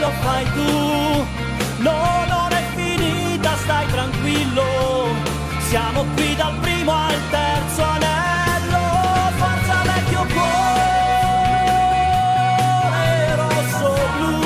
lo fai tu. No, non è finita, stai tranquillo. Siamo qui dal primo al terzo anello. Forza vecchio cuore rosso-blu.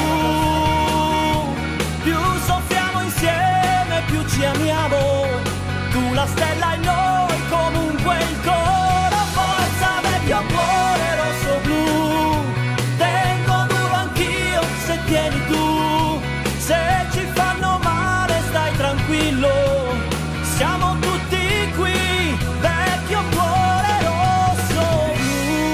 Più soffiamo insieme, più ci amiamo. Tu la stella e noi comunque il coro. Forza vecchio cuore rosso-blu. Tengo duro anch'io se tieni tu. Se ci fanno male stai tranquillo. Siamo tutti qui, vecchio cuore rosso-blu.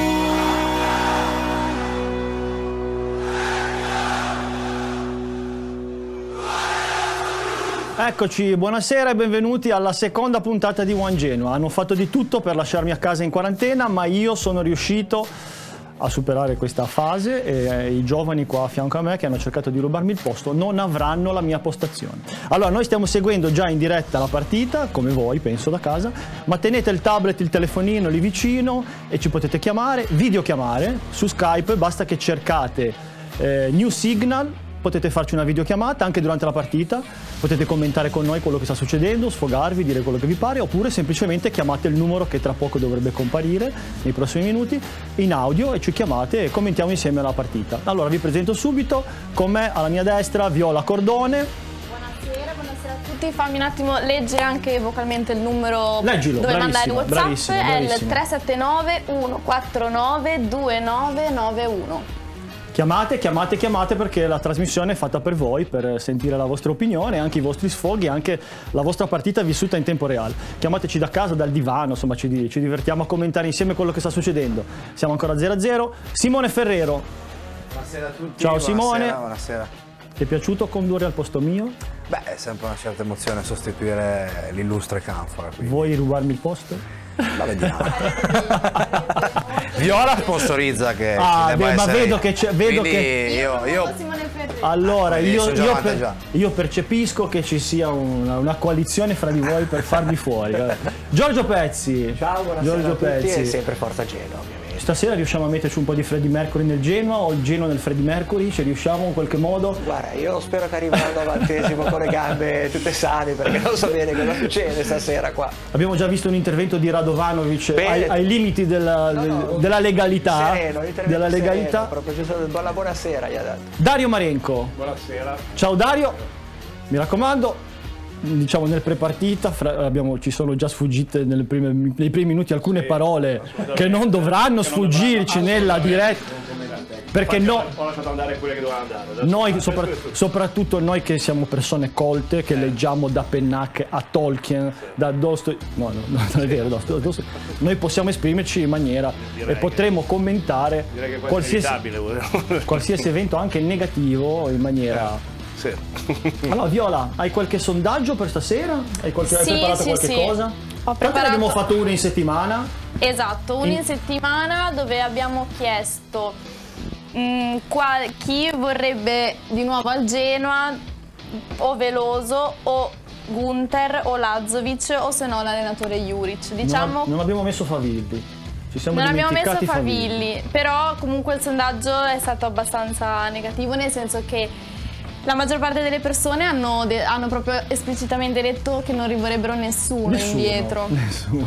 Eccoci, buonasera e benvenuti alla seconda puntata di One Genoa. Hanno fatto di tutto per lasciarmi a casa in quarantena, ma io sono riuscito a superare questa fase e i giovani qua a fianco a me che hanno cercato di rubarmi il posto non avranno la mia postazione. Allora, noi stiamo seguendo già in diretta la partita, come voi, penso da casa, ma tenete il tablet, il telefonino lì vicino e ci potete chiamare, videochiamare su Skype, basta che cercate New Signal. Potete farci una videochiamata anche durante la partita, potete commentare con noi quello che sta succedendo, sfogarvi, dire quello che vi pare, oppure semplicemente chiamate il numero che tra poco dovrebbe comparire nei prossimi minuti in audio e ci chiamate e commentiamo insieme la partita. Allora vi presento subito, con me alla mia destra Viola Cordone. Buonasera a tutti, fammi un attimo leggere anche vocalmente il numero. Leggilo, dove mandare il WhatsApp, bravissima. È il 379 149 2991. Chiamate perché la trasmissione è fatta per voi, per sentire la vostra opinione, anche i vostri sfoghi, anche la vostra partita vissuta in tempo reale. Chiamateci da casa, dal divano, insomma ci divertiamo a commentare insieme quello che sta succedendo. Siamo ancora 0-0. Simone Ferrero. Buonasera a tutti. Ciao Simone. Buonasera. Ti è piaciuto condurre al posto mio? Beh, è sempre una certa emozione sostituire l'illustre Canfora. Quindi. Vuoi rubarmi il posto? La vediamo. Viola sponsorizza che ma vedo che c'è, vedo quindi che io allora già. io percepisco che ci sia una coalizione fra di voi per farvi fuori. Giorgio Pezzi. Ciao, buonasera Giorgio a tutti Pezzi. e sempre Forza Genoa, ovviamente. Stasera riusciamo a metterci un po' di Freddie Mercury nel Genoa o il Genoa nel Freddie Mercury? Ci riusciamo in qualche modo? Guarda, io spero che arriviamo al 90° con le gambe tutte sane, perché non so bene cosa succede stasera qua. Abbiamo già visto un intervento di Radovanovic ai limiti della legalità. Sereno, della legalità. Proprio la buonasera gli ha dato. Dario Marenco. Buonasera. Ciao Dario, mi raccomando. Diciamo nel pre-partita ci sono già sfuggite nei primi minuti alcune parole che non dovranno sfuggirci nella diretta, perché ho lasciato andare quelle che dovevano andare. noi soprattutto noi che siamo persone colte, che leggiamo da Pennac a Tolkien, da non è vero, noi possiamo esprimerci in maniera e potremo commentare qualsiasi evento anche negativo in maniera. Sì. Allora Viola, hai qualche sondaggio per stasera? Hai preparato qualche cosa? Ho preparato. Abbiamo fatto uno in settimana. Esatto, uno in settimana dove abbiamo chiesto chi vorrebbe di nuovo al Genoa, o Veloso o Gunther o Lazovic, o se no l'allenatore Juric. Diciamo Non abbiamo messo Favilli. Non abbiamo messo Favilli, però comunque il sondaggio è stato abbastanza negativo, nel senso che la maggior parte delle persone hanno proprio esplicitamente detto che non rivorrebbero nessuno indietro. Nessuno.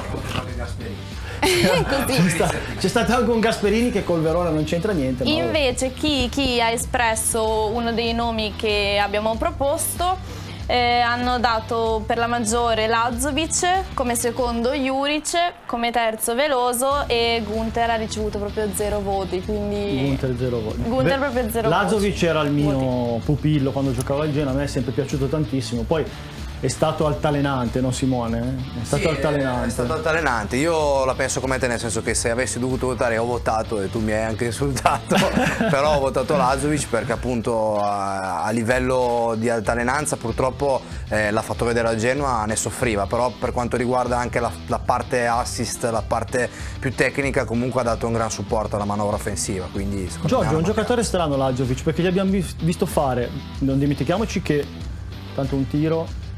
Così. C'è stato anche un Gasperini che col Verona non c'entra niente. Invece chi ha espresso uno dei nomi che abbiamo proposto, hanno dato per la maggiore Lazovic, come secondo Juric, come terzo Veloso, e Gunther ha ricevuto proprio 0 voti, quindi Gunther 0 voti. Proprio 0 voti. Lazovic era il mio pupillo quando giocavo al Genoa, a me è sempre piaciuto tantissimo. Poi è stato altalenante, no Simone? È stato altalenante. È stato altalenante. Io la penso come te, nel senso che se avessi dovuto votare ho votato, e tu mi hai anche insultato, però ho votato Lazovic perché appunto a livello di altalenanza purtroppo l'ha fatto vedere al Genoa, ne soffriva, però per quanto riguarda anche la parte assist, la parte più tecnica, comunque ha dato un gran supporto alla manovra offensiva. Quindi Giorgio è un giocatore strano Lazovic, perché gli abbiamo visto fare, non dimentichiamoci che tanto un tiro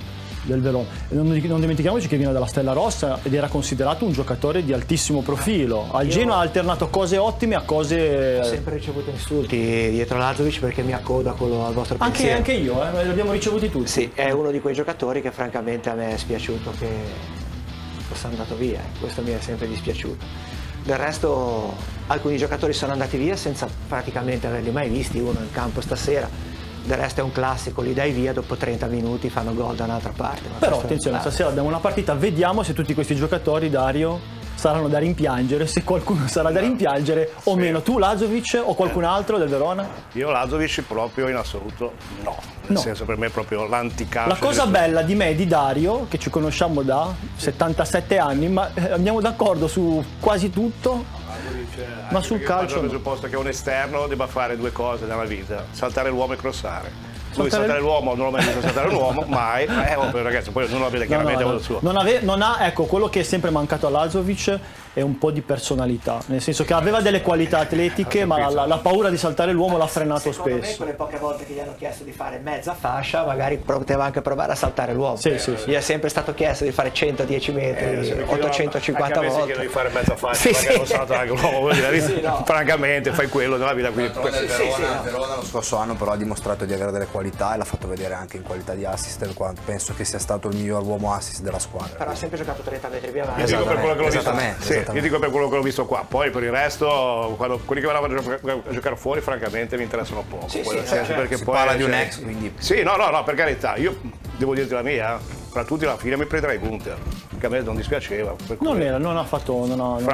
del Verona. Non dimentichiamoci che viene dalla Stella Rossa ed era considerato un giocatore di altissimo profilo. Al Genoa ha alternato cose ottime a cose... Ho sempre ricevuto insulti dietro Lazovic perché mi accodo a quello al vostro pensiero. Anche io, li abbiamo ricevuti tutti. Sì, è uno di quei giocatori che francamente a me è spiaciuto che fosse andato via, questo mi è sempre dispiaciuto. Del resto alcuni giocatori sono andati via senza praticamente averli mai visti, uno in campo stasera. Del resto è un classico, li dai via, dopo 30 minuti fanno gol da un'altra parte. Però attenzione, stasera abbiamo una partita, vediamo se tutti questi giocatori, Dario, saranno da rimpiangere, se qualcuno sarà da rimpiangere o meno. Tu Lazovic o qualcun altro del Verona? Io Lazovic proprio in assoluto no, nel senso per me è proprio l'anticalcio. La cosa bella di me e di Dario, che ci conosciamo da 77 anni, ma andiamo d'accordo su quasi tutto. Ma sul calcio il presupposto che un esterno debba fare due cose nella vita: saltare l'uomo e crossare. Lui saltare l'uomo non l'ho mai visto saltare l'uomo, mai. Ragazzi, poi ognuno vede chiaramente quello suo. Non ha, ecco, quello che è sempre mancato a Lazovic è un po' di personalità, nel senso che aveva delle qualità atletiche, ma la paura di saltare l'uomo l'ha frenato Secondo spesso. me quelle poche volte che gli hanno chiesto di fare mezza fascia, magari poteva anche provare a saltare l'uomo. Sì. Gli è sempre stato chiesto di fare 110 metri, 850 volte. volte. Di fare mezza fascia, magari non salta anche l'uomo, francamente fai quello nella vita. Il Verona lo scorso anno però ha dimostrato di avere delle qualità e l'ha fatto vedere anche in qualità di assist, penso che sia stato il miglior uomo assist della squadra. Però ha sempre giocato 30 metri più avanti. Io dico per quello che l'ho visto. Esattamente. Io dico per quello che l'ho visto qua, poi per il resto quelli che vanno a giocare fuori francamente mi interessano poco. Perché poi parla di un ex, quindi sì, no, per carità, io devo dirti la mia, fra tutti alla fine mi prenderei Gunther, che a me non dispiaceva. Non ha fatto.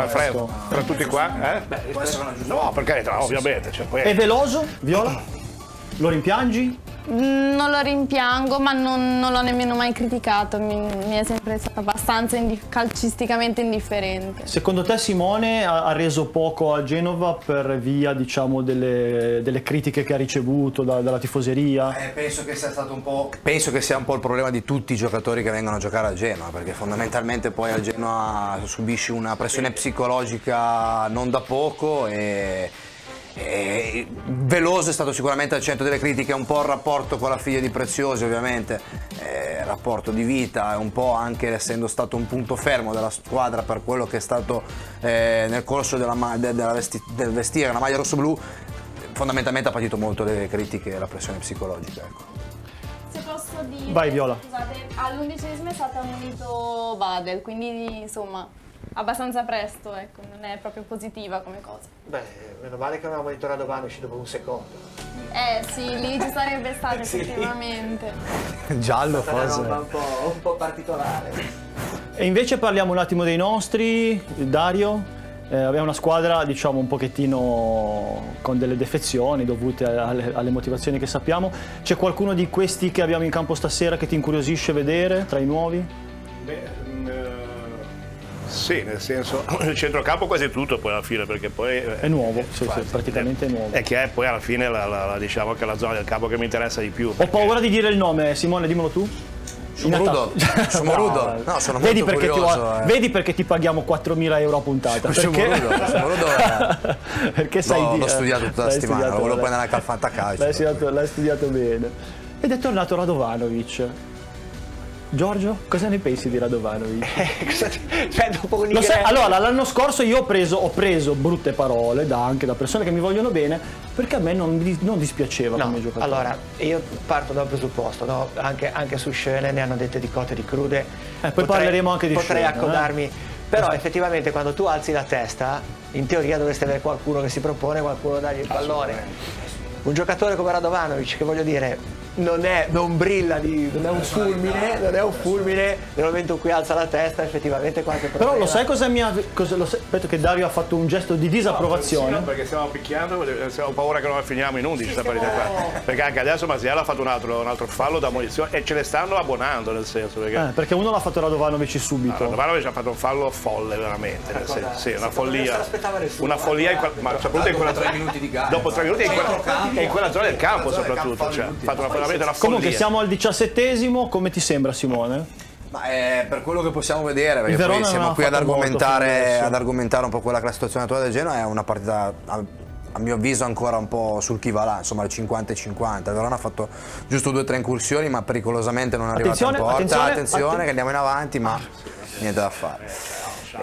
Fra tutti qua? No, per carità, ovviamente. E Veloso, Viola? Lo rimpiangi? Non lo rimpiango, ma non l'ho nemmeno mai criticato, mi è sempre stato abbastanza calcisticamente indifferente. Secondo te Simone ha reso poco a Genova per via, diciamo, delle critiche che ha ricevuto dalla tifoseria? Penso che sia stato penso che sia un po' il problema di tutti i giocatori che vengono a giocare a Genova, perché fondamentalmente poi a Genova subisci una pressione psicologica non da poco e Veloso è stato sicuramente al centro delle critiche, un po' il rapporto con la figlia di Preziosi, ovviamente rapporto di vita, un po' anche essendo stato un punto fermo della squadra per quello che è stato nel corso del vestire la maglia rossoblu, fondamentalmente ha patito molto le critiche e la pressione psicologica, ecco. Se posso dire, vai Viola. Scusate, all'11esimo è stato ammonito Badel, quindi insomma abbastanza presto, ecco, non è proprio positiva come cosa. Beh, meno male che non aveva monitorato Ivanovic dopo un secondo. Sì, lì ci sarebbe stato effettivamente. Giallo È una forse. roba un po' particolare. E invece parliamo un attimo dei nostri, Dario. Abbiamo una squadra, diciamo, un pochettino con delle defezioni dovute alle motivazioni che sappiamo. C'è qualcuno di questi che abbiamo in campo stasera che ti incuriosisce vedere tra i nuovi? Sì, nel senso, il centrocampo quasi tutto poi alla fine, perché poi È nuovo, sì, praticamente è nuovo. è che è poi alla fine diciamo che è la zona del campo che mi interessa di più. Ho paura di dire il nome, Simone, dimmelo tu. Somorudo. No, sono molto curioso. Vedi perché ti paghiamo 4.000 euro a puntata? Somorudo Perché sai l'ho studiato tutta la settimana, lo volevo prendere anche al fantacalcio. L'hai studiato bene. Ed è tornato Radovanovic. Giorgio, cosa ne pensi di Radovanovic? Dopo Allora, l'anno scorso io ho preso brutte parole anche da persone che mi vogliono bene, perché a me non dispiaceva come giocatore. Allora, io parto dal presupposto, no? Anche su Schöne ne hanno dette di cotte di crude. Poi parleremo anche di Potrei Schöne, accodarmi, però effettivamente quando tu alzi la testa, in teoria dovresti avere qualcuno che si propone, qualcuno dargli il pallone. Un giocatore come Radovanovic, che voglio dire, non brilla, non è un fulmine, nel momento in cui alza la testa effettivamente qualche problema. Però lo sai cosa aspetta che Dario ha fatto un gesto di disapprovazione? No, perché stiamo picchiando, ho paura che non finiamo in 11 questa partita qua. Perché anche adesso Masiello ha fatto un altro fallo da munizione e ce le stanno abbonando, nel senso perché uno l'ha fatto Radovanovic subito. Radovanovic ha fatto un fallo folle veramente, nel senso, sì, una follia ma soprattutto in quella 3 minuti di gara. Dopo 3 minuti in quella zona del campo soprattutto, cioè, ha fatto veramente una follia. Comunque siamo al 17esimo, come ti sembra Simone? Ma per quello che possiamo vedere, perché Verona poi siamo non ha qui ad fatto molto argomentare un po' quella che è la situazione attuale del Genoa, è una partita a mio avviso ancora un po' sul chi va là, insomma il 50-50. Il Verona ha fatto giusto 2 o 3 incursioni, ma pericolosamente non è arrivato in porta. Attenzione che andiamo in avanti, ma niente da fare.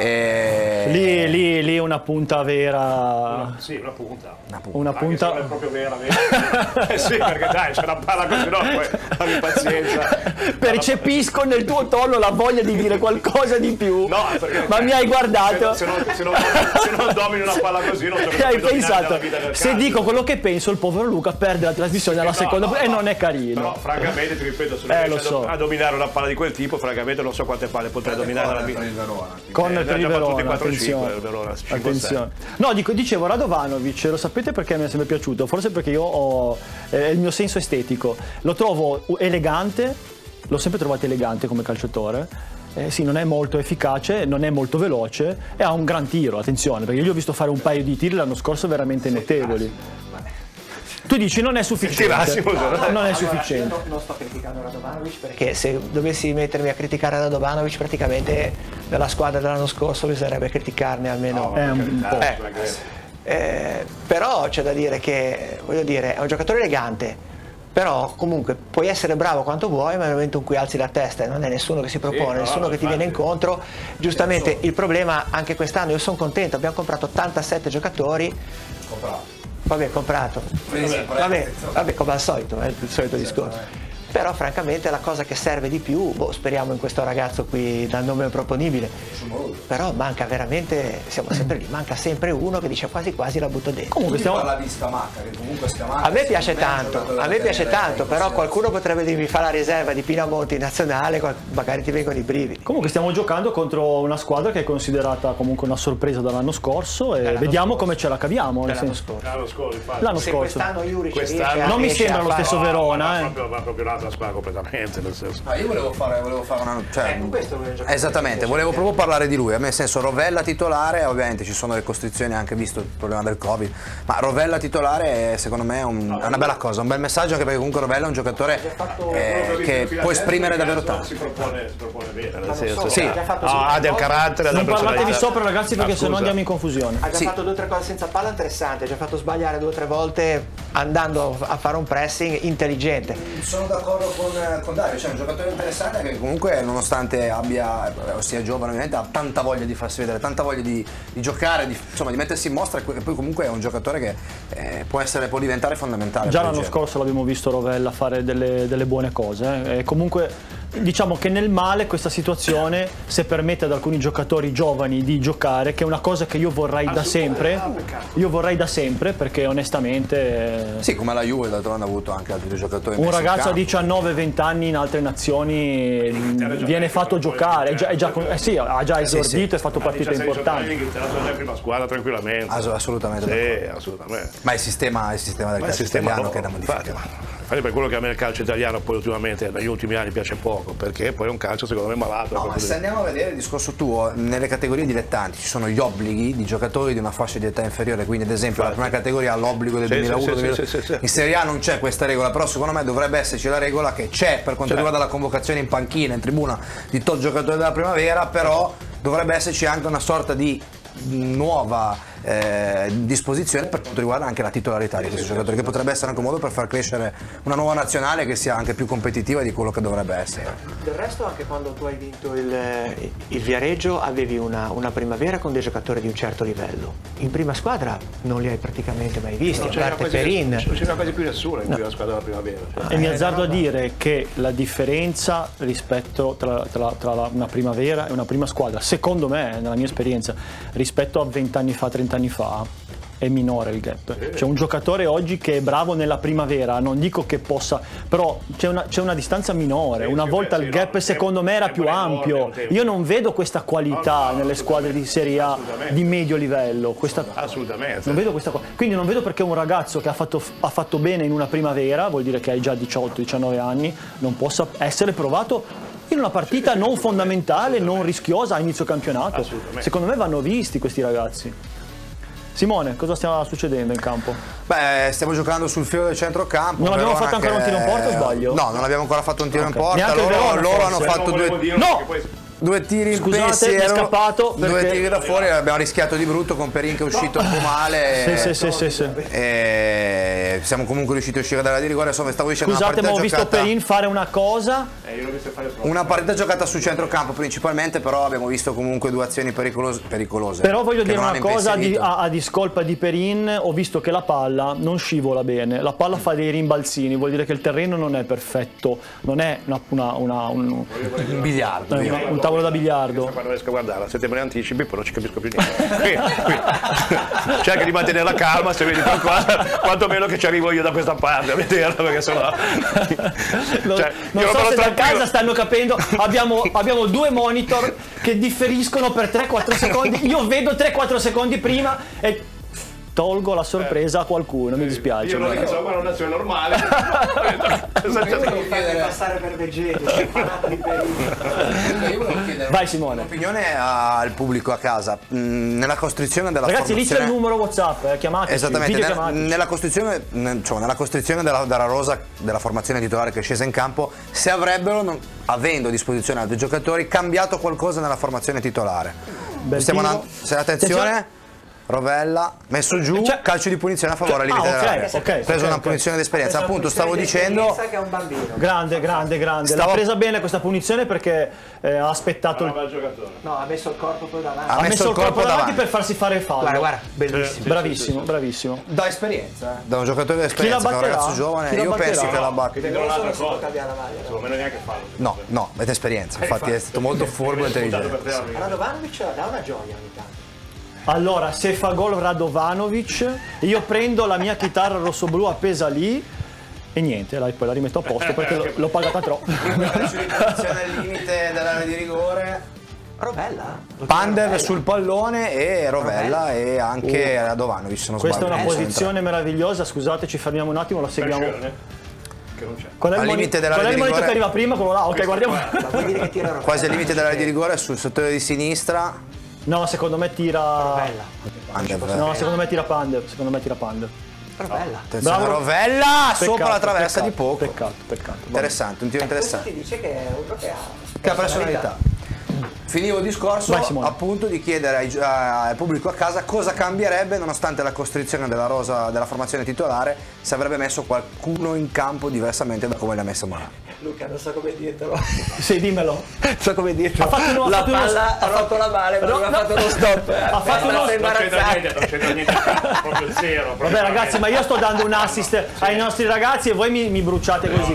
Lì una punta vera. Sì, una punta. Una punta. È proprio vera. Sì, perché dai, c'è una palla così, no, poi abbi pazienza. Percepisco nel tuo tono la voglia di dire qualcosa di più. No, perché, ma mi hai guardato. Se non domini una palla così, non so che hai pensato. Vita se dico quello che penso, il povero Luca perde la trasmissione alla seconda e non è carino. Però francamente ti ripeto, se non riesci a dominare una palla di quel tipo, francamente non so quante palle potrei dominare nella vita. Per il Verona, attenzione. No, dicevo Radovanovic, lo sapete perché mi è sempre piaciuto? Forse perché io ho il mio senso estetico. Lo trovo elegante, l'ho sempre trovato elegante come calciatore. Sì, non è molto efficace, non è molto veloce e ha un gran tiro, attenzione, perché io gli ho visto fare un paio di tiri l'anno scorso veramente notevoli. Tu dici non è sufficiente. Non è sufficiente. Non sto criticando Radovanovic perché se dovessi mettermi a criticare Radovanovic praticamente dalla squadra dell'anno scorso bisognerebbe criticarne almeno un po'. Però c'è da dire che, voglio dire, è un giocatore elegante, però comunque puoi essere bravo quanto vuoi, ma nel momento in cui alzi la testa e non è nessuno che si propone, nessuno che ti viene incontro, giustamente il problema anche quest'anno, io sono contento, abbiamo comprato 87 giocatori. Vabbè, comprato. Vabbè, come al solito, è il solito discorso. Però francamente la cosa che serve di più, speriamo in questo ragazzo qui dal nome improponibile, però manca veramente, siamo sempre lì, manca sempre uno che dice quasi quasi la butto dentro. Comunque stiamo parlando di Scamacca, che comunque Scamacca a me piace tanto, però qualcuno potrebbe dirmi fa la riserva di Pinamonti in nazionale, magari ti vengono i brividi. Comunque stiamo giocando contro una squadra che è considerata comunque una sorpresa dall'anno scorso e vediamo come ce la caviamo. L'anno scorso. L'anno scorso. Quest'anno Juric non mi sembra lo stesso Verona. Va proprio la squadra completamente nel senso. Io volevo fare una esattamente, volevo proprio parlare di lui, a me nel senso Rovella titolare, ovviamente ci sono le costrizioni anche visto il problema del Covid, ma Rovella titolare secondo me è una bella cosa, un bel messaggio anche perché comunque Rovella è un giocatore che può esprimere davvero tanto. Si propone bene, nel senso. Ha del carattere, non parlatevi sopra ragazzi perché sennò andiamo in confusione. Ha già fatto 2 o 3 cose senza palla interessanti, ha già fatto sbagliare 2 o 3 volte andando a fare un pressing intelligente. Sono d'accordo con Dario, c'è un giocatore interessante che comunque nonostante sia giovane ovviamente ha tanta voglia di farsi vedere, tanta voglia di giocare, di mettersi in mostra e poi comunque è un giocatore che può diventare fondamentale. Già l'anno scorso l'abbiamo visto Rovella fare delle buone cose e comunque diciamo che nel male questa situazione se permette ad alcuni giocatori giovani di giocare, che è una cosa che io vorrei da sempre perché onestamente sì, come la Juve d'altronde ha avuto anche altri giocatori un ragazzo a 19-20 anni in altre nazioni viene fatto giocare, ha già esordito e fatto partite importanti. L'Inghilterra è la prima squadra tranquillamente. Assolutamente. Sì, assolutamente. Ma il sistema del calcio italiano che è da modificare. Per quello che a me il calcio italiano poi ultimamente negli ultimi anni piace poco, perché poi è un calcio secondo me malato. No, ma se andiamo a vedere il discorso tuo, nelle categorie dilettanti ci sono gli obblighi di giocatori di una fascia di età inferiore, quindi ad esempio la prima categoria ha l'obbligo del 2001, in Serie A non c'è questa regola, però secondo me dovrebbe esserci la regola che c'è per quanto riguarda la convocazione in panchina, in tribuna di tot giocatori della primavera, però dovrebbe esserci anche una sorta di nuova disposizione per quanto riguarda anche la titolarità di questi giocatori, che potrebbe essere anche un modo per far crescere una nuova nazionale che sia anche più competitiva di quello che dovrebbe essere. Del resto anche quando tu hai vinto il Viareggio avevi una primavera con dei giocatori di un certo livello, in prima squadra non li hai praticamente mai visti, non c'era quasi più nessuno in prima squadra della primavera. E mi azzardo a dire che la differenza rispetto tra una primavera e una prima squadra, secondo me, nella mia esperienza, rispetto a 20 anni fa, 30 anni fa, è minore il gap. C'è un giocatore oggi che è bravo nella primavera, non dico che possa, però c'è una distanza minore. Una volta il gap secondo me era più ampio. Io non vedo questa qualità nelle squadre di Serie A di medio livello. Assolutamente. Non vedo questa quindi non vedo perché un ragazzo che ha fatto bene in una primavera, vuol dire che hai già 18-19 anni, non possa essere provato in una partita non fondamentale, non rischiosa a inizio campionato. Secondo me vanno visti questi ragazzi. Simone, cosa sta succedendo in campo? Beh, stiamo giocando sul filo del centrocampo. Non abbiamo fatto ancora un tiro in porta o sbaglio? No, non abbiamo ancora fatto un tiro in porta. Neanche loro hanno fatto due. No! Due tiri in Scusate, pensiero, mi è scappato due perché- tiri da fuori, abbiamo rischiato di brutto con Perin che è uscito un po' male. Sì. E siamo comunque riusciti a uscire dalla di rigore. Insomma, stavo dicendo Scusate, ma ho visto giocata, Perin fare una cosa. Io l'ho visto fare proprio. una partita giocata sul centrocampo principalmente, però abbiamo visto comunque due azioni pericolose. Però voglio che dire non una hanno cosa impensierito. a discolpa di Perin, ho visto che la palla non scivola bene, la palla fa dei rimbalzini, vuol dire che il terreno non è perfetto, non è un biliardo. un tavolo da biliardo. Quando riesco a guardarla, a settembre anticipi, poi non ci capisco più niente. Qui. Cerca di mantenere la calma, se vedi qualcosa, quantomeno che ci arrivo io da questa parte a vederlo, perché sennò. Non Cioè, non io so ero se da tranquillo. casa stanno capendo, abbiamo due monitor che differiscono per 3-4 secondi, io vedo 3-4 secondi prima e tolgo la sorpresa a qualcuno, mi dispiace. Io non so, ma è un'azione normale. Passare per veggenti, fanata di Perin. Vai Simone. Un'opinione al pubblico a casa. Nella costruzione della Ragazzi, lì c'è il formazione... numero WhatsApp, chiamateci, Esattamente, videochiamateci. nella costruzione della rosa della formazione titolare che è scesa in campo, se avrebbero, avendo a disposizione altri giocatori, cambiato qualcosa nella formazione titolare. Se attenzione, Rovella, messo giù, Cioè- calcio di punizione a favore al limite ok, dell'area. ok, Preso una ok. punizione d'esperienza. Appunto, stavo dicendo... Che è un bambino. Grande. L'ha presa bene questa punizione perché ha aspettato Bravo giocatore. No, ha messo il corpo poi davanti. Ha messo il corpo davanti. per farsi fare il fallo. Guarda, bellissimo. Bravissimo. Da esperienza. Da un giocatore Chi d'esperienza, la da un batterà? ragazzo giovane, Chi la io penso batterà? che la batte. Dico un'altra si può cosa. cambiare la maglia. Secondo me neanche farlo. No, è esperienza. Infatti è stato molto furbo e intelligente. Radovanovic dà una gioia ogni tanto. Allora, se fa gol Radovanovic, io prendo la mia chitarra rossoblu appesa lì e niente, poi la rimetto a posto perché l'ho pagata troppo. Posizione al limite dell'area di rigore. Rovella? Pandev sul pallone e Rovella e anche Radovanovic, se non Questa è sbaglio. una posizione meravigliosa, scusate, ci fermiamo un attimo, la seguiamo. Che non c'è. Qual è il Al limite dell'area qual è il di monitor rigore? che arriva prima? Quello là, ok, guardiamo. Ma vuol dire che tira Rovella? Quasi al limite dell'area di rigore, sul settore di sinistra. No, secondo me tira... Rovella. Pandev. No, secondo me tira Pandev, Rovella. Attenzione, Bravo. Rovella sopra Peccato, la traversa peccato, di poco. Peccato. Interessante, un tiro Questo interessante. ti dice che è uno Che ha personalità. Finivo il discorso Vai, Simone. appunto di chiedere al pubblico a casa cosa cambierebbe nonostante la costruzione della rosa della formazione titolare se avrebbe messo qualcuno in campo diversamente da come l'ha messo Morà. Luca, non so come dirtelo. Sì, dimmelo. So come dirtelo. Ha fatto uno- la ha fatto uno- palla ha fatto la male, ma No, non ha no. fatto lo stop. Ha fatto uno- Non c'entra niente, proprio zero. Vabbè ragazzi, ma io sto dando un assist ai nostri ragazzi e voi mi bruciate così.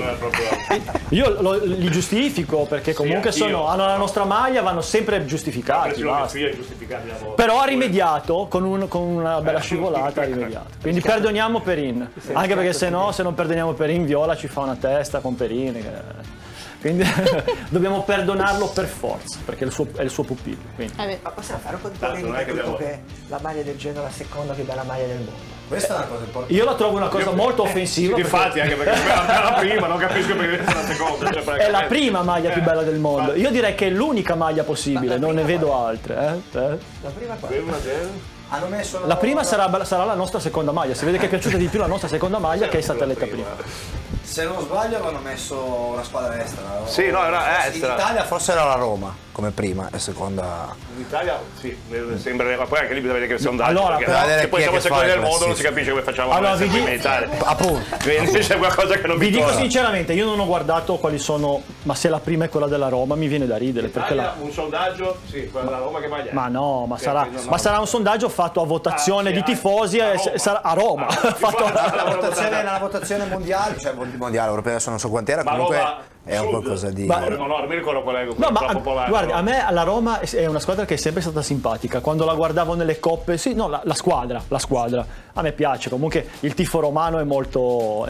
Io li giustifico perché comunque anch'io. hanno la nostra maglia, vanno sempre giustificati. Basta. Però Però ha rimediato con una bella scivolata, ha rimediato. Quindi perdoniamo Perin. Anche perché se non perdoniamo Perin, Viola ci fa una testa con Perin. Quindi dobbiamo perdonarlo per forza, perché è il suo pupillo. Quindi. Ma possiamo fare un po' di Tanto non è polemica che tipo abbiamo- che la maglia del Genoa è la seconda più bella maglia del mondo. Questa è una cosa importante. Io la trovo una cosa molto offensiva. Infatti, anche perché è la prima, non capisco perché è la seconda. Cioè, È la prima maglia più bella del mondo. Io direi che è l'unica maglia possibile, non ne vedo altre. La prima qua. Hanno messo La prima sarà la nostra seconda maglia. Si vede che è piaciuta di più la nostra seconda maglia che è stata eletta prima. Se non sbaglio avevano messo una squadra estera. Sì, no, era Forse estera. In Italia forse era la Roma come prima e seconda. In Italia sì, sembra, ma poi anche lì bisogna vedere che sia un dato. Allora, perché però- se poi chi è siamo che secondi fa le del mondo non si classifiche? capisce come facciamo Allora, a essere vi primi in Italia. Appunto. Quindi c'è qualcosa che non mi Vi dico torna. sinceramente, io non ho guardato quali sono, ma se la prima è quella della Roma mi viene da ridere. Perché Italia, un sondaggio, sì, quella della Roma che maglia. Ma no, ma sarà, no, no. ma sarà un sondaggio fatto a votazione di tifosi e sarà a Roma. Fatto La votazione mondiale, cioè mondiale, europea, adesso non so quant'era, Ma comunque Roma è un Sud. qualcosa di. Ma- No, non mi ricordo qual è No, quella ma popolare. guardi, no? a me la Roma è una squadra che è sempre stata simpatica. Quando la guardavo nelle coppe, sì, no, la squadra. A me piace. Comunque il tifo romano è molto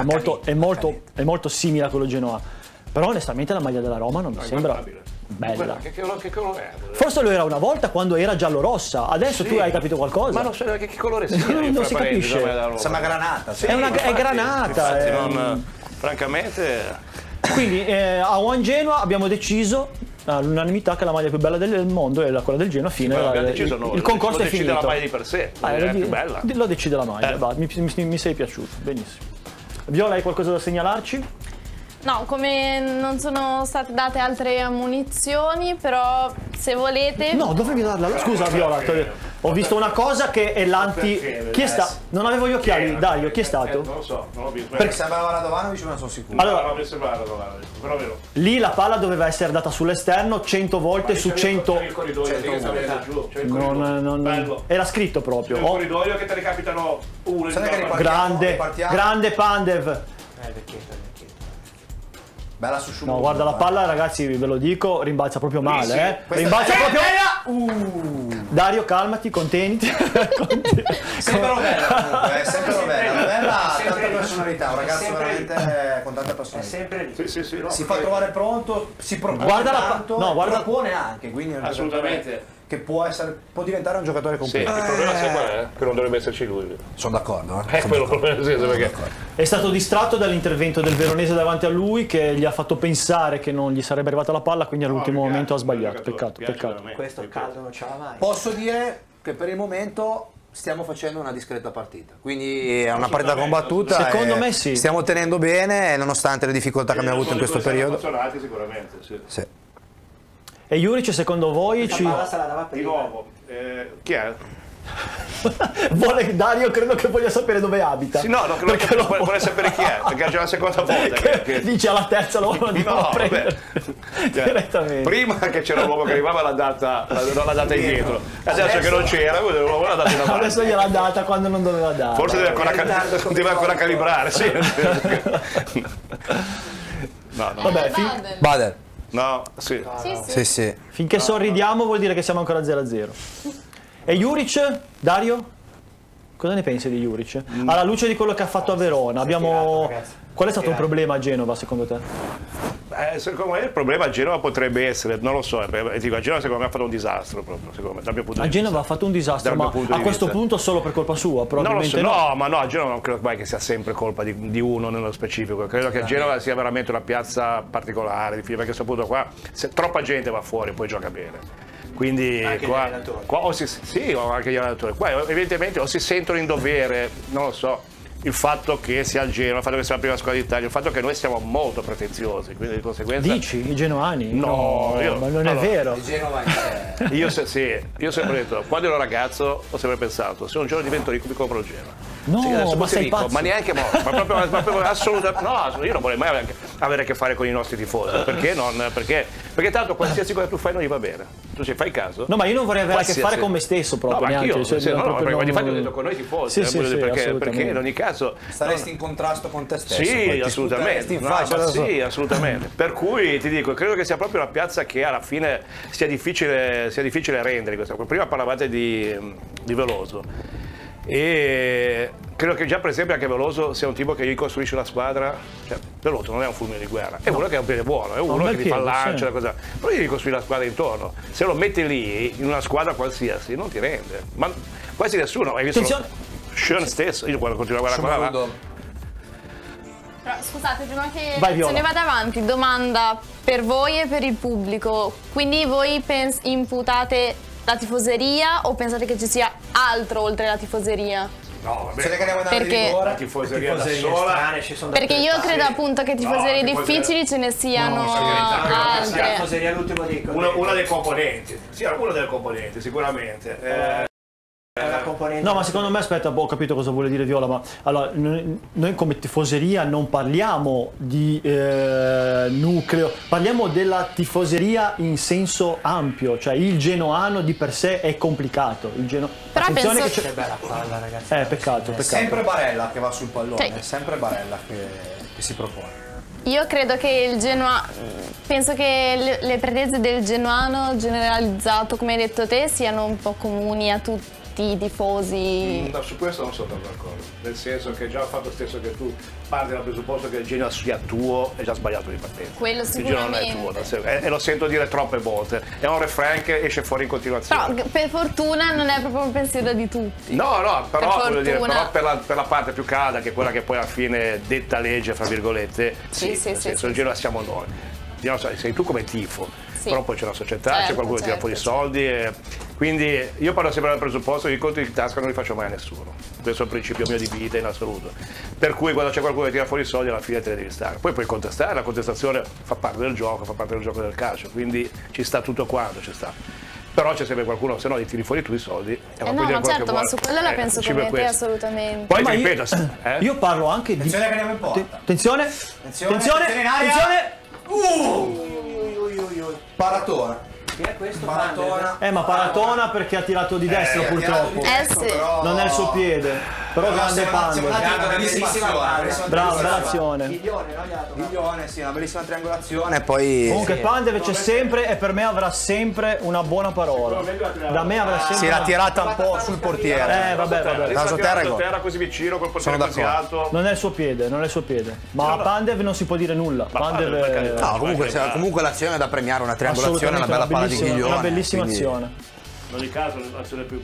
simile a quello Genoa. Però onestamente la maglia della Roma non mi sembra bella. Quella, che colore è? Forse lo era una volta quando era giallo-rossa. Adesso tu hai capito qualcosa? Ma non so che colore sia. Non si capisce. Sembra granata. Sì. È granata. Francamente. Quindi a One Genoa abbiamo deciso all'unanimità che la maglia più bella del mondo è quella del Genoa. Fine, abbiamo deciso noi. il concorso Lo è decide finito. la maglia di per sé, è la più bella. Lo decide la maglia. va, mi sei piaciuto, benissimo. Viola, hai qualcosa da segnalarci? No, come non sono state date altre ammunizioni, però se volete... No, dovevi darla. Scusa Viola, ho visto una cosa che è l'anti... Chi è stato? Non avevo gli occhiali, Dario, chi è stato? Non lo so, non l'ho visto. Perché sembrava Radovanovic, ma non sono sicuro. Allora, non mi sembrava Radovanovic, però vero. lì la palla doveva essere data sull'esterno 100 volte su 100... C'è il corridoio, che sta venendo giù. C'è il Non, corridoio. Bello. era scritto proprio. C'è il corridoio che te ne capitano uno Sai che Grande, grande Pandev. Vecchietto. Bella su Shumu. No, guarda la palla, ragazzi, ve lo dico, rimbalza proprio male, Rimbalza proprio. Dario, calmati, conteniti. Sempre Rovella, è sempre Rovella. Rovella ha tanta personalità, un ragazzo veramente con tanta È personalità. sempre lì. Sì. Si fa trovare pronto, si propone Guarda tanto, no, guarda- propone anche, quindi è un Assolutamente. giocatore che può diventare un giocatore Sì, il completo. problema sai qual è? Che non dovrebbe esserci lui. Sono d'accordo, È quello il problema, nel senso perché... È stato distratto dall'intervento del Veronese davanti a lui che gli ha fatto pensare che non gli sarebbe arrivata la palla, quindi all'ultimo momento ha sbagliato. Peccato. Questo il caldo non ce l'ha mai. Posso dire che per il momento stiamo facendo una discreta partita, quindi è una partita combattuta. Secondo e me sì. Stiamo tenendo bene nonostante le difficoltà che abbiamo avuto in questo periodo. Sicuramente, sì. Sì. E Juric, secondo voi La ci... palla se la dava Di prima. nuovo, chi è? Dario credo che voglia sapere dove abita. Sì, no, Perché lo vuole sapere chi è, perché è già la seconda volta che... dice alla terza lo andiamo a prendere direttamente. Prima che c'era l'uomo che arrivava l'ha data indietro, adesso che non c'era, l'uomo l'ha data in avanti. Adesso gliel'ha data quando non doveva dare. Forse deve ancora calibrare, sì. No. Vabbè, Bader. No, sì. Sì. finché sorridiamo vuol dire che siamo ancora 0-0. E Juric, Dario? Cosa ne pensi di Juric? Alla luce di quello che ha fatto a Verona, abbiamo... Qual è stato un problema a Genova secondo te? Secondo me il problema a Genova potrebbe essere, non lo so, dico, a Genova secondo me ha fatto un disastro proprio, secondo me, dal mio punto di A Genova ha fatto un disastro, Dal ma mio punto a di questo vista. punto solo per colpa sua, probabilmente non lo so, no, ma no, a Genova non credo mai che sia sempre colpa di uno nello specifico, credo che Genova sia veramente una piazza particolare, perché a questo punto qua, se troppa gente va fuori poi gioca bene. Quindi Anche gli allenatori. qua o anche gli allenatori, qua evidentemente o si sentono in dovere, non lo so, il fatto che sia il Genoa, il fatto che sia la prima squadra d'Italia, il fatto che noi siamo molto pretenziosi, quindi di conseguenza... Dici, i genoani? No, io- ma non è allora, vero. Io ho sempre detto, quando ero ragazzo ho sempre pensato, se un giorno divento ricco mi compro il Genoa. No, Sì, adesso ma fossi sei ricco, pazzo. ma neanche morto, ma proprio assolutamente no, io non vorrei mai avere a che fare con i nostri tifosi, perché tanto qualsiasi cosa tu fai non gli va bene. Tu ci fai caso? No, ma io non vorrei avere a che Qualsiasi- fare con me stesso proprio, No, ma neanche. anch'io, cioè, sì, no, proprio ma di fatto ho non- detto con noi tifosi, Sì, voglio dire, perché assolutamente. in ogni caso Saresti in contrasto con te stesso. sì, poi ti assolutamente. sputeresti in No, faccia, ma lo so. sì, assolutamente. Per cui ti dico, credo che sia proprio una piazza che alla fine sia difficile rendere. Prima parlavate di Veloso. E credo che già per esempio anche Veloso sia un tipo che gli costruisce la squadra, cioè Veloso non è un fulmine di guerra, è uno che è un piede buono, è uno un che bel ti fa piede, lancio, sì. la cosa. Però gli devi costruire la squadra intorno, se lo metti lì in una squadra qualsiasi non ti rende, ma quasi nessuno, hai visto Attenzione. Schoen stesso, io quando continuo a guardare qua, Schumacher. Però, scusate, prima che Vai, Viola. se ne vada avanti, domanda per voi e per il pubblico. Quindi voi imputate la tifoseria o pensate che ci sia altro oltre la tifoseria? no, vabbè. Se ne cadiamo andare Perché- di rigore. La tifoseria da Tifoserie sola. strane, ci sono Perché io dappertutto. credo appunto che tifoserie No, tifoseria- difficili ce ne siano No, La altre. tifoseria è l'ultimo dico. Una dei componenti, sì, una delle componenti sicuramente. È una componente. No, ma secondo me, aspetta, ho capito cosa vuole dire Viola, ma allora, noi come tifoseria non parliamo di nucleo, parliamo della tifoseria in senso ampio, cioè il genoano di per sé è complicato. Però Attenzione penso- che Che bella palla, ragazzi. peccato. Sempre Barella che va sul pallone, Cioè- è sempre Barella che si propone. Io credo che il Genoa, penso che le pretese del genuano generalizzato, come hai detto te, siano un po' comuni a tutti i tifosi. No, su questo non sono tanto d'accordo, nel senso che già il fatto stesso che tu parti dal presupposto che il Genoa sia tuo è già sbagliato di partenza. Quello Il Genoa non è sicuramente. tuo, e lo sento dire troppe volte, è un refrain che esce fuori in continuazione. Però per fortuna non è proprio un pensiero di tutti. No, però, Per voglio dire, fortuna. però per la parte più calda, che è quella che poi alla fine detta legge, fra virgolette, Sì, nel sì, senso sì, il sì. Genoa siamo noi. Sei tu come tifo, Sì. però poi c'è la società, c'è Certo, qualcuno che tira fuori i certo. soldi Quindi io parlo sempre dal presupposto che i conti di tasca non li faccio mai a nessuno. Questo è il principio mio di vita in assoluto. Per cui quando c'è qualcuno che tira fuori i soldi alla fine te ne devi stare. Poi puoi contestare, la contestazione fa parte del gioco, fa parte del gioco del calcio, quindi ci sta tutto quanto, ci sta. Però c'è sempre qualcuno, se no li tiri fuori tu i soldi. No, ma certo, ma su quello la penso come te assolutamente. Poi ti ripeto, io parlo anche di... Attenzione che andiamo in porta. Attenzione! Attenzione in aria. Paratona. Chi è questo? Maratona. Ma Paratona perché ha tirato di destra purtroppo. Sì. Non è il suo piede. Però grande Pandev. Bellissima azione. Bravo, bella azione. Viglione, sì, una bellissima triangolazione. E poi. Comunque Pandev c'è sempre e per me avrà sempre una buona parola. Da me avrà sempre. Sì, l'ha tirata un po' sul portiere. Vabbè. Raso terra così vicino, col portiere così alto. Non è il suo piede, non è il suo piede. Ma a Pandev non si può dire nulla. Pandev No, comunque l'azione è da premiare, una triangolazione, una bella palla di Ghiglione. Una bellissima azione. In ogni caso l'azione più...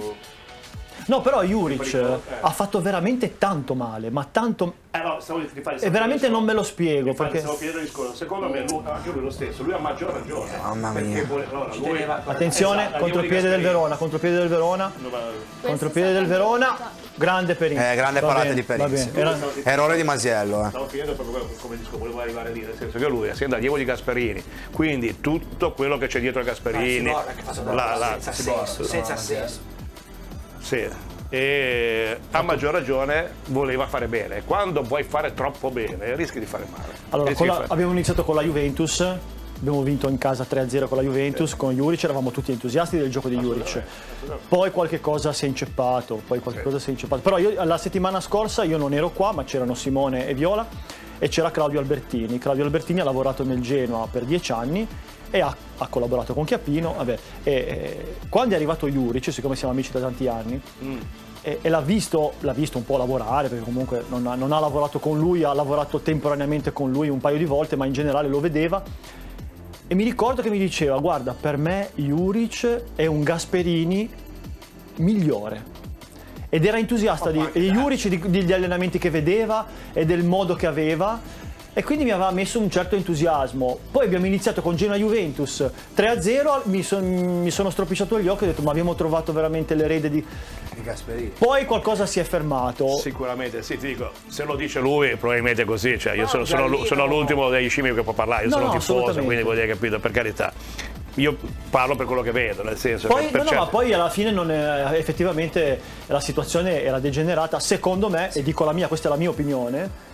No, però Juric ha fatto veramente tanto male, ma tanto... no, e veramente non me lo spiego, perché... Stavo chiedendo il discorso. Secondo me anche lui lo stesso, lui ha maggior ragione. Mamma mia. Attenzione, contropiede del Verona, contropiede del Verona. Contropiede del Verona, grande Perin. Grande parata di Perin. Errore di Masiello. Stavo chiedendo proprio come volevo arrivare lì, nel senso che lui, essendo allievo di Gasperini, quindi tutto quello che c'è dietro a Gasperini... Senza senso. Sì, e a maggior ragione voleva fare bene. Quando vuoi fare troppo bene rischi di fare male. Allora, abbiamo iniziato con la Juventus, abbiamo vinto in casa 3-0 con la Juventus, con Juric, eravamo tutti entusiasti del gioco di Juric. Poi qualche cosa si è inceppato, Però la settimana scorsa io non ero qua, ma c'erano Simone e Viola e c'era Claudio Albertini. Claudio Albertini ha lavorato nel Genoa per 10 anni e ha collaborato con Chiappino, quando è arrivato Juric, siccome siamo amici da tanti anni, e l'ha visto un po' lavorare, perché comunque non ha lavorato con lui, ha lavorato temporaneamente con lui un paio di volte, ma in generale lo vedeva, e mi ricordo che mi diceva: guarda, per me Juric è un Gasperini migliore. Ed era entusiasta di Juric, degli allenamenti che vedeva e del modo che aveva. E quindi mi aveva messo un certo entusiasmo. Poi abbiamo iniziato con Genoa-Juventus 3-0, mi sono stropicciato gli occhi e ho detto: ma abbiamo trovato veramente l'erede di Gasperini. Poi qualcosa si è fermato. Sicuramente, sì, ti dico, se lo dice lui probabilmente è così, cioè io sono l'ultimo degli scemi che può parlare, io sono tifoso, quindi voglio dire, capito, per carità. Io parlo per quello che vedo, nel senso poi, ma poi alla fine effettivamente la situazione era degenerata, secondo me, e dico la mia, questa è la mia opinione.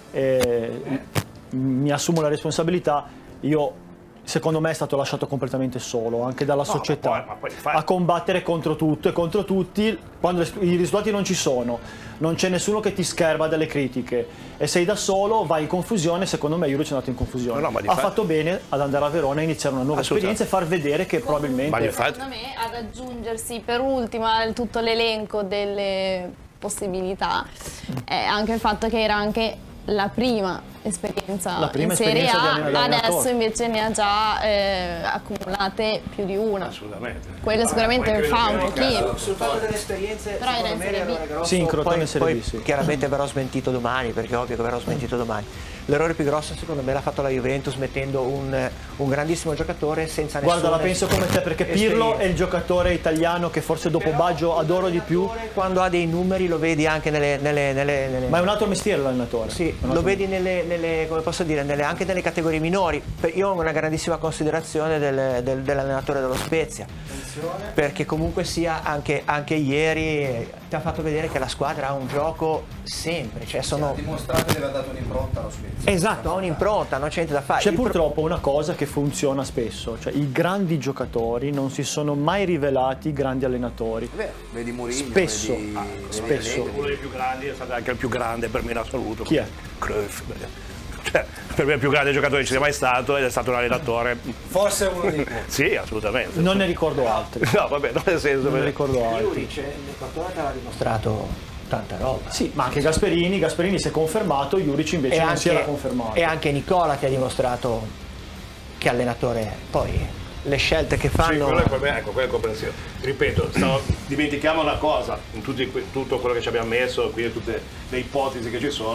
Mi assumo la responsabilità. Secondo me è stato lasciato completamente solo anche dalla società, ma poi a combattere contro tutto e contro tutti. Quando i risultati non ci sono, non c'è nessuno che ti scherba dalle critiche e sei da solo, vai in confusione. Secondo me Juric è andato in confusione. Ha fatto bene ad andare a Verona, iniziare una nuova esperienza e far vedere che probabilmente... Secondo me ad aggiungersi per ultima tutto l'elenco delle possibilità anche il fatto che era anche la prima esperienza in Serie A, adesso invece ne ha già accumulate più di una. Assolutamente. Quello sicuramente fa un pochino. Sul fatto delle esperienze, però era in Serie B. Sì, in Crotone in Serie B, sì. Chiaramente verrò smentito domani, perché è ovvio che verrò smentito domani. L'errore più grosso secondo me l'ha fatto la Juventus mettendo un grandissimo giocatore senza nessuna... Guarda, la penso come te, perché Pirlo è il giocatore italiano che forse dopo Baggio adoro di più. Quando ha dei numeri lo vedi anche nelle... Ma è un altro mestiere l'allenatore. Sì, lo vedi come posso dire, anche nelle categorie minori. Io ho una grandissima considerazione dell'allenatore dello Spezia, perché comunque sia anche ieri ti ha fatto vedere che la squadra ha un gioco sempre, cioè sono... Ha dimostrato di aver dato un'impronta allo Spezia. Esatto, ha un'impronta, non c'è niente da fare. C'è purtroppo una cosa che funziona spesso, cioè i grandi giocatori non si sono mai rivelati grandi allenatori. È vero, vedi Mourinho, spesso. Uno dei più grandi è stato anche il più grande per me in assoluto. Chi è? Cruyff. Cioè, per me è il più grande giocatore che ci sia mai stato ed è stato un allenatore. Forse uno dei più. Sì, assolutamente. Non ne ricordo altri. No, vabbè, non nel senso. Non ne ricordo altri. Juric nel Crotone ha dimostrato tanta roba. Sì, ma anche Gasperini si è confermato, Juric invece non si era confermato. E anche Nicola ti ha dimostrato che allenatore è. Poi le scelte che fanno... Sì, quello è per me, ecco, quella è comprensione. Ripeto, dimentichiamo una cosa, in tutto quello che ci abbiamo messo, quindi tutte le ipotesi che ci sono,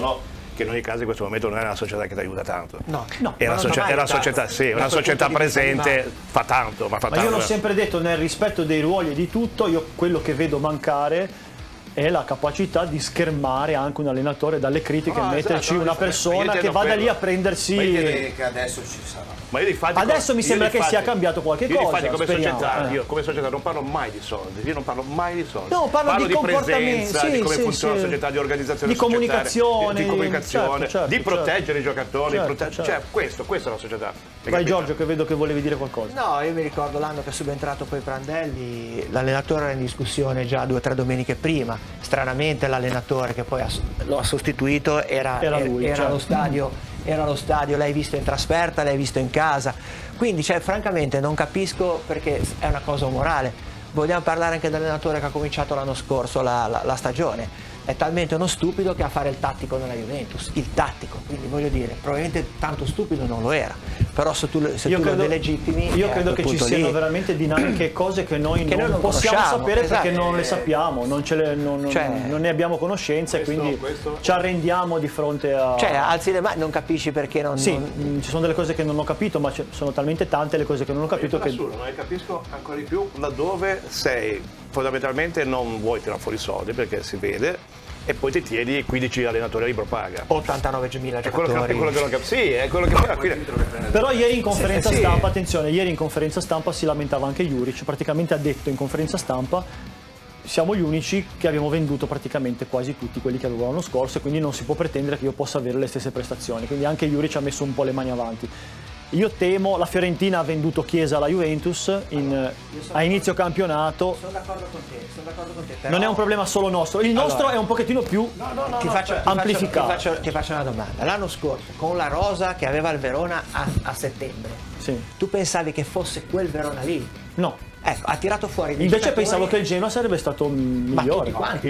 che in ogni caso in questo momento non è una società che ti aiuta tanto. No, È una società, sì, una società presente, fa tanto, ma fa Ma tanto. io l'ho sempre detto, nel rispetto dei ruoli e di tutto, io quello che vedo mancare è la capacità di schermare anche un allenatore dalle critiche e metterci esatto, una ma persona io che vada quello. lì a prendersi... Ma io direi che adesso ci sarà. Ma io difatti, Adesso mi sembra che sia cambiato qualche io cosa, difatti come speriamo, società, eh. io come società non parlo mai di soldi, io non parlo mai di soldi. No, parlo di comportamenti, presenza, sì, di come sì, funziona sì. la società, di organizzazione Di comunicazione, di comunicazione, certo, di proteggere i giocatori, certo. cioè questa è la società. Hai Vai capito? Giorgio, che vedo che volevi dire qualcosa. No, io mi ricordo l'anno che è subentrato poi Prandelli, l'allenatore era in discussione già 2 o 3 domeniche prima. Stranamente l'allenatore che poi lo ha sostituito era lui, era certo. allo stadio, l'hai visto in trasferta, l'hai visto in casa. Quindi francamente non capisco, perché è una cosa umorale. Vogliamo parlare anche dell'allenatore che ha cominciato l'anno scorso la stagione. È talmente uno stupido che a fare il tattico nella Juventus, il tattico, quindi voglio dire, probabilmente tanto stupido non lo era, però se tu lo delegittimi... Io credo che ci siano veramente dinamiche e cose che noi non possiamo sapere, esatto. perché non le sappiamo, non ne abbiamo conoscenza e quindi ci arrendiamo di fronte a... Cioè alzi le mani, non capisci perché non... Sì, ci sono delle cose che non ho capito, ma sono talmente tante le cose che non ho capito che... Non ne capisco ancora di più laddove sei fondamentalmente non vuoi tirare fuori i soldi perché si vede e poi ti tieni 15 allenatori a libro paga. 89.000 È quello che non capisco. Sì, è quello che Però ieri in conferenza stampa, attenzione, ieri in conferenza stampa si lamentava anche Juric, praticamente ha detto in conferenza stampa siamo gli unici che abbiamo venduto praticamente quasi tutti quelli che avevano l'anno scorso e quindi non si può pretendere che io possa avere le stesse prestazioni, quindi anche Juric ha messo un po' le mani avanti. Io temo, la Fiorentina ha venduto Chiesa alla Juventus a inizio campionato. Sono d'accordo con te, però... Non è un problema solo nostro, il nostro è un pochettino più amplificato. Ti faccio una domanda. L'anno scorso, con la rosa che aveva il Verona a settembre, Sì. tu pensavi che fosse quel Verona lì? No. Ecco, ha tirato fuori dei Invece giocatori... pensavo che il Genoa sarebbe stato Ma migliore.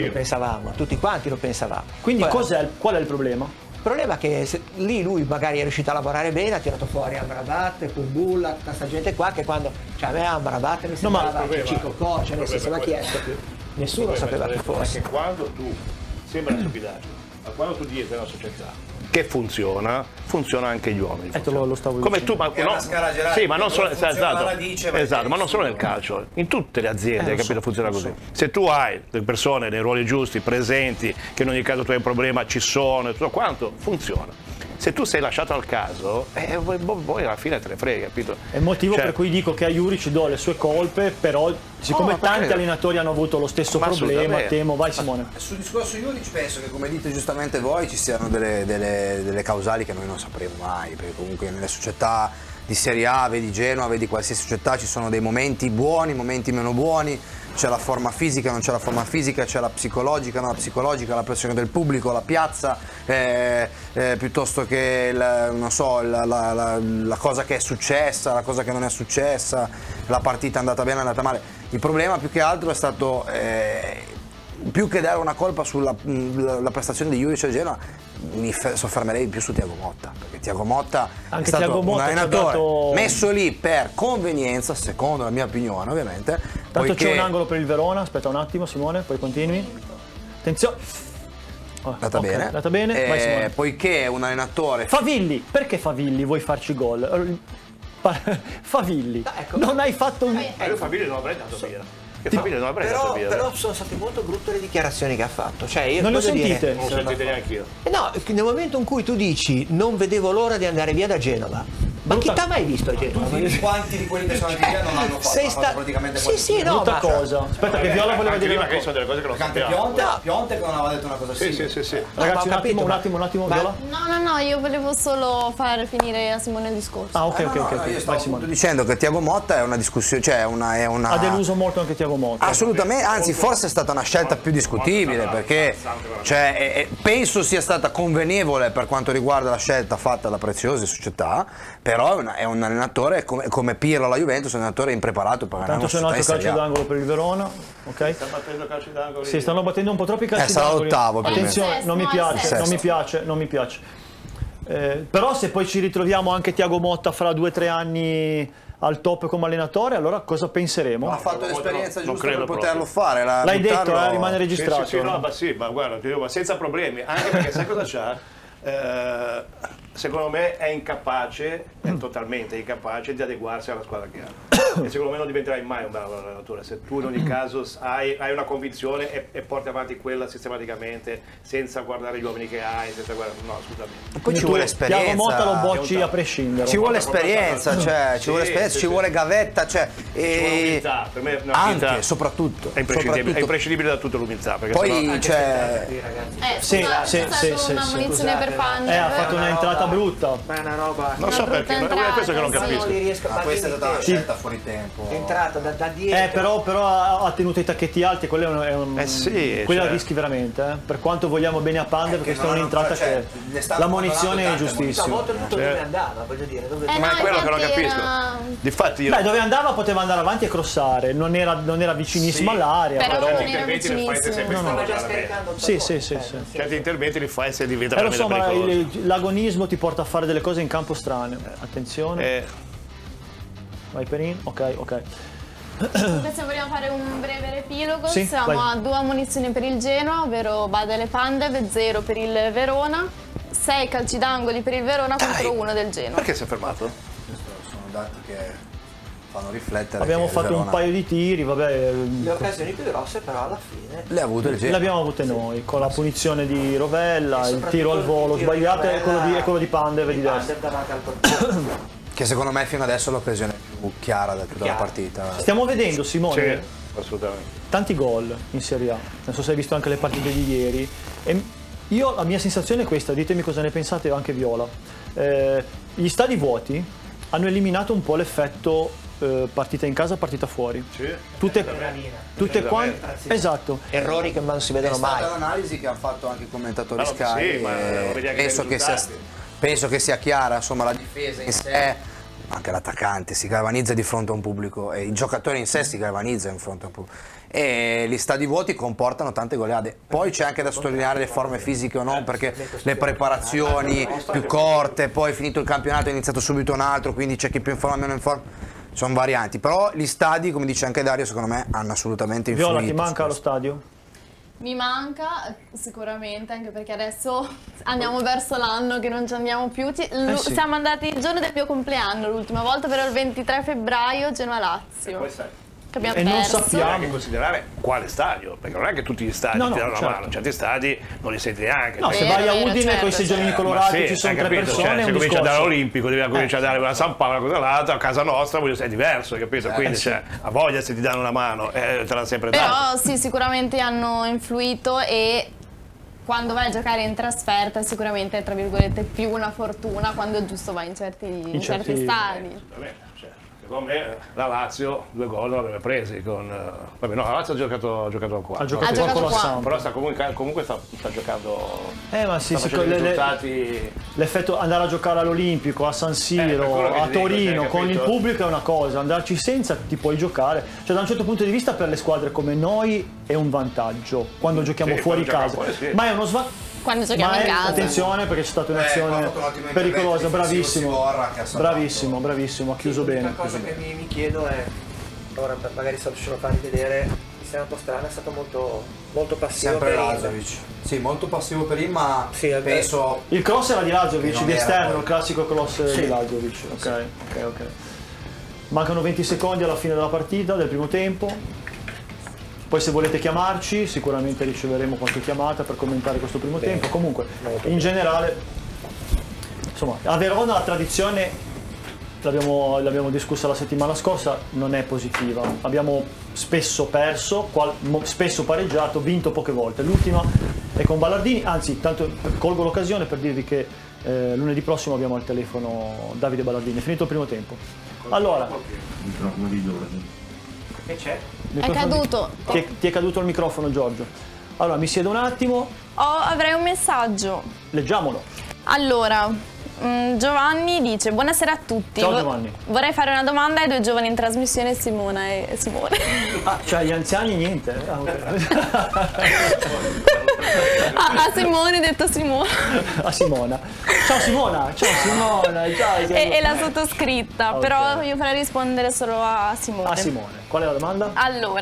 tutti quanti lo pensavamo. Quindi Poi, qual è il problema? il problema è che lì lui magari è riuscito a lavorare bene, ha tirato fuori Amrabat, Kumbulla, tutta questa gente qua che quando a me Amrabat mi sembrava Cico Coce, nel senso, ma chi è? Nessuno sapeva chi fosse. Perché quando tu, sembra una stupidaggine, ma quando tu dici una società che funziona anche gli uomini. Lo stavo Come dicendo. tu, ma È una scala gerarchica, sì, ma non solo, dove funziona esatto, la radice, vai esatto, ma non solo nel benissimo. calcio, in tutte le aziende, capito, funziona così. Se tu hai le persone nei ruoli giusti, presenti, che in ogni caso tu hai un problema, ci sono e tutto quanto, funziona. Se tu sei lasciato al caso, poi alla fine te ne frega, capito? È il motivo per cui dico che a Juric do le sue colpe, però siccome tanti allenatori hanno avuto lo stesso problema, temo, vai Simone. Sul discorso Juric penso che, come dite giustamente voi, ci siano delle causali che noi non sapremo mai, perché comunque nelle società di Serie A, vedi Genoa, vedi qualsiasi società, ci sono dei momenti buoni, momenti meno buoni, c'è la forma fisica, non c'è la forma fisica, c'è la psicologica, non la psicologica, la pressione del pubblico, la piazza, piuttosto che non so, la cosa che è successa, la cosa che non è successa, la partita è andata bene, è andata male. Il problema più che altro è stato, più che dare una colpa sulla prestazione di Juric a Genoa, mi soffermerei più su Thiago Motta, perché Thiago Motta Anche è stato Thiago Motta un allenatore dato... messo lì per convenienza, secondo la mia opinione ovviamente. Tanto c'è un angolo per il Verona, aspetta un attimo Simone, poi continui. Attenzione. Andata bene. Andata bene, vai Simone. Poiché è un allenatore... Favilli, perché Favilli vuoi farci gol? Favilli, non hai fatto un... Io Favilli non avrei dato via. Però sono state molto brutte le dichiarazioni che ha fatto. Cioè, io Non le ho sentite? Non lo sentite neanche io. No, nel momento in cui tu dici non vedevo l'ora di andare via da Genova, ma chi t'ha mai visto a Genova? Quanti di quelli che sono andati via non l'hanno fatto? Sei Hanno fatto praticamente sì, no, Brutta ma... cosa. Aspetta che Viola voleva dire una Magari cosa. sono delle cose che non Anche sappiamo. Pionte che non aveva detto una cosa simile. Sì. Ragazzi, ma ho capito, un attimo, ma- Viola. No, io volevo solo far finire a Simone il discorso. Ah, ok, Io vai stavo Simone. dicendo che Thiago Motta è una discussione, cioè è una... Ha deluso molto anche Thiago Motta. Assolutamente, anzi forse è stata una scelta più discutibile, perché penso sia stata convenevole per quanto riguarda la scelta fatta da preziose società, però è un allenatore come Pirlo alla Juventus, è un allenatore impreparato per Tanto c'è un altro calcio d'angolo per il Verona, ok? Stanno battendo calci d'angolo. Sì, stanno battendo un po' troppi calci sarà d'angolo. l'ottavo, più o meno. Attenzione, non mi piace, non mi piace. Però se poi ci ritroviamo anche Thiago Motta fra 2 o 3 anni al top come allenatore, allora cosa penseremo? Ha fatto l'esperienza non giusta per credo poterlo proprio. fare. L'hai detto, buttarlo- rimane registrato. Sì, no, ma sì, ma guarda, ti dico, ma senza problemi, anche perché sai cosa c'ha? secondo me è incapace, è totalmente incapace di adeguarsi alla squadra che ha. E secondo me non diventerai mai un bravo allenatore se tu in ogni caso hai una convinzione e porti avanti quella sistematicamente senza guardare gli uomini che hai, senza guardare, no, assolutamente. Poi ci vuole esperienza. Thiago Motta lo bocci a prescindere. Ci vuole esperienza, cioè, ci vuole esperienza, ci vuole gavetta, cioè, Ci vuole umiltà, per me anche, soprattutto. è imprescindibile da tutto l'umiltà. Perché Poi sennò, c'è... Sì, c'è stata una munizione per Pandev. ha fatto un'entrata brutta. Ma è una roba. non so perché, è questo che non capisco. Non li riesco a Questa è stata una battere. scelta fuori tempo. È entrata da dietro. Però ha tenuto i tacchetti alti e quello è un sì, quella cioè. rischi veramente, eh. Per quanto vogliamo bene a Pandev, perché questa è un'entrata cioè, che ne stanno la munizione è parlando tante No, giustissima. oltretutto dove andava, voglio dire. Dove... Ma no, è quello che non infatti capisco. era- Difatti io... Beh, dove andava poteva andare avanti e crossare, non era vicinissimo Sì, all'area. però però- non certi era interventi li fai se sempre vicinissimo. Stava già veramente. scaricando un Sì, pallone. sì. Certi interventi li fai se diventa Lo veramente so, ma pericoloso. l'agonismo ti porta a fare delle cose in campo strane. Attenzione, vai Perin, ok. Se vogliamo fare un breve riepilogo, Sì, siamo vai. a 2 munizioni per il Genoa, ovvero Badel e Pandev, 0 per il Verona, 6 calci d'angoli per il Verona contro 1 del Genoa. Perché si è fermato? Sono dati che fanno riflettere. Abbiamo che il fatto un Verona paio di tiri, vabbè, Le occasioni più grosse però alla fine. Le ha avute il le Genoa. abbiamo avute noi, con la punizione di Rovella, il tiro al volo il tiro di sbagliato e Rovella, quello di Pandev di destra. Pandev davanti al portiere. Che secondo me fino adesso è l'occasione più chiara di tutta la partita. Stiamo vedendo, Simone, Sì, assolutamente. tanti gol in Serie A. Non so se hai visto anche le partite di ieri. E io, la mia sensazione è questa, ditemi cosa ne pensate anche Viola. Gli stadi vuoti hanno eliminato un po' l'effetto partita in casa, partita fuori. Sì. Tutte quante. Esatto. Errori che non si È vedono mai. stata l'analisi che hanno fatto anche i commentatori Ah, Sky. sì, ma e vedi anche penso, dai che sia, risultati. penso che sia chiara, insomma, la difesa in sé, anche l'attaccante si galvanizza di fronte a un pubblico e il giocatore in sé si galvanizza in fronte a un pubblico. E gli stadi vuoti comportano tante goleade. Poi c'è anche da sottolineare le forme fisiche o no, perché le preparazioni più corte, poi finito il campionato è iniziato subito un altro, quindi c'è chi è più in forma, meno in forma. Sono varianti, però gli stadi, come dice anche Dario, secondo me hanno assolutamente influito. Viola, ti manca su lo questo. stadio? Mi manca sicuramente, anche perché adesso andiamo verso l'anno che non ci andiamo più. Sì. Siamo andati il giorno del mio compleanno l'ultima volta, però il 23 febbraio Genoa-Lazio. Poi sai, Che abbiamo E non perso. sappiamo. bisogna anche considerare quale stadio, perché non è che tutti gli stadi No, ti danno certo. una mano, certi stadi non li senti neanche. No, se Cioè, vai a vero, Udine certo, con i seggiolini certo. colorati, sì, ci sono hai 3 capito? persone, Cioè, è se un cominci a dare discorso. all'Olimpico, devi cominciare a dare una San Paolo, cosa l'altra, a casa nostra è diverso, hai capito? Quindi cioè, a voglia se ti danno una mano, te l'hanno sempre dato. Però sì, sicuramente hanno influito e quando vai a giocare in trasferta sicuramente è tra virgolette più una fortuna quando giusto vai in certi certi- stadi. Cioè, secondo me la Lazio 2 gol non avrebbe presi con... Vabbè no, la Lazio ha giocato qua. Ha giocato Ha qua con giocato la qua. Samp. Però comunque sta giocando... Ma sì, sta sì, facendo le- risultati... l'effetto andare a giocare all'Olimpico, a San per Siro, quello che a ti dico, Torino, cioè, con il capito? pubblico è una cosa, andarci senza ti puoi giocare. Cioè da un certo punto di vista per le squadre come noi è un vantaggio quando giochiamo Sì, fuori quando casa. giochiamo fuori, sì. Ma è uno svantaggio. Quando giochiamo in casa. Attenzione perché c'è stata un'azione qua ha fatto un ottimo pericolosa, intervento bravissimo. difensivo Sivorra che ha salvato. Bravissimo, ha chiuso bene. Una cosa che mi chiedo è, ora magari se riusciamo a farvi vedere, mi sembra un po' strano, è stato molto passivo. Sempre per il- Lazovic. Sì, molto passivo per il, ma Sì, è vero. penso... Il cross era di Lazovic, Che non di era esterno, poi. il classico cross di Lazovic. Ok. Mancano 20 secondi alla fine della partita, del primo tempo. Poi se volete chiamarci, sicuramente riceveremo qualche chiamata per commentare questo primo tempo. Comunque, in generale, insomma, a Verona la tradizione, l'abbiamo discussa la settimana scorsa, non è positiva. Abbiamo spesso perso, spesso pareggiato, vinto poche volte. L'ultima è con Ballardini, anzi, tanto colgo l'occasione per dirvi che lunedì prossimo abbiamo al telefono Davide Ballardini. È finito il primo tempo. Allora, Che c'è? È caduto. ti è caduto il microfono, Giorgio. Allora, mi siedo un attimo, Avrei un messaggio. leggiamolo. Allora, Giovanni dice: buonasera a tutti. Ciao, Giovanni. Vorrei fare una domanda ai 2 giovani in trasmissione, Simona e Simone. Ah, cioè gli anziani niente. Ah, ok. A Simone, detto Simone. A Simona. Ciao Simona, ciao Simona, ciao. E la sottoscritta, Ok. però io farei rispondere solo a Simone. A Simone. Qual è la domanda? Allora,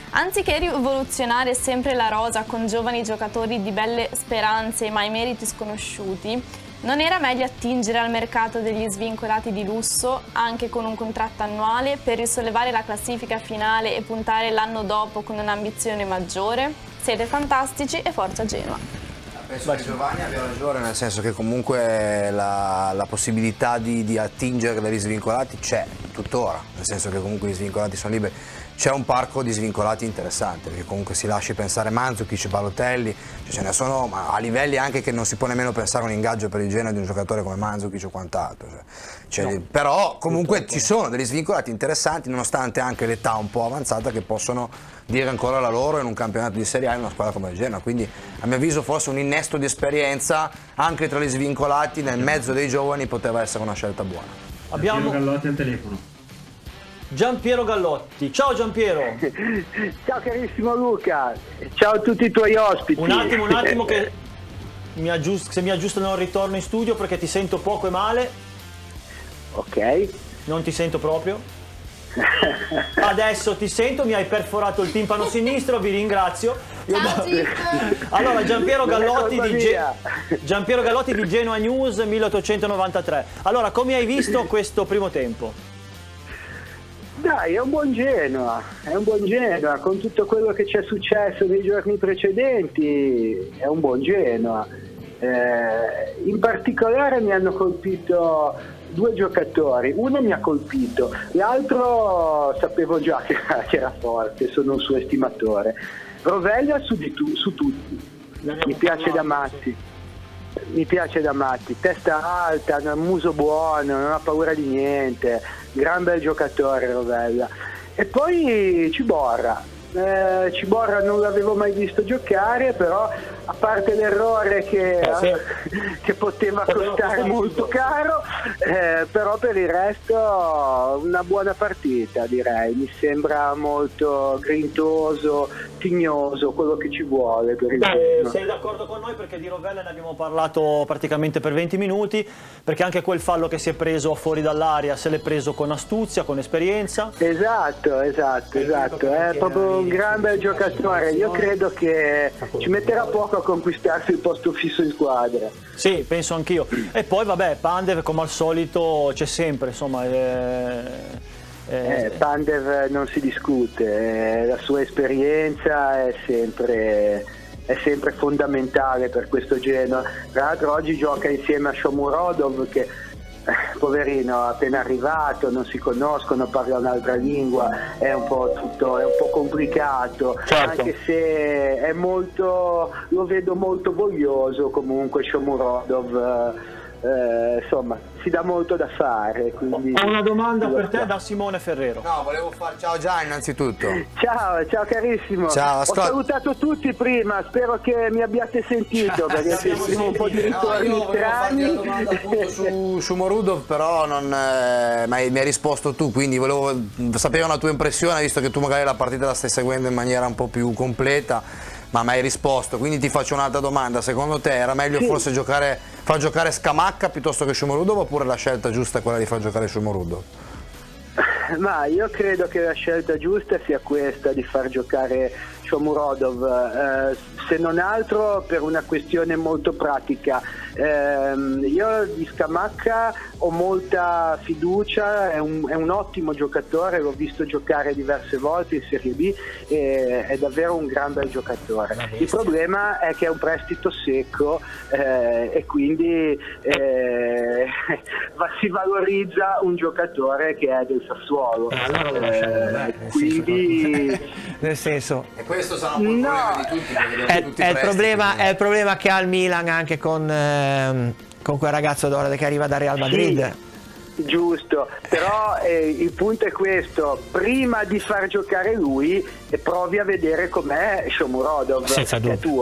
Anziché rivoluzionare sempre la rosa con giovani giocatori di belle speranze ma ai meriti sconosciuti, non era meglio attingere al mercato degli svincolati di lusso, anche con un contratto annuale, per risollevare la classifica finale e puntare l'anno dopo con un'ambizione maggiore? Siete fantastici e forza Genoa! Penso che Giovanni abbia ragione, nel senso che comunque la possibilità di attingere dagli svincolati c'è tuttora, nel senso che comunque gli svincolati sono liberi. C'è un parco di svincolati interessante, perché comunque si lasci pensare Mandzukic, Balotelli, cioè ce ne sono a livelli anche che non si può nemmeno pensare a un ingaggio per il Genoa di un giocatore come Mandzukic o quant'altro. No, però comunque ci sono degli svincolati interessanti, nonostante anche l'età un po' avanzata, che possono dire ancora la loro in un campionato di Serie A in una squadra come il Genoa. Quindi a mio avviso forse un innesto di esperienza anche tra gli svincolati nel mezzo dei giovani poteva essere una scelta buona. Abbiamo Gallotti al telefono. Giampiero Gallotti. Ciao Giampiero. Ciao carissimo Luca, ciao a tutti i tuoi ospiti. Un attimo che se mi aggiustano il ritorno in studio, perché ti sento poco e male. Ok. Non ti sento proprio. Adesso ti sento, mi hai perforato il timpano sinistro, vi ringrazio. Allora, Giampiero Gallotti di Genoa News 1893. Allora, come hai visto questo primo tempo? Dai, è un buon Genoa, con tutto quello che ci è successo nei giorni precedenti, è un buon Genoa. In particolare mi hanno colpito due giocatori, uno mi ha colpito, l'altro sapevo già che era forte, sono un suo estimatore. Rovella su tutti, mi piace da matti, testa alta, muso buono, non ha paura di niente, gran bel giocatore Rovella. E poi Ciborra non l'avevo mai visto giocare, però a parte l'errore che poteva costare molto caro, però per il resto una buona partita, direi. Mi sembra molto grintoso, tignoso, quello che ci vuole per il giorno. Sei d'accordo con noi? Perché di Rovella ne abbiamo parlato praticamente per 20 minuti, perché anche quel fallo che si è preso fuori dall'area se l'è preso con astuzia, con esperienza. Esatto, è proprio un gran bel giocatore. Io credo che ci metterà poco a conquistarsi il posto fisso in squadra. Sì, penso anch'io. E poi vabbè, Pandev come al solito c'è sempre, insomma. Pandev non si discute, la sua esperienza è sempre fondamentale per questo Genoa. Tra l'altro oggi gioca insieme a Shomurodov, che poverino, appena arrivato, non si conoscono, parla un'altra lingua, è un po' complicato, certo. Anche se è lo vedo molto voglioso comunque Shomurodov, insomma si dà molto da fare. Quindi ho una domanda per te da Simone Ferrero. No, volevo fare ciao Gian innanzitutto. Ciao carissimo. Ciao, ho salutato tutti prima, spero che mi abbiate sentito, perché siamo un po' di ritorni strani. Io volevo farti una domanda appunto su Morudov, però mi hai risposto tu, quindi volevo sapere una tua impressione, visto che tu magari la partita la stai seguendo in maniera un po' più completa. Ma mi hai risposto, quindi ti faccio un'altra domanda. Secondo te era meglio forse far giocare Scamacca piuttosto che Shomurodov, oppure la scelta giusta è quella di far giocare Shomurodov? Ma io credo che la scelta giusta sia questa, di far giocare Shomurodov, se non altro per una questione molto pratica. Io di Scamacca ho molta fiducia, è un ottimo giocatore, l'ho visto giocare diverse volte in Serie B, è davvero un gran bel giocatore. Il problema è che è un prestito secco, e quindi si valorizza un giocatore che è del Sassuolo. Quindi nel senso, e questo sarà un problema di tutti, è il problema che ha il Milan anche con quel ragazzo d'Orade che arriva dal Real Madrid. Sì, giusto, però il punto è questo: prima di far giocare lui provi a vedere com'è Shomurodov, che è tuo.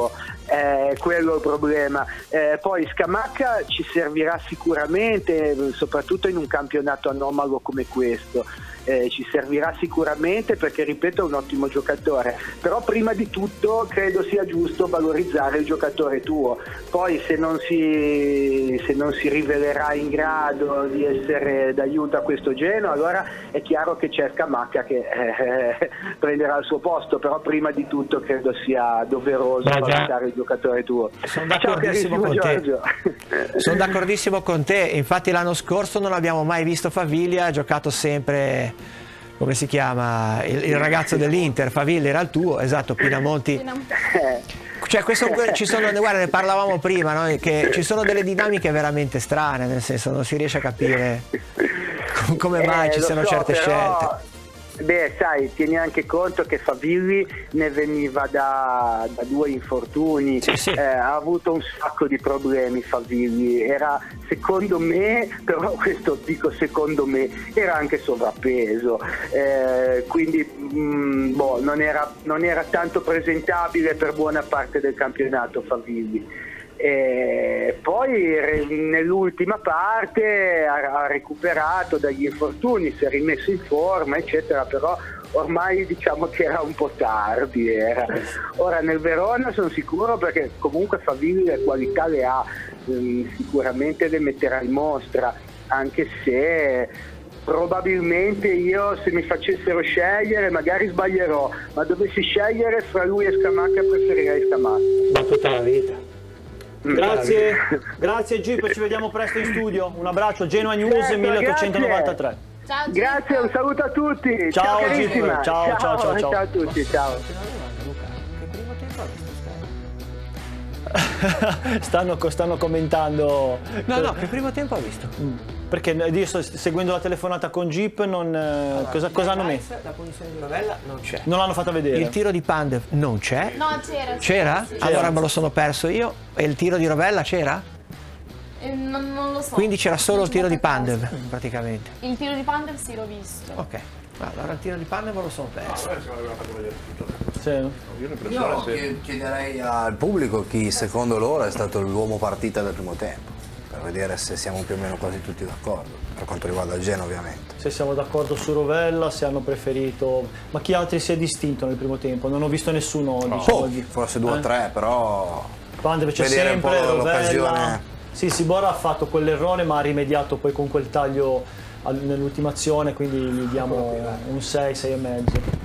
Quello è il problema. Poi Scamacca ci servirà sicuramente, soprattutto in un campionato anomalo come questo. Ci servirà sicuramente perché, ripeto, è un ottimo giocatore, però prima di tutto credo sia giusto valorizzare il giocatore tuo. Poi se non si rivelerà in grado di essere d'aiuto a questo Genoa, allora è chiaro che c'è Scamacca che prenderà il suo posto, però prima di tutto credo sia doveroso valorizzare il giocatore tuo. Sono d'accordissimo con te. Sono d'accordissimo con te, infatti l'anno scorso non abbiamo mai visto Faviglia, ha giocato sempre, come si chiama, il ragazzo dell'Inter. Faviglia era il tuo, esatto, Pinamonti. Cioè guarda, ne parlavamo prima, no? Che ci sono delle dinamiche veramente strane, nel senso non si riesce a capire come mai ci siano certe scelte. Beh, sai, tieni anche conto che Favilli ne veniva da 2 infortuni, ha avuto un sacco di problemi Favilli, era, secondo me, però questo dico secondo me, era anche sovrappeso, quindi non era tanto presentabile per buona parte del campionato Favilli. Poi nell'ultima parte ha recuperato dagli infortuni, si è rimesso in forma eccetera, però ormai diciamo che era un po' tardi. Ora nel Verona sono sicuro, perché comunque Favilli le qualità le ha, sicuramente le metterà in mostra, anche se probabilmente io, se mi facessero scegliere, magari sbaglierò, ma dovessi scegliere fra lui e Scamacca preferirei Scamacca. Ma tutta la vita. Grazie Gip, ci vediamo presto in studio. Un abbraccio, Genoa News 1893. Ciao, Gip. Grazie, un saluto a tutti. Ciao, carissima. ciao. Ciao a tutti, ciao. Stanno commentando. No, che primo tempo ha visto? Perché io sto seguendo la telefonata con Gip, cosa hanno messo? La punizione di Rovella non c'è. Non l'hanno fatta vedere. Il tiro di Pandev non c'è. No, c'era. C'era? Sì. Allora me lo sono perso io. E il tiro di Rovella c'era? Non lo so. Quindi c'era solo il tiro di Pandev, praticamente. Il tiro di Pandev sì, l'ho visto. Ok, allora il tiro di Pandev me lo sono perso. Io chiederei al pubblico chi secondo loro è stato l'uomo partita del primo tempo, per vedere se siamo più o meno quasi tutti d'accordo, per quanto riguarda il Genoa ovviamente. Se siamo d'accordo su Rovella, se hanno preferito. Ma chi altri si è distinto nel primo tempo? Non ho visto nessuno. Forse 2 o 3, però Pandev c'è vedere sempre, un po' Rovella. l'occasione. Sì, Sibora ha fatto quell'errore ma ha rimediato poi con quel taglio nell'ultima azione, quindi gli diamo un 6, 6,5.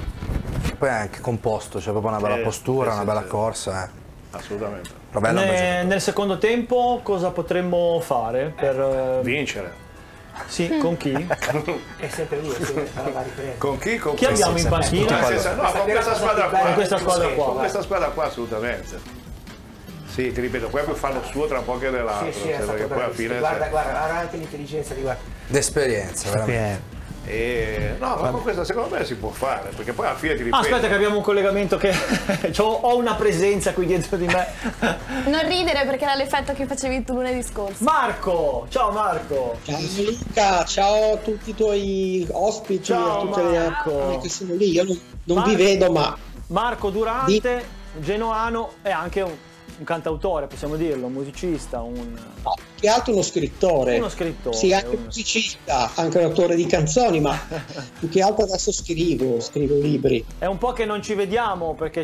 Poi è anche composto, c'è proprio una bella postura, una bella corsa. Assolutamente. Nel secondo tempo cosa potremmo fare per vincere? Sì, con chi? È sempre lui, con chi? Chi abbiamo in panchina? Con questa squadra qua. Con questa squadra qua. Con questa squadra qua assolutamente. Sì, ti ripeto, poi fanno suo tra poco e dell'altro, perché poi alla fine guarda, ha anche l'intelligenza di l'esperienza, veramente. No, ma con questa secondo me si può fare, perché poi alla fine ti ripeto. Aspetta che abbiamo un collegamento che ho una presenza qui dietro di me. Non ridere perché era l'effetto che facevi tu lunedì scorso. Marco! Ciao Marco! Ciao Luca, ciao a tutti i tuoi ospiti, ciao, a tutte le persone che sono lì. Io non vi vedo, ma Marco Durante, genoano, è anche un cantautore, possiamo dirlo, un musicista, no, che altro uno scrittore. Uno scrittore. Sì, anche un musicista, anche un autore di canzoni, ma più che altro adesso scrivo libri. È un po' che non ci vediamo perché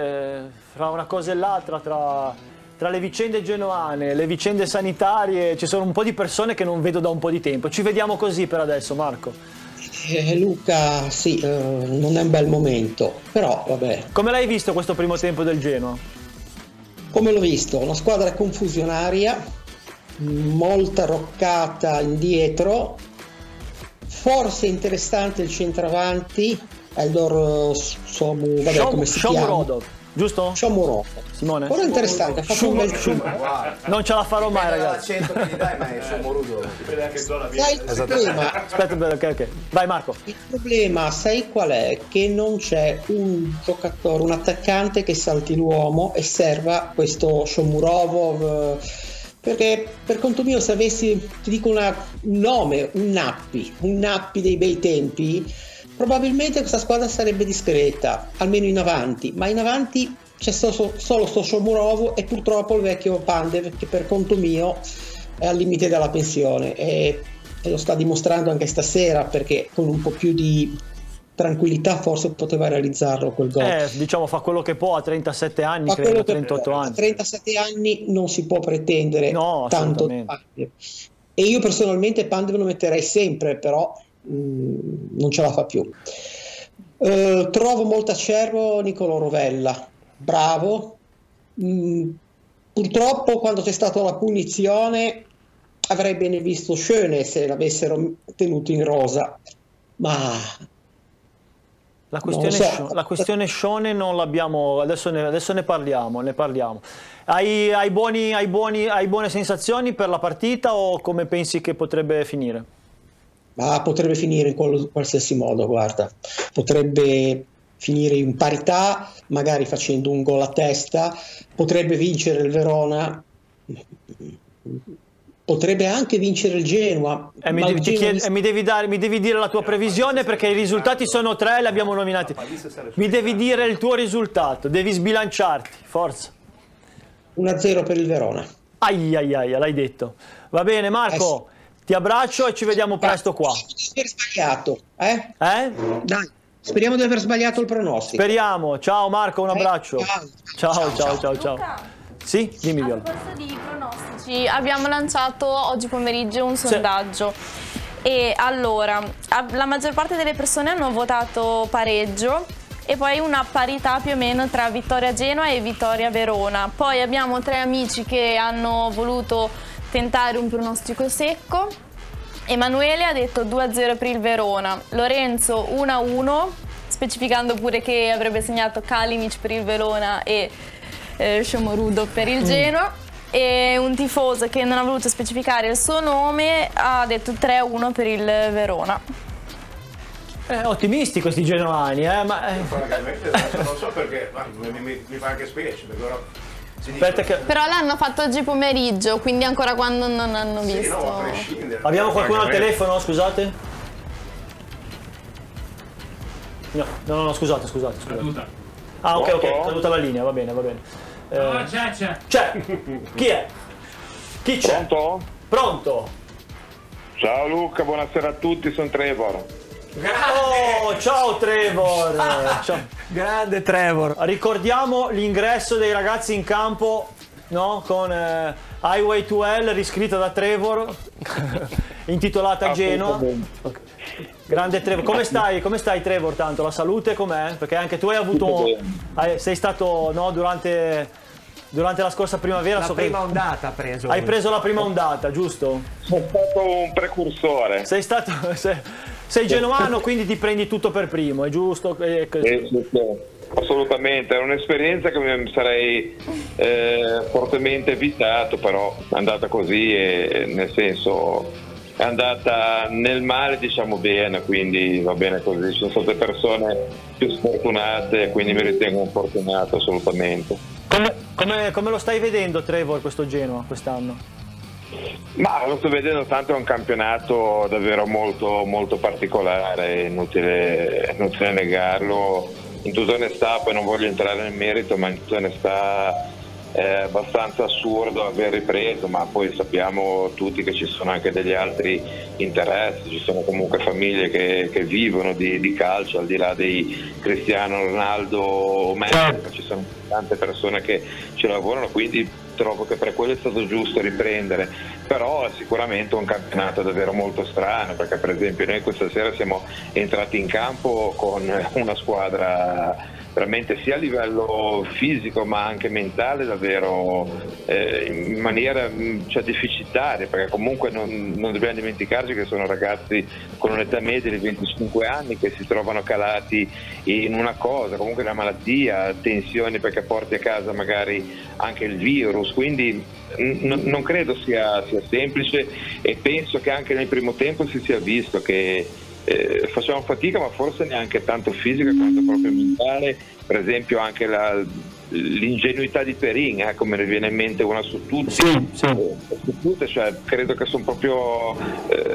fra una cosa e l'altra, tra le vicende genoane, le vicende sanitarie, ci sono un po' di persone che non vedo da un po' di tempo. Ci vediamo così per adesso, Marco. Luca, sì, non è un bel momento, però vabbè. Come l'hai visto questo primo tempo del Genoa? Come l'ho visto? Una squadra confusionaria, molta roccata indietro, forse interessante il centravanti, Eldor come si chiama? Giusto? Shomurodov. Simone? Ora interessante, ha fatto un bel film. Non ce la farò mai, ragazzi. L'accento che gli dai, ma è Shomurodov. Sai il problema? Aspetta, ok. Vai Marco. Il problema, sai qual è? Che non c'è un giocatore, un attaccante che salti l'uomo e serva questo Shomurodov. Perché per conto mio, se avessi, ti dico un nome, un Nappi dei bei tempi, probabilmente questa squadra sarebbe discreta, almeno in avanti, ma in avanti c'è solo sto Shomurodov e purtroppo il vecchio Pandev, che per conto mio è al limite della pensione, e lo sta dimostrando anche stasera, perché con un po' più di tranquillità forse poteva realizzarlo quel gol. Diciamo, fa quello che può a 37 anni, credo, 38 anni. A 37 anni non si può pretendere tanto da Pandev. E io personalmente Pandev lo metterei sempre, però non ce la fa più. Trovo molto acerbo Nicolò Rovella, bravo. Purtroppo quando c'è stata la punizione avrei bene visto Schöne se l'avessero tenuto in rosa, ma la questione Schöne non l'abbiamo, adesso ne parliamo. Hai buone sensazioni per la partita, o come pensi che potrebbe finire? Ma potrebbe finire in qualsiasi modo, guarda, potrebbe finire in parità, magari facendo un gol a testa, potrebbe vincere il Verona, potrebbe anche vincere il Genoa. Mi devi dire la tua previsione, perché i risultati sono 3, li abbiamo nominati. Mi devi dire il tuo risultato, devi sbilanciarti, forza. 1-0 per il Verona. L'hai detto. Va bene, Marco, ti abbraccio e ci vediamo presto qua. Speriamo di aver sbagliato, Dai, speriamo di aver sbagliato il pronostico. Speriamo. Ciao Marco, un abbraccio. Ciao. Sì, dimmi. A proposito di pronostici, abbiamo lanciato oggi pomeriggio un sondaggio. E allora, la maggior parte delle persone hanno votato pareggio, e poi una parità più o meno tra Vittoria Genoa e Vittoria Verona. Poi abbiamo 3 amici che hanno voluto tentare un pronostico secco. Emanuele ha detto 2-0 per il Verona, Lorenzo 1-1, specificando pure che avrebbe segnato Kalinic per il Verona e Shomurodov per il Genoa. E un tifoso che non ha voluto specificare il suo nome ha detto 3-1 per il Verona. Ottimisti questi genoani, ma francamente non so perché, ma mi fa anche specie, perché ora però l'hanno fatto oggi pomeriggio, quindi ancora quando non hanno visto. No, a prescindere. Abbiamo qualcuno al telefono, scusate? No, scusate. Ok, caduta la linea, va bene. No, c'è. Chi è? Chi c'è? Pronto? Ciao Luca, buonasera a tutti, sono Trevor. Ciao Trevor. Ciao. Grande Trevor. Ricordiamo l'ingresso dei ragazzi in campo, no? Con Highway to Hell, riscritta da Trevor, intitolata Genoa. Grande Trevor. Come stai Trevor? Tanto la salute com'è? Perché anche tu hai avuto, sei stato, no, durante la scorsa primavera. La prima ondata ha preso. Hai preso la prima ondata, giusto? Sono stato un precursore. Sei genuano, quindi ti prendi tutto per primo, è giusto? Sì, assolutamente, è un'esperienza che mi sarei fortemente evitato, però è andata così, e nel senso è andata nel male, diciamo bene, quindi va bene così. Ci sono state persone più sfortunate, quindi mi ritengo fortunato assolutamente. Come lo stai vedendo Trevor questo Genoa quest'anno? Ma lo sto vedendo, tanto è un campionato davvero molto, molto particolare, inutile negarlo. In tutta onestà, poi non voglio entrare nel merito, ma in tutta onestà è abbastanza assurdo aver ripreso, ma poi sappiamo tutti che ci sono anche degli altri interessi, ci sono comunque famiglie che vivono di calcio, al di là dei Cristiano Ronaldo o Messi, ci sono tante persone che ci lavorano, quindi trovo che per quello è stato giusto riprendere, però è sicuramente un campionato davvero molto strano, perché per esempio noi questa sera siamo entrati in campo con una squadra veramente sia a livello fisico ma anche mentale davvero in maniera deficitaria, perché comunque non dobbiamo dimenticarci che sono ragazzi con un'età media di 25 anni che si trovano calati in una cosa, comunque la malattia, tensioni perché porti a casa magari anche il virus, quindi non credo sia semplice, e penso che anche nel primo tempo si sia visto che facciamo fatica, ma forse neanche tanto fisica quanto proprio mentale. Per esempio anche l'ingenuità di Perin, come ne viene in mente una su tutte, su tutte, cioè credo che sono proprio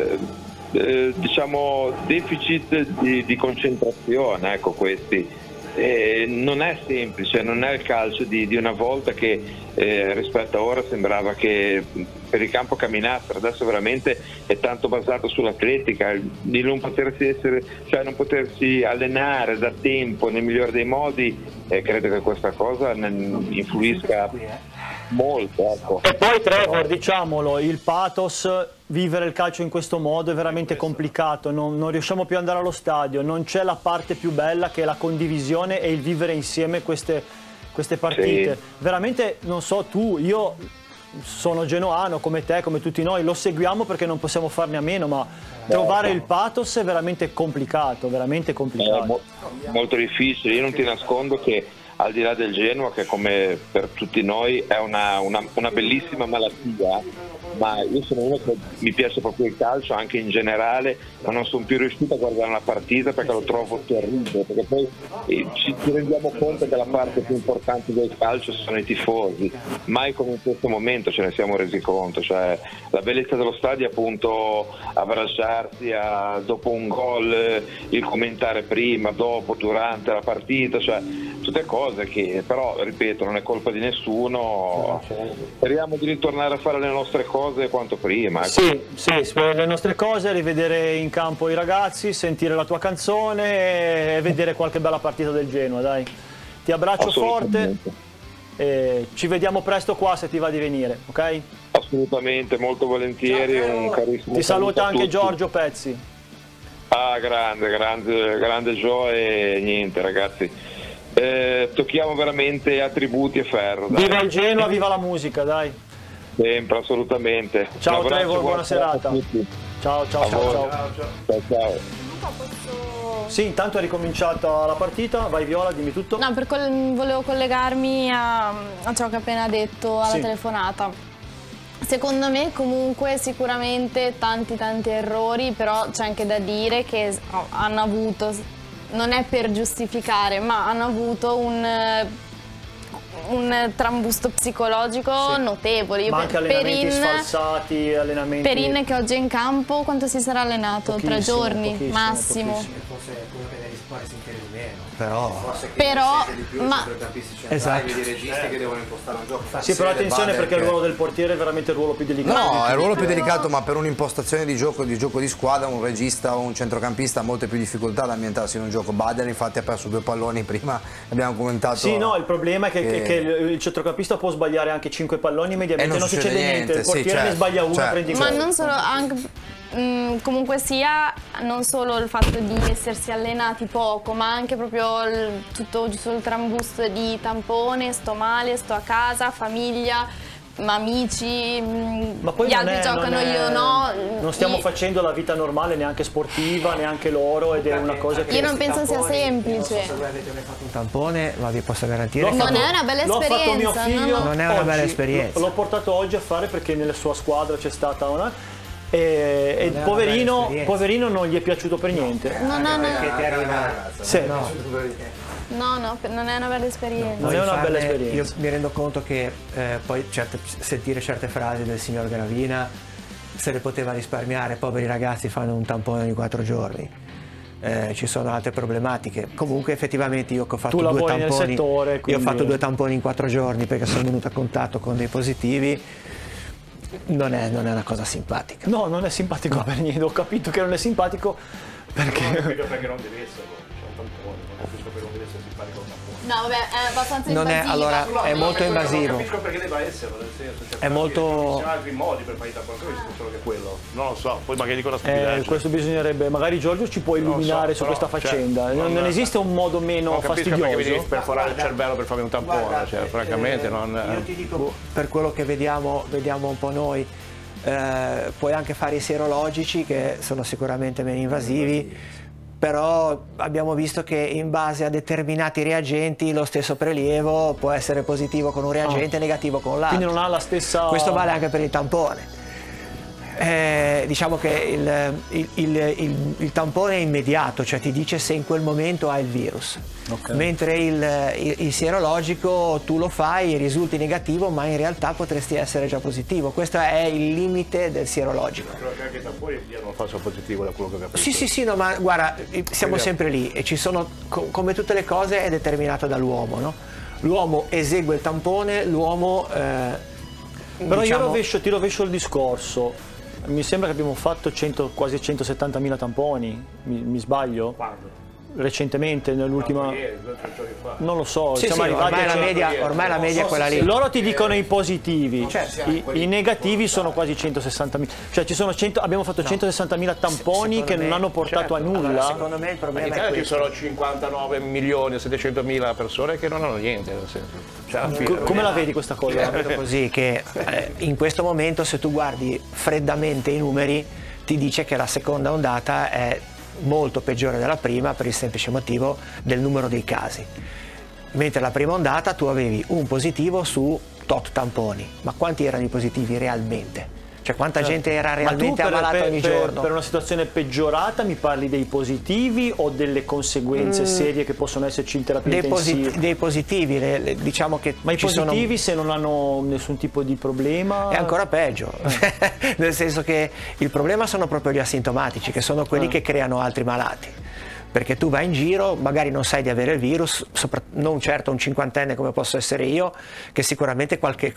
diciamo deficit di concentrazione, ecco, questi non è semplice, non è il calcio di una volta che rispetto a ora sembrava che per il campo camminassero. Adesso veramente è tanto basato sull'atletica, di non potersi allenare da tempo nel migliore dei modi. Credo che questa cosa influisca molto, ecco. E poi Trevor, diciamolo, il pathos, vivere il calcio in questo modo è veramente complicato, non riusciamo più ad andare allo stadio, non c'è la parte più bella che è la condivisione e il vivere insieme queste partite. Sì. Veramente, non so tu, io sono genoano come te, come tutti noi, lo seguiamo perché non possiamo farne a meno, ma trovare il pathos è veramente complicato, veramente complicato. Molto difficile. Io non ti nascondo che al di là del Genoa, che come per tutti noi è una bellissima malattia, ma io sono uno che mi piace proprio il calcio anche in generale, ma non sono più riuscito a guardare una partita perché lo trovo terribile, perché poi ci rendiamo conto che la parte più importante del calcio sono i tifosi. Mai come in questo momento ce ne siamo resi conto, cioè la bellezza dello stadio è appunto abbracciarsi dopo un gol, il commentare prima, dopo, durante la partita, cioè tutte cose che però, ripeto, non è colpa di nessuno. Speriamo di ritornare a fare le nostre cose quanto prima. Sì, le nostre cose, rivedere in campo i ragazzi, sentire la tua canzone e vedere qualche bella partita del Genoa, dai. Ti abbraccio forte e ci vediamo presto qua se ti va di venire, ok? Assolutamente, molto volentieri. Un carissimo ti saluta anche Giorgio Pezzi. Ah, grande Gio, e niente ragazzi. Tocchiamo veramente attributi e ferro. Dai. Viva il Genoa, viva la musica, dai. Sempre, assolutamente. Ciao Trevor, buona serata. Ciao. Sì, intanto è ricominciata la partita, vai Viola, dimmi tutto. No, volevo collegarmi a ciò che ha appena detto alla telefonata. Secondo me comunque sicuramente tanti errori, però c'è anche da dire che hanno avuto, non è per giustificare, ma hanno avuto un trambusto psicologico notevole. Ma anche allenamenti sfalsati, allenamenti... Perin che oggi è in campo, quanto si sarà allenato? 3 giorni massimo. Forse quello che devi fare si intende di meno. Però esatto, di registi che devono impostare un gioco. Sì, però attenzione perché il ruolo del portiere è veramente il ruolo più delicato. No, è il ruolo più delicato, ma per un'impostazione di gioco di squadra un regista o un centrocampista ha molte più difficoltà ad ambientarsi in un gioco. Bader infatti ha perso 2 palloni prima, abbiamo commentato. Sì, no, il problema è che il centrocampista può sbagliare anche 5 palloni mediamente, non succede niente. Il portiere ne sbaglia uno, prendi gol. Ma non solo, anche comunque sia, non solo il fatto di essersi allenati poco, ma anche proprio tutto giusto il trambusto di tampone, sto male, sto a casa, famiglia, amici, ma poi gli altri giocano, io no. Non stiamo facendo la vita normale, neanche sportiva, neanche loro, ed è una cosa che... Io non penso sia semplice. Se voi avete mai fatto un tampone, ma vi posso garantire non è una bella esperienza. L'ho fatto mio figlio, non è una bella esperienza. L'ho portato oggi a fare perché nella sua squadra c'è stata una... E il poverino non gli è piaciuto per niente. No. Perché ti arriva... No, non è una bella esperienza. Non è una bella esperienza. Io mi rendo conto che poi sentire certe frasi del signor Gravina se le poteva risparmiare. Poveri ragazzi fanno un tampone ogni 4 giorni. Ci sono altre problematiche. Comunque effettivamente io che ho fatto 2 tamponi, settore, quindi... io ho fatto 2 tamponi in 4 giorni perché sono venuto a contatto con dei positivi. Non è una cosa simpatica. No, non è simpatico per niente. Ho capito che non è simpatico perché... Non ho capito perché non deve esserlo. C'è un tampone, non capisco perché non deve essere simpatico un tampone. No, vabbè, è abbastanza invasivo. Allora, è molto invasivo. Non capisco perché debba esserlo, nel senso, è molto... Ci sono altri modi per fare i tamponi, solo che quello. Non lo so, poi magari dico una stupidaggine. Questo bisognerebbe, magari Giorgio ci può illuminare su questa faccenda. Non esiste un modo meno fastidioso? Perché mi devi perforare il cervello per farmi un tampone, cioè francamente non... Io ti dico, per quello che vediamo un po' noi, puoi anche fare i serologici che sono sicuramente meno invasivi, però abbiamo visto che in base a determinati reagenti lo stesso prelievo può essere positivo con un reagente e negativo con l'altro. Quindi non ha la stessa... Questo vale anche per il tampone. diciamo che il tampone è immediato, cioè ti dice se in quel momento hai il virus. Mentre il sierologico tu lo fai, risulti negativo, ma in realtà potresti essere già positivo. Questo è il limite del sierologico. Però che anche tamponi diano un falso positivo, da quello che ho capito. Sì, no, ma guarda, siamo sempre lì e ci sono, come tutte le cose, è determinato dall'uomo, no? L'uomo esegue il tampone, l'uomo però diciamo... ti rovescio il discorso. Mi sembra che abbiamo fatto quasi 170.000 tamponi, mi sbaglio? Quando? Recentemente, nell'ultima... Non lo so, sì, siamo arrivati ormai la media è quella lì. Loro ti dicono i positivi, i negativi sono quasi 160.000. Cioè abbiamo fatto 160.000 tamponi che non hanno portato a nulla. Allora, secondo me il problema è ci sono 59 milioni e 700.000 persone che non hanno niente, nel senso. Cioè, come la vedi questa cosa? La vedo così, che in questo momento, se tu guardi freddamente i numeri, ti dice che la seconda ondata è molto peggiore della prima per il semplice motivo del numero dei casi. Mentre la prima ondata tu avevi un positivo su tot tamponi, ma quanti erano i positivi realmente? Cioè quanta gente era realmente ammalata ogni giorno? Per una situazione peggiorata mi parli dei positivi o delle conseguenze serie che possono esserci in terapia intensiva? Dei positivi, diciamo che ma i positivi se non hanno nessun tipo di problema? È ancora peggio, nel senso che il problema sono proprio gli asintomatici, che sono quelli che creano altri malati. Perché tu vai in giro, magari non sai di avere il virus, non certo un cinquantenne come posso essere io, che sicuramente qualche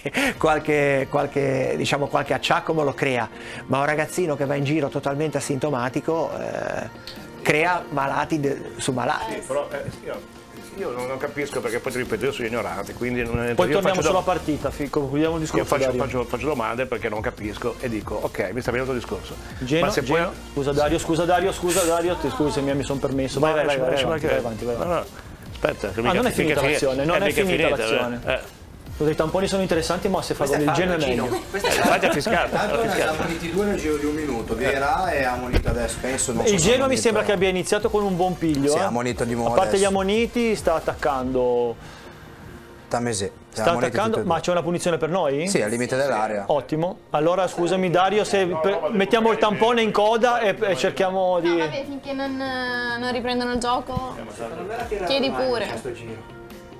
acciacco me lo crea, ma un ragazzino che va in giro totalmente asintomatico crea malati su malati. Sì, però, io non capisco, perché poi ti ripeto, io sono ignorante, quindi poi torniamo sulla partita, concludiamo il discorso. Io faccio domande perché non capisco e dico ok, mi sta venendo il discorso. Ma se poi... Scusa Dario, scusa se mi sono permesso. Vai avanti. No, aspetta, non è finita l'azione, non è finita l'azione. I tamponi sono interessanti, ma se fa con il genere è meglio. Tanto ne ha muniti 2 nel giro di un minuto. Vieira e ammonito adesso, penso. Il Genoa mi sembra che abbia iniziato con un buon piglio. Sì, ammonito di Modes. A parte gli ammoniti, sta attaccando. Tamese. Sta attaccando, ma c'è una punizione per noi? Sì, al limite dell'area. Ottimo. Allora scusami Dario, se mettiamo il tampone in coda e cerchiamo di... No, vabbè, finché non riprendono il gioco, chiedi pure.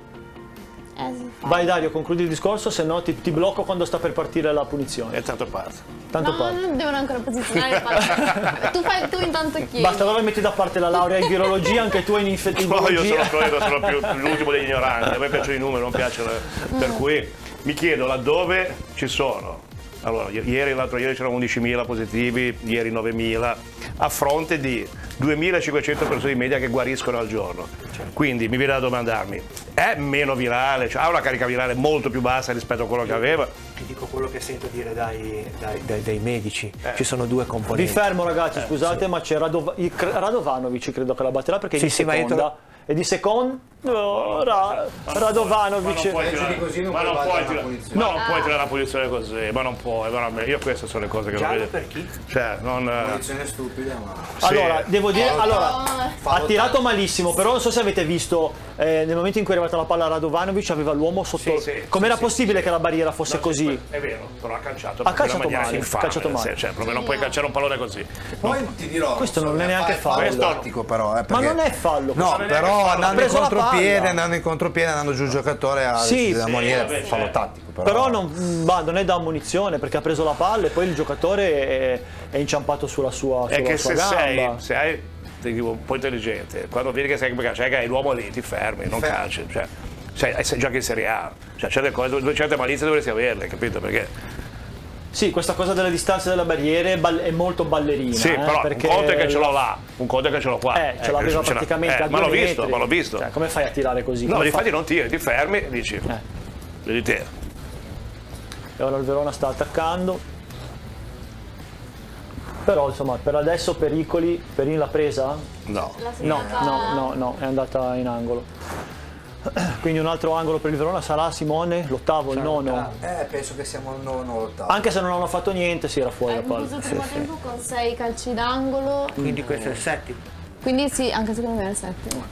Vai Dario, concludi il discorso, se no ti blocco quando sta per partire la punizione. È tanto parte. Non devono ancora posizionare il tu intanto chiedi. Basta, allora metti da parte la laurea in virologia, anche tu in infettivologia. No, io sono più l'ultimo degli ignoranti, a me piacciono i numeri, non piacciono. Per cui mi chiedo laddove ci sono. Allora, l'altro ieri c'erano 11.000 positivi, ieri 9.000, a fronte di 2.500 persone in media che guariscono al giorno. Quindi mi viene da domandarmi, è meno virale, cioè ha una carica virale molto più bassa rispetto a quello che aveva? Ti dico quello che sento dire dai medici, ci sono due componenti. Vi fermo ragazzi, scusate, ma c'è Radovanovic, credo che la batterà perché è di seconda. E di secondo Radovanovic. Ma non puoi tirare la punizione così, ma non puoi, io queste sono le cose che non vedo. Per chi? Cioè, punizione stupida, ma... Allora, devo dire, ha tirato malissimo, però non so se avete visto, nel momento in cui è arrivata la palla a Radovanovic aveva l'uomo sotto... Com'era possibile che la barriera fosse così? È vero, però ha calciato. Ha calciato male. Cioè, proprio non puoi calciare un pallone così. Poi ti dirò, questo non è neanche fallo. Tattico però, ma non è fallo. No, però andando in contropiede, andando giù il giocatore a ammonire, fallo tattico. Però non è da ammonizione, perché ha preso la palla e poi il giocatore è inciampato sulla sua gamba. Se hai un po' intelligente, quando vedi che hai l'uomo lì, ti fermi, non calci. Cioè, sei giochi in Serie A. Cioè, certe malizie dovresti averle, capito? Perché... Sì, questa cosa delle distanze delle barriere è molto ballerina. Sì, però perché un conto è che ce l'ho là, un conto è che ce l'ho qua. Ce l'aveva praticamente a 2 metri. Ma l'ho visto. Cioè, come fai a tirare così? No, infatti non tiri, ti fermi e dici, vedi te. E ora il Verona sta attaccando. Però insomma, per adesso pericoli, Perin l'ha presa? No, è andata in angolo. Quindi un altro angolo per il Verona sarà Simone, l'ottavo, il nono? Penso che siamo il nono o l'ottavo. Anche se non hanno fatto niente, si era fuori la palla. In questo primo tempo con 6 calci d'angolo. Quindi questo è il settimo. Quindi sì, anche secondo me è il settimo.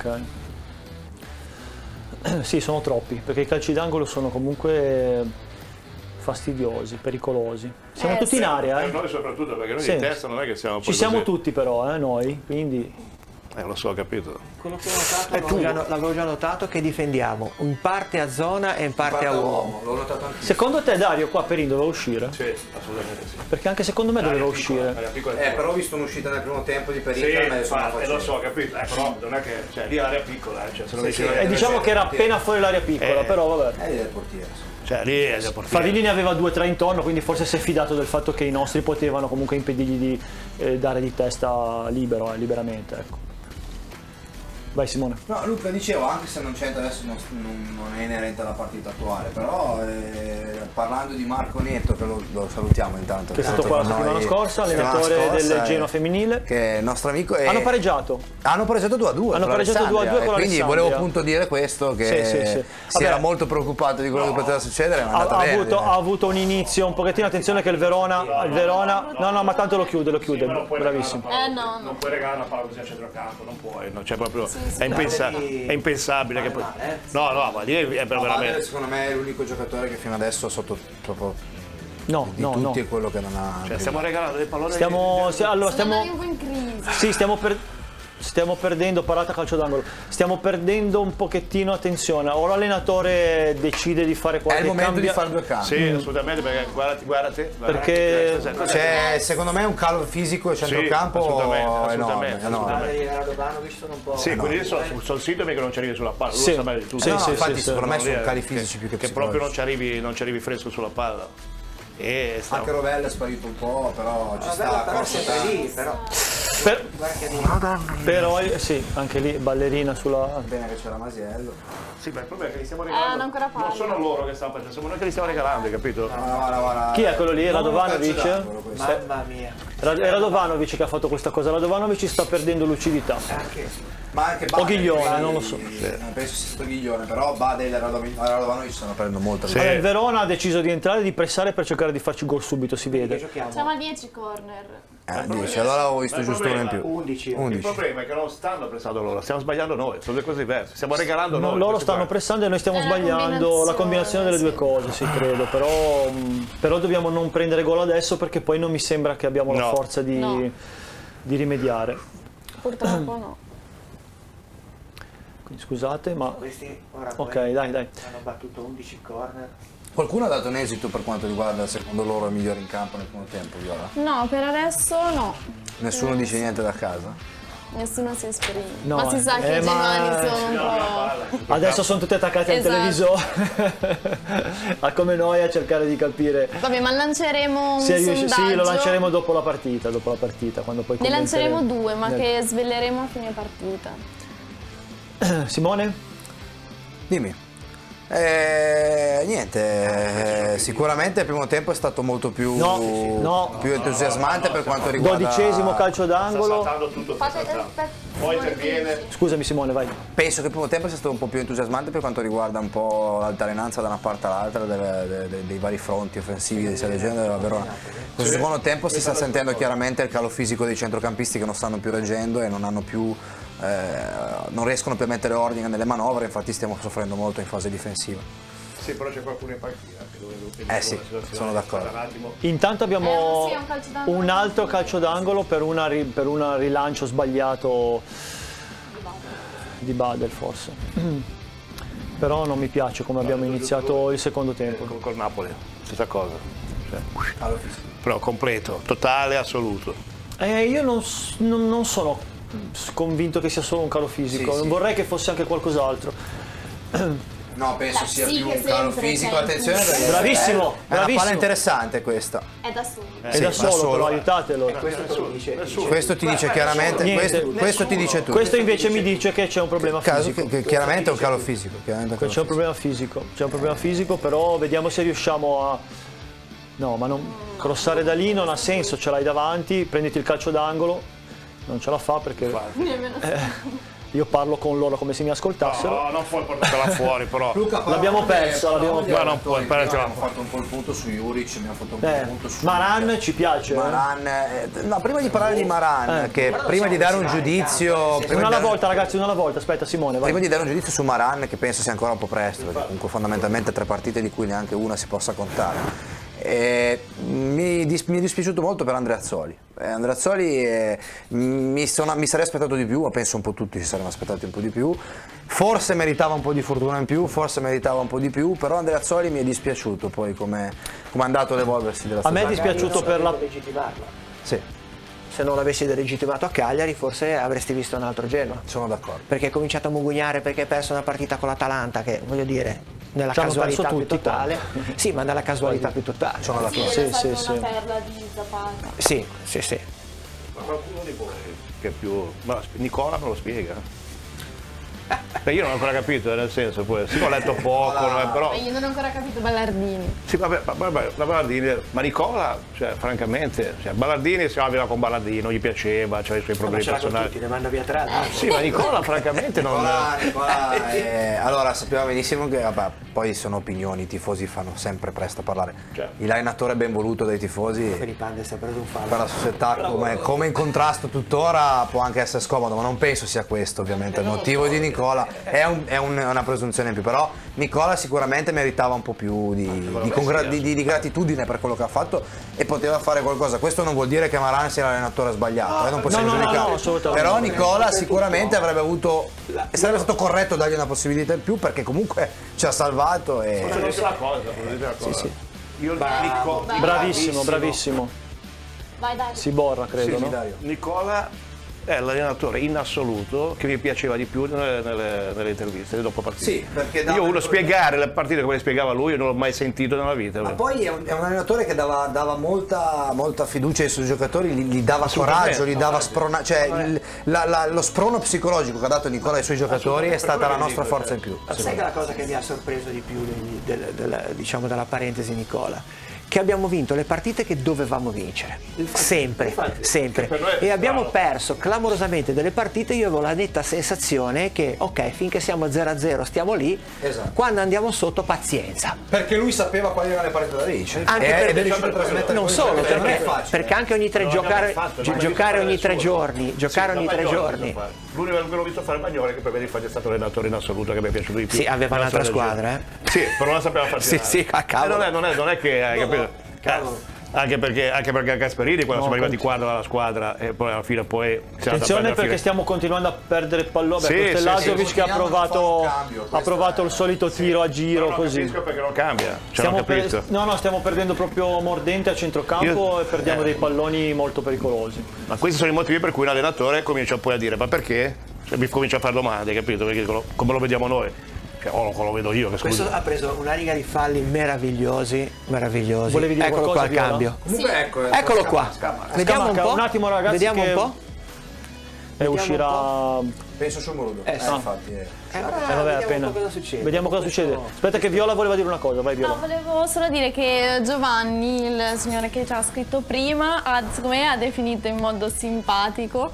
Ok. Sì, sono troppi, perché i calci d'angolo sono comunque fastidiosi, pericolosi. Siamo tutti in area, Noi soprattutto, perché noi di testa non è che siamo Ci siamo tutti però, noi, quindi... lo so, ho capito. Quello che ho notato, l'avevo già notato, che difendiamo in parte a zona e in parte a uomo. L'ho notato anche. Secondo te Dario qua Perin doveva uscire? Sì, assolutamente sì. Perché anche secondo me doveva uscire. Però ho visto un'uscita nel primo tempo di Perin, lo so, ho capito. Però non è che lì l'area piccola, se non e diciamo che era appena fuori l'area piccola, però vabbè. È del portiere. Lì è del portiere. Favilli ne aveva 2-3 intorno, quindi forse si è fidato del fatto che i nostri potevano comunque impedirgli di dare di testa liberamente, ecco. Vai Simone. No, Luca, dicevo, anche se non c'entra adesso, non è inerente alla partita attuale, però parlando di Marco Netto, che lo salutiamo intanto. Che è stato qua la settimana scorsa, allenatore del Genoa femminile. Che è il nostro amico. Hanno pareggiato. Hanno pareggiato 2-2. Hanno pareggiato 2-2 con quindi volevo appunto dire questo, che si era molto preoccupato di quello che poteva succedere, ma è andata bene. Ha avuto un inizio un pochettino, attenzione che il Verona, no, ma tanto lo chiude, bravissimo. Non puoi regalare una palla così a centrocampo, non puoi, c'è proprio... È impensabile che poi... No, ma lì è veramente... Secondo me è l'unico giocatore che fino adesso ha sotto proprio di tutti è quello che non ha... stiamo regalando le pallone... Stiamo un po' in crisi. Sì, stiamo perdendo, parata calcio d'angolo, stiamo perdendo un pochettino attenzione. O l'allenatore decide di fare qualche cambio. È il momento di fare due cambi. Sì, assolutamente, perché guardati. Perché c'è secondo me un calo fisico a centrocampo enorme. Sì, quindi sono sintomi che non ci arrivi sulla palla. Sì, infatti secondo me sono cali fisici più che proprio non ci arrivi fresco sulla palla. Anche Rovella è sparito un po', però ci sta. Però sempre lì, però sì, anche lì ballerina sulla... Bene che c'era Masiello. Sì, ma il problema è che li stiamo regalando. Non sono loro che stanno facendo, siamo noi che li stiamo regalando, hai capito? Chi è quello lì? Radovanovic? Mamma mia. È Radovanovic che ha fatto questa cosa. Radovanovic sta perdendo lucidità. Ma anche o Ghiglione, non lo so. Non penso sia stato Ghiglione, però Badel e Radovanovic stanno prendendo molto. Il Verona ha deciso di entrare, di pressare per cercare di farci gol subito, si vede. Siamo a 10 corner. 10, allora ho visto giusto uno in più. 11. Il problema è che non stanno pressando loro, stiamo sbagliando noi, sono due cose diverse, stiamo regalando noi. Loro stanno pressando e noi stiamo sbagliando la combinazione delle due cose, sì, credo, però dobbiamo non prendere gol adesso perché poi non mi sembra che abbiamo la forza di rimediare. Purtroppo no. Quindi scusate, ma... Questi ora dai. Hanno battuto 11 corner. Qualcuno ha dato un esito per quanto riguarda secondo loro il migliore in campo nel primo tempo, Viola? No, per adesso no. Nessuno dice niente da casa? Nessuno si esprime. No, ma si sa che i genuani sono un po'... Adesso sono tutti attaccati al televisore, come noi a cercare di capire. Vabbè, ma lanceremo un sondaggio. Sì, lo lanceremo dopo la partita, quando poi ne lanceremo 2, ma che sveleremo a fine partita. Simone? Dimmi. Niente, sicuramente il primo tempo è stato molto più entusiasmante per quanto riguarda... 12° calcio d'angolo. Poi interviene. Scusami Simone, vai. Penso che il primo tempo sia stato un po' più entusiasmante per quanto riguarda un po' l'altalenanza da una parte all'altra dei vari fronti offensivi di Serie Genere della Verona. Questo secondo tempo si sta sentendo chiaramente il calo fisico dei centrocampisti che non stanno più reggendo e non hanno più... non riescono più a mettere ordine nelle manovre, infatti stiamo soffrendo molto in fase difensiva. Sì, però c'è qualcuno in panchina che sì, sono d'accordo. Intanto abbiamo un altro calcio d'angolo per un rilancio sbagliato di Badel forse. Però non mi piace come abbiamo iniziato il secondo tempo. Col Napoli, stessa cosa. Però completo, totale, assoluto. Io non sono convinto che sia solo un calo fisico, vorrei che fosse anche qualcos'altro. No, penso sia più un calo fisico, attenzione perché bravissimo, è una palla interessante questa. È da solo. È da solo, però aiutatelo. Questo ti dice chiaramente, questo ti dice tutto. Questo invece mi dice che c'è un problema fisico. Chiaramente è un calo fisico. C'è un problema fisico, però vediamo se riusciamo a... No, ma non crossare da lì non ha senso, ce l'hai davanti, prenditi il calcio d'angolo, non ce la fa perché... io parlo con loro come se mi ascoltassero. No, non puoi portarla fuori però. Luca, L'abbiamo persa, no, non puoi, abbiamo fatto un po' il punto su Juric, abbiamo fatto un po' il punto su Maran ci piace. Maran, no, prima di parlare di Maran, che prima di dare un giudizio... Una alla volta ragazzi, una alla volta, aspetta Simone, vai. Prima di dare un giudizio su Maran, che penso sia ancora un po' presto, perché comunque fondamentalmente 3 partite di cui neanche una si possa contare. Mi è dispiaciuto molto per Andreazzoli. Andreazzoli mi sarei aspettato di più, ma penso un po' tutti si sarebbero aspettati un po' di più. Forse meritava un po' di fortuna in più, forse meritava un po' di più, però Andreazzoli mi è dispiaciuto poi come è andato ad evolversi della stagione. A me è dispiaciuto per la... Sì. Se non l'avessi delegittimato a Cagliari forse avresti visto un altro Genoa. Sono d'accordo. Perché è cominciato a mugugnare perché ha perso una partita con l'Atalanta che, voglio dire, nella Ci hanno casualità perso più tutti, totale. Sì, ma nella casualità più totale. Sono d'accordo. Una perla di Zapata. Sì. Ma qualcuno di voi che è più... Ma Nicola me lo spiega? Io non ho ancora capito, nel senso, poi sì, ho letto poco, però... Io non ho ancora capito Ballardini. Sì, vabbè, la Ballardini, ma Nicola, cioè, francamente, Ballardini si aveva con Ballardini, non gli piaceva, aveva i suoi problemi personali. Tutti, ne manda via 3. Sì, ma Nicola francamente non... Nicola allora sappiamo benissimo che poi sono opinioni, i tifosi fanno sempre presto a parlare. L'allenatore ben voluto dai tifosi Felippande si è preso un fallo. per la società come in contrasto tuttora può anche essere scomodo, ma non penso sia questo ovviamente il motivo di Nicola. È una presunzione in più, però Nicola sicuramente meritava un po' più di gratitudine per quello che ha fatto e poteva fare qualcosa. Questo non vuol dire che Maran sia l'allenatore sbagliato, non possiamo giudicare. Però Nicola sicuramente avrebbe avuto, sarebbe stato corretto dargli una possibilità in più perché comunque ci ha salvato. Posso dire una cosa? Sì. Io Bravissimo. Vai dai. Si borra, credo, no? Nicola è l'allenatore in assoluto che mi piaceva di più nelle interviste dopo partita. Sì, perché io spiegare le partite come le spiegava lui, io non l'ho mai sentito nella vita. Ma poi è un allenatore che dava molta fiducia ai suoi giocatori, gli dava coraggio, gli dava lo sprono psicologico che ha dato Nicola ai suoi giocatori è stata la nostra forza in più. Sai che la cosa che mi ha sorpreso di più della parentesi Nicola? Che abbiamo vinto le partite che dovevamo vincere, sempre. E abbiamo perso clamorosamente delle partite. Io avevo la netta sensazione che, ok, finché siamo 0-0 stiamo lì, quando andiamo sotto pazienza. Perché lui sapeva quali erano le partite da vincere. Non solo, perché anche ogni 3 giocare ogni 3 giorni. L'unico che l'ho visto fare Bagnoli, che per me è stato l'allenatore in assoluto che mi è piaciuto di più. Sì, aveva un'altra squadra, Sì, però non sapeva fare. Sì, a cavolo. Non è che hai capito. Anche perché Gasperini quando siamo arrivati qua dalla squadra e poi alla fine attenzione perché stiamo continuando a perdere pallone. Questo è Lazovic che ha provato il solito tiro a giro così. Non capisco perché non cambia. Stiamo perdendo proprio mordente a centrocampo e perdiamo dei palloni molto pericolosi. Ma questi sono i motivi per cui un allenatore comincia poi a dire ma perché? Mi comincia a fare domande, capito? Perché come lo vediamo noi. O lo vedo io. Questo ha preso una riga di falli meravigliosi. Volevi dire eccolo qua il cambio. Comunque Eccolo qua. Vediamo un po'. Un attimo ragazzi. Vediamo un po'. E uscirà. Penso sul Morodo. Infatti. Vabbè, appena. Vediamo cosa succede. Aspetta che Viola voleva dire una cosa, vai Viola. No, volevo solo dire che Giovanni, il signore che ci ha scritto prima, secondo me ha definito in modo simpatico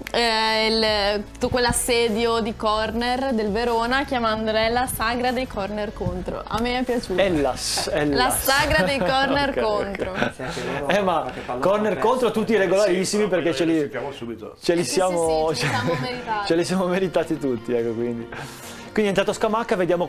tutto quell'assedio di corner del Verona chiamandole la sagra dei corner contro. A me è piaciuto. La sagra dei corner contro. Ma corner contro tutti regolarissimi perché ce li siamo meritati tutti, ecco, quindi è entrato Scamacca, vediamo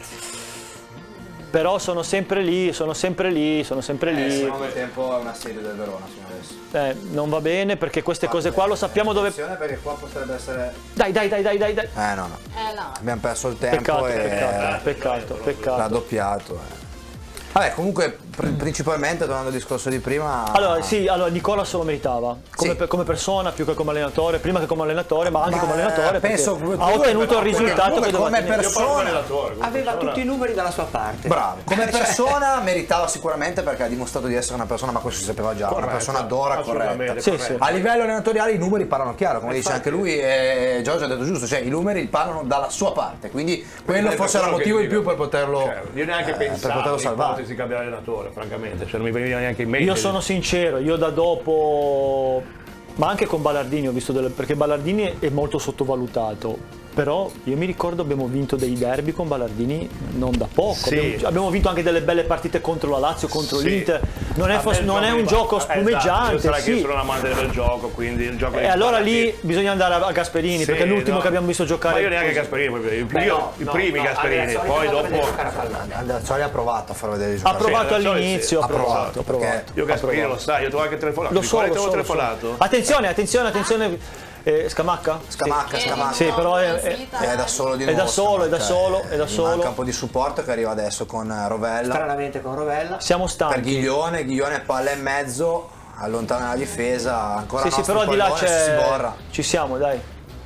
però sono sempre lì. Secondo il tempo è un assedio del Verona adesso. Non va bene perché queste cose qua lo sappiamo dove. Perché qua potrebbe essere. Dai. No. Abbiamo perso il tempo peccato. Raddoppiato. Vabbè, comunque principalmente tornando al discorso di prima. Allora Nicola se lo meritava come persona più che come allenatore, prima che come allenatore, ma anche come allenatore penso ha ottenuto il risultato che come persona aveva tutti i numeri dalla sua parte. Bravo. Come persona meritava sicuramente perché ha dimostrato di essere una persona, ma questo si sapeva già, una persona d'ora, corretta. Sì. A livello allenatoriale i numeri parlano chiaro, come dice anche lui e Giorgio ha detto giusto, cioè i numeri parlano dalla sua parte, quindi quello forse era motivo in più per poterlo io neanche pensavo salvare. Si cambia allenatore, francamente, non mi veniva neanche in mente. Io sono sincero, io da dopo Ma anche con Ballardini ho visto perché Ballardini è molto sottovalutato. Però io mi ricordo abbiamo vinto dei derby con Ballardini non da poco. Sì. Abbiamo vinto anche delle belle partite contro la Lazio, contro l'Inter. Non è un gioco spumeggiante. Esatto, io sono un amante del gioco, quindi il gioco. E allora lì bisogna andare a Gasperini, perché è l'ultimo che abbiamo visto giocare. Ma io neanche Gasperini, i primi Gasperini, poi dopo. Andreazzoli ha provato a far vedere i giocatori. Ha provato all'inizio, ha provato. Io Gasperini lo sai, io ti ho anche telefonato. Lo so. telefonato. Attenzione. Scamacca? Scamacca. Sì, però è da solo di nuovo. È da solo. Manca un po' di supporto che arriva adesso con Rovella. Stranamente con Rovella. Siamo stanchi. Per Ghiglione palla e mezzo, allontana la difesa, ancora sì, però di là si borra. Ci siamo, dai.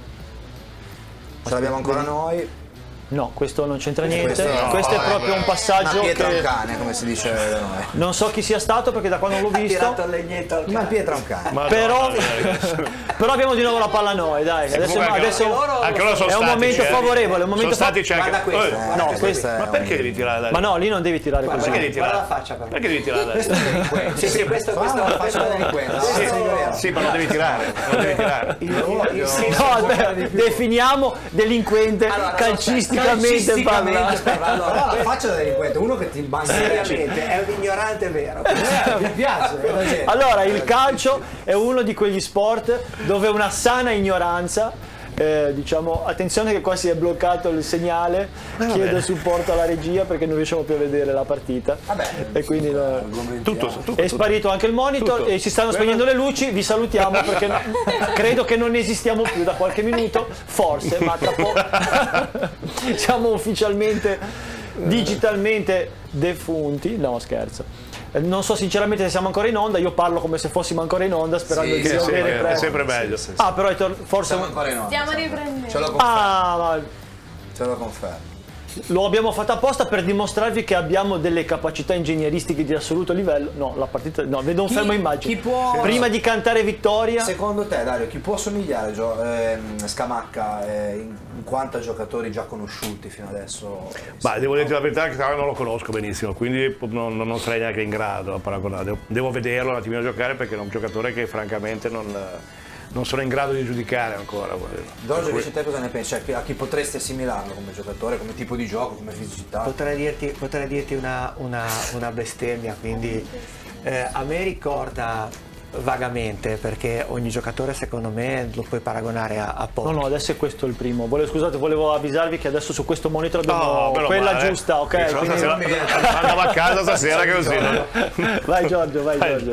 Ce l'abbiamo ancora noi. No, questo non c'entra niente. Questo è proprio un passaggio una pietra un cane, come si dice da noi. Non so chi sia stato perché da quando l'ho visto. Ma pietra un cane. Però abbiamo di nuovo la palla noi, dai. Adesso anche loro sono è un momento favorevole, un momento Ma perché devi tirare? Ma no, lì non devi tirare così. Perché devi tirare? La faccia però. Perché devi tirare? Questo è la faccia da delinquente. Sì, ma non devi tirare. No, definiamo delinquente calcisticamente parlando. Allora, la faccia da delinquente, uno che ti banda seriamente, è un ignorante vero. Mi piace. Allora, il calcio è uno di quegli sport dove una sana ignoranza, diciamo, attenzione che qua si è bloccato il segnale, chiedo supporto alla regia perché non riusciamo più a vedere la partita. E quindi è sparito anche il monitor e si stanno spegnendo le luci, vi salutiamo perché credo che non esistiamo più da qualche minuto, forse, ma tra poco siamo ufficialmente digitalmente defunti. No, scherzo. Non so sinceramente se siamo ancora in onda, io parlo come se fossimo ancora in onda sperando di avere è sempre meglio. Ah, però forse siamo ancora in onda. Stiamo riprendendo. Ce lo confermo. Lo abbiamo fatto apposta per dimostrarvi che abbiamo delle capacità ingegneristiche di assoluto livello. No, la partita no, vedo un fermo immagine. Prima di cantare vittoria. Secondo te, Dario, chi può somigliare Scamacca in quanto a giocatori già conosciuti fino adesso? Ma devo dire la verità che non lo conosco benissimo, quindi non sarei neanche in grado a paragonare. Devo vederlo un attimino giocare perché è un giocatore che francamente non sono in grado di giudicare ancora. Giorgio, invece te cosa ne pensi? A chi potresti assimilarlo come giocatore, come tipo di gioco, come fisicità? Potrei dirti una bestemmia, quindi a me ricorda vagamente, perché ogni giocatore secondo me lo puoi paragonare a pochi. No, adesso è questo il primo. Scusate, volevo avvisarvi che adesso su questo monitor abbiamo quella giusta, ok? Quindi... Andavo a casa stasera che così. Vai Giorgio.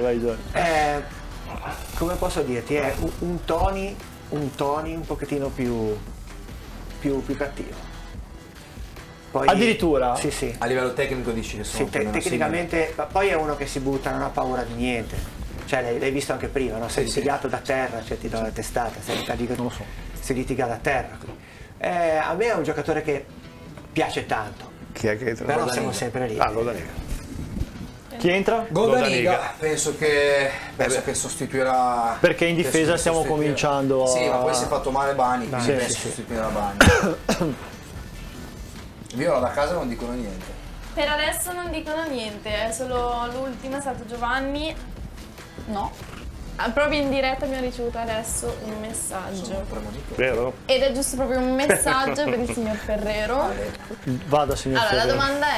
Come posso dirti, è un Tony un pochettino più cattivo. Poi, addirittura? Sì. A livello tecnico dici che sono tecnicamente, ma poi è uno che si butta, non ha paura di niente. Cioè l'hai visto anche prima, no? Si è litigato da terra, cioè ti do la testata, non lo so. Si litiga da terra. A me è un giocatore che piace tanto. Chi è che entra? Però siamo sempre lì. Rodaniga. Chi entra? Goldaniga, penso che sostituirà. Perché in difesa stiamo cominciando a... Sì, ma poi si è fatto male Bani, quindi penso sostituirà Bani. Viola da casa non dicono niente. Per adesso non dicono niente, è solo l'ultima, è stato Giovanni. No. Proprio in diretta abbiamo ricevuto adesso un messaggio. Vero? Ed è giusto proprio un messaggio per il signor Ferrero. Vada, signor Ferrero. Allora, la domanda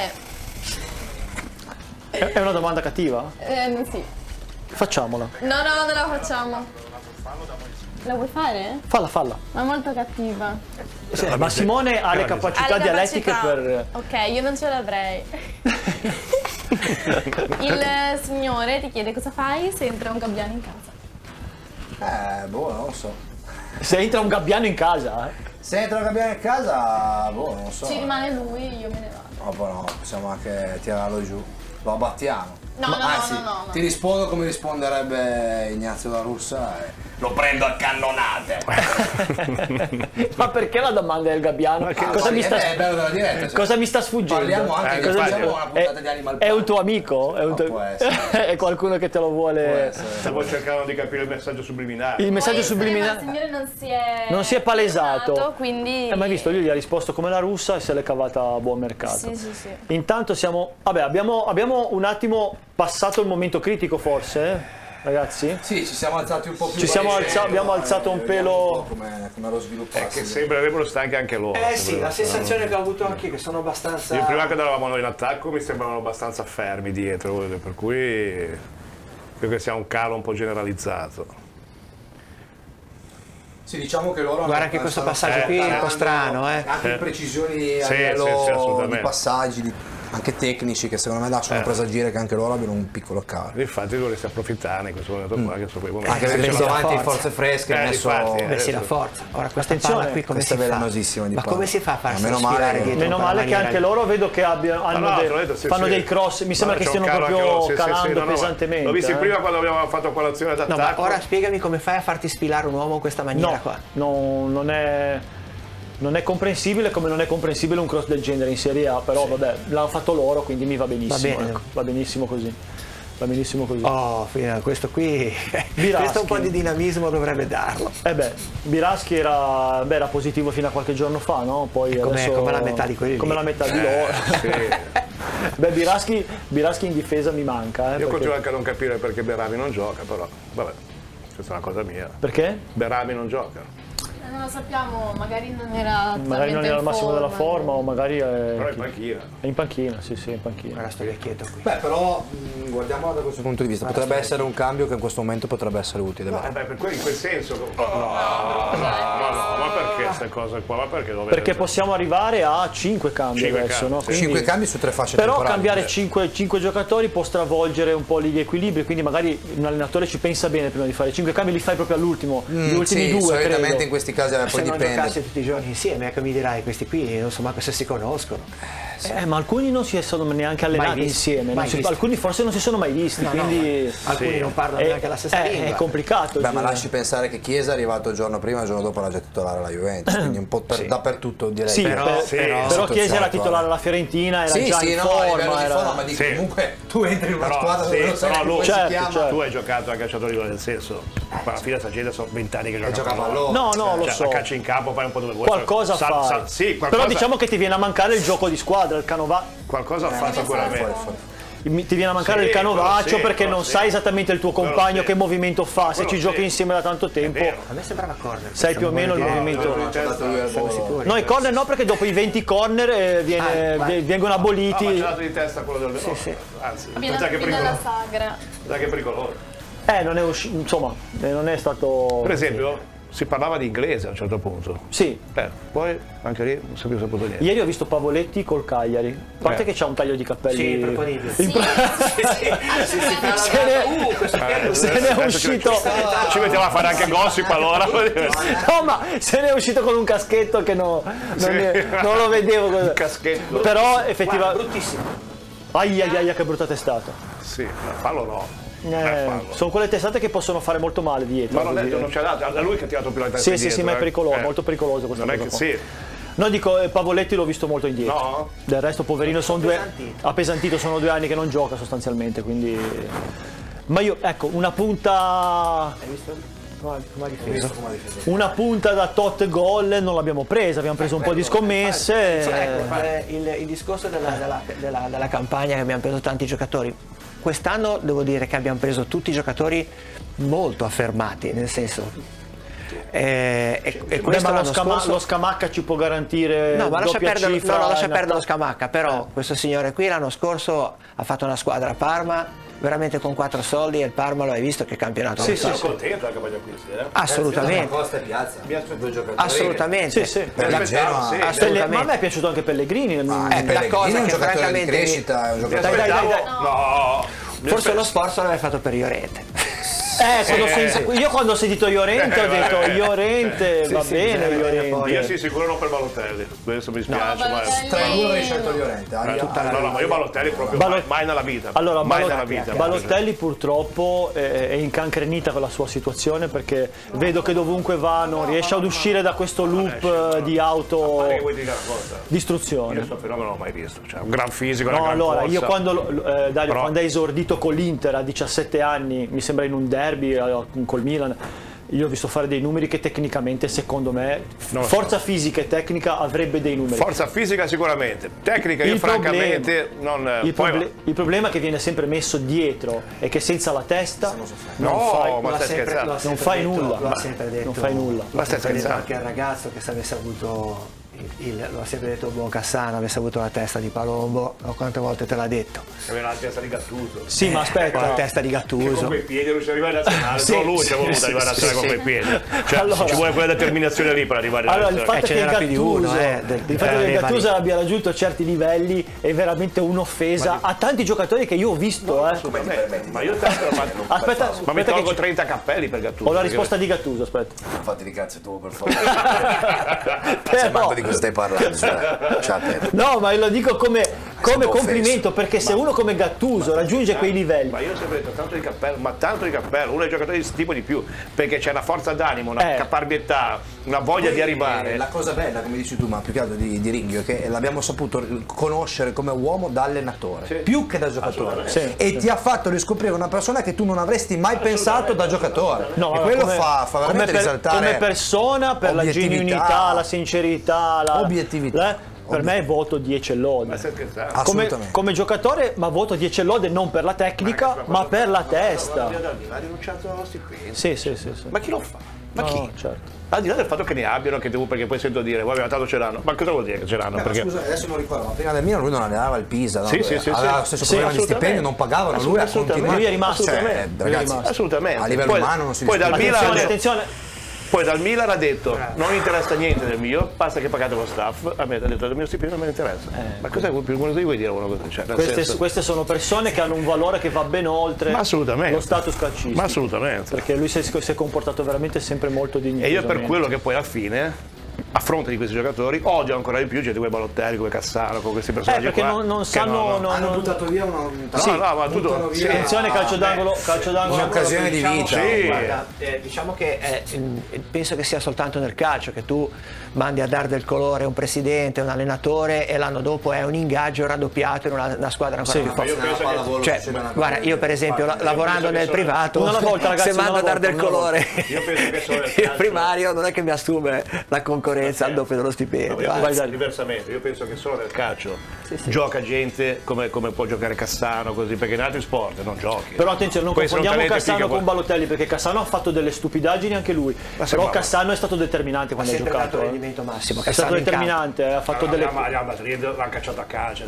è una domanda cattiva? Sì. Facciamola. No, non la facciamo. La vuoi fare? Falla. Ma è molto cattiva. Ma Simone ha le capacità dialettiche per... Ok, io non ce l'avrei. Il signore ti chiede cosa fai se entra un gabbiano in casa. Non lo so. Se entra un gabbiano in casa? Se entra un gabbiano in casa, non lo so. Ci rimane lui, io me ne vado. No, possiamo anche tirarlo giù. Lo abbattiamo. No. Ti rispondo come risponderebbe Ignazio La Russa. Lo prendo a cannonate. Ma perché la domanda del gabbiano? Cosa mi sta cosa mi sta sfuggendo? Parliamo anche di una puntata di Animal Planet. È un tuo amico? È qualcuno che te lo vuole. Stavo cercando di capire il messaggio subliminale. Il messaggio subliminale. Il signore non si è palesato. Quindi... ma hai visto, lui gli ha risposto come La Russa e se l'è cavata a buon mercato. Sì. Intanto abbiamo un attimo passato il momento critico forse, ragazzi? Sì, ci siamo alzati un po' più. Abbiamo alzato un pelo. Come lo sviluppato. Che sembrerebbero stanchi anche loro. Sì, la sensazione che ho avuto anche che sono abbastanza. Io prima che eravamo noi in attacco mi sembravano abbastanza fermi dietro, per cui credo che sia un calo un po' generalizzato. Sì, diciamo che loro guarda che questo passaggio qui è un po' strano, anche imprecisioni a livello di passaggi, anche tecnici, che secondo me lasciano presagire che anche loro abbiano un piccolo calo. Infatti dovresti approfittarne in questo momento qua, che so quei momenti. Anche perché sono davanti forze fresche, messo sì, la forza. Ora questa palla qui come si fa? Ma come si fa a farsi sfilare dietro? Meno male che anche loro vedo che fanno dei cross, mi sembra che stiano proprio calando pesantemente. L'ho visto prima quando abbiamo fatto quell'azione d'attacco. No, ma ora spiegami come fai a farti sfilare un uomo in questa maniera qua. No, non è comprensibile, come non è comprensibile un cross del genere in Serie A, però vabbè, l'hanno fatto loro, quindi mi va benissimo. Va benissimo così. Va benissimo così. Questo qui, questo un po' di dinamismo dovrebbe darlo. Biraschi era positivo fino a qualche giorno fa, no? Poi adesso, come la metà di quelli. Come la metà di loro. Biraschi in difesa mi manca. Io continuo anche a non capire perché Berami non gioca, però vabbè, questa è una cosa mia. Perché? Berami non gioca. Non lo sappiamo, magari non era al massimo della forma, o magari però è in panchina. È in panchina, sì, in panchina. Guarda sto vecchietto qui. Però guardiamolo da questo punto di vista, potrebbe essere un cambio che in questo momento potrebbe essere utile. Per in quel senso. Ma perché queste cose qua? Ma perché possiamo arrivare a 5 cambi adesso, no? Quindi, 5 cambi su 3 fasce però temporali. Cambiare 5 giocatori può stravolgere un po' gli equilibri, quindi magari un allenatore ci pensa bene prima di fare 5 cambi, li fai proprio all'ultimo, gli ultimi 2, solitamente credo. In questi casi poi se dipende. non giocasse tutti i giorni insieme, ecco, mi dirai, questi qui non so manco se si conoscono. Ma alcuni non si sono neanche allenati insieme, alcuni forse non si sono mai visti, quindi alcuni non parlano neanche la stessa lingua. È complicato. Ma lasci pensare che Chiesa è arrivato il giorno prima e il giorno dopo era già titolare alla Juventus, quindi un po' dappertutto direi. Sì, però Chiesa era titolare alla Fiorentina, era già in forma. Ma dico, comunque tu entri in una squadra dove non sai come si chiama. Tu hai giocato a calciatore, nel senso, alla fine sta gente sono 20 anni che gioca a pallone. No, lo so. Calci in campo, fai un po' dove vuoi. Qualcosa fa. Però diciamo che ti viene a mancare il gioco di squadra, il canovaccio. Qualcosa fa sicuramente. Ti viene a mancare il canovaccio perché non sai esattamente il tuo compagno che movimento fa, se ci giochi insieme da tanto tempo. A me sembrava corner. Sai più o meno il movimento. No, i corner no, perché dopo i 20 corner vengono aboliti. Ma c'è dato di testa quello del anzi, la sagra. Dai che pericoloso. Non è uscito, insomma, non è stato. Per esempio, si parlava di inglese a un certo punto. Sì. Poi anche lì non si è più saputo niente. Ieri ho visto Pavoletti col Cagliari. A parte che c'ha un taglio di capelli. Improponibile. Se ne è uscito. Ci mettiamo a fare anche gossip allora. No, ma se ne è uscito con un caschetto che non lo vedevo. Un caschetto. Però effettivamente. Bruttissimo. Aia, che brutta testata. Sì, fallo no. Sono quelle testate che possono fare molto male dietro. Ma non c'è dato, è lui che ha tirato più la testa indietro. Sì, ma è pericoloso, molto pericoloso questa cosa qua. Sì. No, dico, Pavoletti l'ho visto molto indietro. No? Del resto, poverino, appesantito, sono 2 anni che non gioca sostanzialmente, quindi. Ma io, ecco, una punta. Hai visto? Come ha difeso? Una punta da tot gol non l'abbiamo presa, abbiamo preso un po' di scommesse. Il discorso della campagna che abbiamo preso tanti giocatori. Quest'anno devo dire che abbiamo preso tutti i giocatori molto affermati, nel senso. Lo Scamacca ci può garantire. No, ma lascia perdere lo Scamacca, però questo signore qui l'anno scorso ha fatto una squadra a Parma veramente con 4 soldi e il Parma lo hai visto che campionato. Sì, sono contento anche per gli acquisti. Assolutamente. Costa e Piazza. Assolutamente. Assolutamente. Ma a me è piaciuto anche Pellegrini. La cosa che francamente crescita, dai. No. Forse lo sforzo l'aveva fatto per Llorente. Io quando ho sentito Llorente ho detto Llorente, va bene Llorente. Io sì, sicuro non per Balotelli, questo mi spiace. Tra i due hai scelto Llorente. No, ma io Balotelli proprio mai nella vita. Allora, Balotelli purtroppo è incancrenita con la sua situazione, perché vedo che dovunque va non riesce ad uscire da questo loop di autodistruzione. Io questo fenomeno non l'ho mai visto, cioè un gran fisico, no, allora, io quando ha esordito con l'Inter a 17 anni, mi sembra in un derby col Milan, io ho visto fare dei numeri che tecnicamente, secondo me, forza fisica e tecnica avrebbe dei numeri. Forza fisica sicuramente, tecnica io francamente non... Il problema è che viene sempre messo dietro e che senza la testa non fai nulla. Lo ha sempre detto. Non fai nulla. Lo ha sempre detto anche al ragazzo che se avesse avuto... lo ha sempre detto buon Cassano, avesse avuto la testa di Palombo, quante volte te l'ha detto? Aveva la testa di Gattuso. Sì, ma aspetta. La testa di Gattuso. Che con quei piedi non ci arriva in nazionale, solo lui ci ha voluto arrivare in nazionale con quei piedi. Cioè, allora, ci vuole quella determinazione lì per arrivare in nazionale. Il fatto che Gattuso abbia raggiunto certi livelli è veramente un'offesa a tanti giocatori che io ho visto. Come ti permetti? Ma io aspetta, ma mi tolgo 30 cappelli per Gattuso. Ho la risposta di Gattuso, aspetta. Fatti di cazzo tu, per favore. Stai parlando, no, ma lo dico come complimento, perché se uno come Gattuso raggiunge quei livelli. Ma io ho sempre detto tanto di cappello, uno dei giocatori di questo tipo di più, perché c'è una forza d'animo, una caparbietà, una voglia di arrivare. La cosa bella, come dici tu, ma più che altro di Ringhio, è che l'abbiamo saputo conoscere come uomo da allenatore, più che da giocatore. E ti ha fatto riscoprire una persona che tu non avresti mai pensato da giocatore. No, e quello fa veramente risaltare come persona, per la genuinità, la sincerità, obiettività. Per me è voto 10 e lode. Come giocatore, ma voto 10 e lode non per la tecnica, ma per la testa. Ha rinunciato allo stipendio. Sì. Ma chi lo fa? Ma chi? No, certo. Al di là del fatto che ne abbiano, perché poi sento dire, vabbè, tanto ce l'hanno. Ma cosa vuol dire che ce l'hanno? Scusa, adesso non ricordo, ma prima del Milan lui non allenava il Pisa, no? Sì. Aveva lo stesso problema di stipendio, non pagavano, lui ha continuato. Lui è rimasto. Ragazzi, assolutamente. A livello umano non si discute. Attenzione. Poi dal Milan ha detto non mi interessa niente del mio, basta che pagate lo staff. A me ha detto del mio stipendio non mi interessa. Ma cosa vuoi dire uno così? Cioè, queste sono persone che hanno un valore che va ben oltre lo status calcistico. Ma assolutamente. Perché lui si è comportato veramente sempre molto dignitosamente. E io per quello che poi alla fine, a fronte di questi giocatori, odio ancora di più gente come Balotelli, come Cassano, con questi personaggi perché non sanno... hanno buttato via una... ma tutto... Attenzione, calcio d'angolo. Un'occasione di vita. Sì. Guarda, diciamo che penso che sia soltanto nel calcio che tu mandi a dare del colore un presidente, un allenatore e l'anno dopo è un ingaggio raddoppiato in una squadra ancora più forte. Guarda, io per esempio lavorando nel privato, se mando a dare del colore il primario non è che mi assume la concorrenza al doppio dello stipendio. Diversamente, io penso che solo nel calcio gioca gente come può giocare Cassano, così, perché in altri sport non giochi. Però attenzione, non confondiamo Cassano con Balotelli, perché Cassano ha fatto delle stupidaggini anche lui, però Cassano è stato determinante quando ha giocato. Massimo, è stato determinante, ha fatto delle l'ha cacciato a calcio,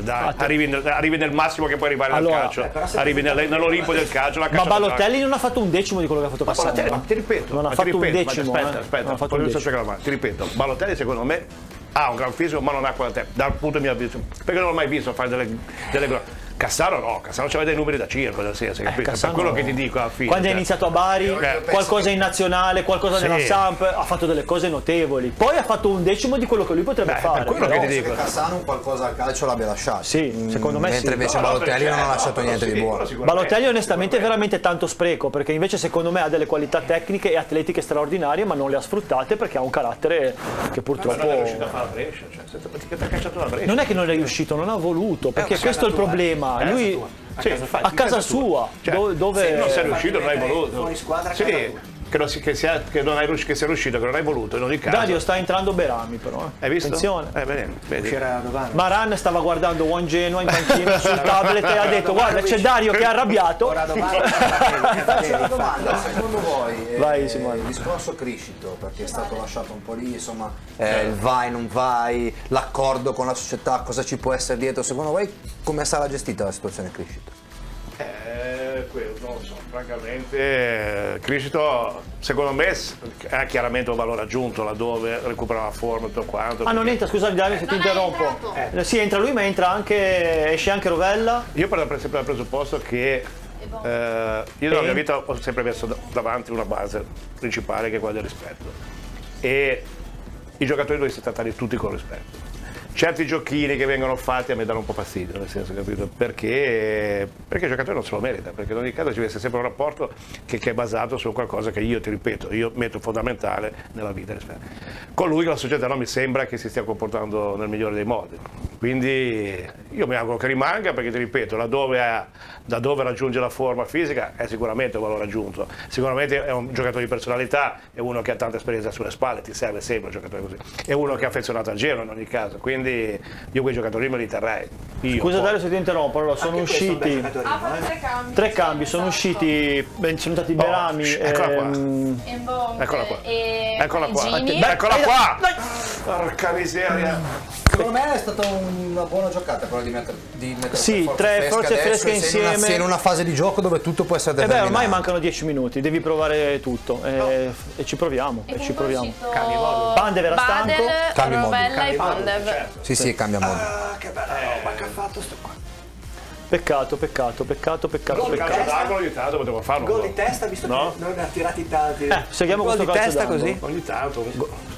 arrivi nel massimo che puoi arrivare nel calcio, arrivi nell'Olimpo del calcio. Ma Balotelli non ha fatto un decimo di quello che ha fatto Cassano. Ti ripeto, non ha fatto un decimo. Aspetta, ti ripeto, Balotelli secondo me ha un gran fisico ma non ha quella tecnica, dal punto di vista, perché non l'ho mai visto fare delle Cassano no, Cassano c'aveva dei numeri da circo, da senso, capito? Per quello che ti dico alla fine. Quando è iniziato a Bari, qualcosa in nazionale, qualcosa nella Samp, ha fatto delle cose notevoli. Poi ha fatto un decimo di quello che lui potrebbe fare. Per quello che ti dico. Che Cassano qualcosa al calcio l'abbia lasciato. Sì, secondo me mentre invece Balotelli non ha lasciato niente di buono. Balotelli onestamente è veramente tanto spreco, perché invece secondo me ha delle qualità tecniche e atletiche straordinarie, ma non le ha sfruttate perché ha un carattere che purtroppo... Non è riuscito a fare la Brescia, non è che non è riuscito, non ha voluto, perché questo è il problema. Lui a casa sua, dove non sei riuscito, non hai voluto. Fuori squadra che sia riuscito, che non hai voluto, in ogni caso. Dario, sta entrando Berami però. Hai visto? Attenzione. Vedi. Maran stava guardando One Genoa in panchina sul tablet e ha detto guarda c'è Dario che è arrabbiato. Faccio una domanda, secondo voi il discorso Criscito, perché è stato lasciato un po' lì, insomma, il vai, non vai, l'accordo con la società, cosa ci può essere dietro, secondo voi come sarà gestita la situazione Criscito? Non lo so, francamente Criscito secondo me ha chiaramente un valore aggiunto laddove recupera la forma e tutto quanto. Non entra, scusami Dario se ti interrompo. Sì, entra lui ma entra anche, esce anche Rovella. Io parlo sempre dal presupposto che io nella mia vita ho sempre messo davanti una base principale che è quella del rispetto e i giocatori dovresti trattare tutti con rispetto. Certi giochini che vengono fatti a me danno un po' fastidio, nel senso, capito? Perché il giocatore non se lo merita, perché in ogni caso ci deve essere sempre un rapporto che è basato su qualcosa che io, ti ripeto, io metto fondamentale nella vita. Con lui la società non mi sembra che si stia comportando nel migliore dei modi. Quindi io mi auguro che rimanga, perché ti ripeto, da dove raggiunge la forma fisica è sicuramente un valore aggiunto, sicuramente è un giocatore di personalità, è uno che ha tanta esperienza sulle spalle, ti serve sempre un giocatore così, è uno che è affezionato al Genoa in ogni caso, quindi io quei giocatori me li terrei. Scusa Dario se ti interrompo, allora sono usciti tre cambi, sono usciti, sono stati Berami, eccola qua, e eccola qua, Gini. eccola qua, porca miseria. Secondo me è stata una buona giocata quella di mettere sì, tre forze fresche insieme. Sei in una fase di gioco dove tutto può essere determinato. Ormai mancano 10 minuti, devi provare tutto e ci proviamo. Pandev era stanco. Rovella e Pandev. Sì, cambia modo. Che bella roba che ha fatto sto qua. Peccato. Gol d'angolo ogni tanto potevo farlo. Gol di testa, visto che non ne ha tirati tanti. Seguiamo gol questo di calcio testa d'angolo. così. Ogni tanto.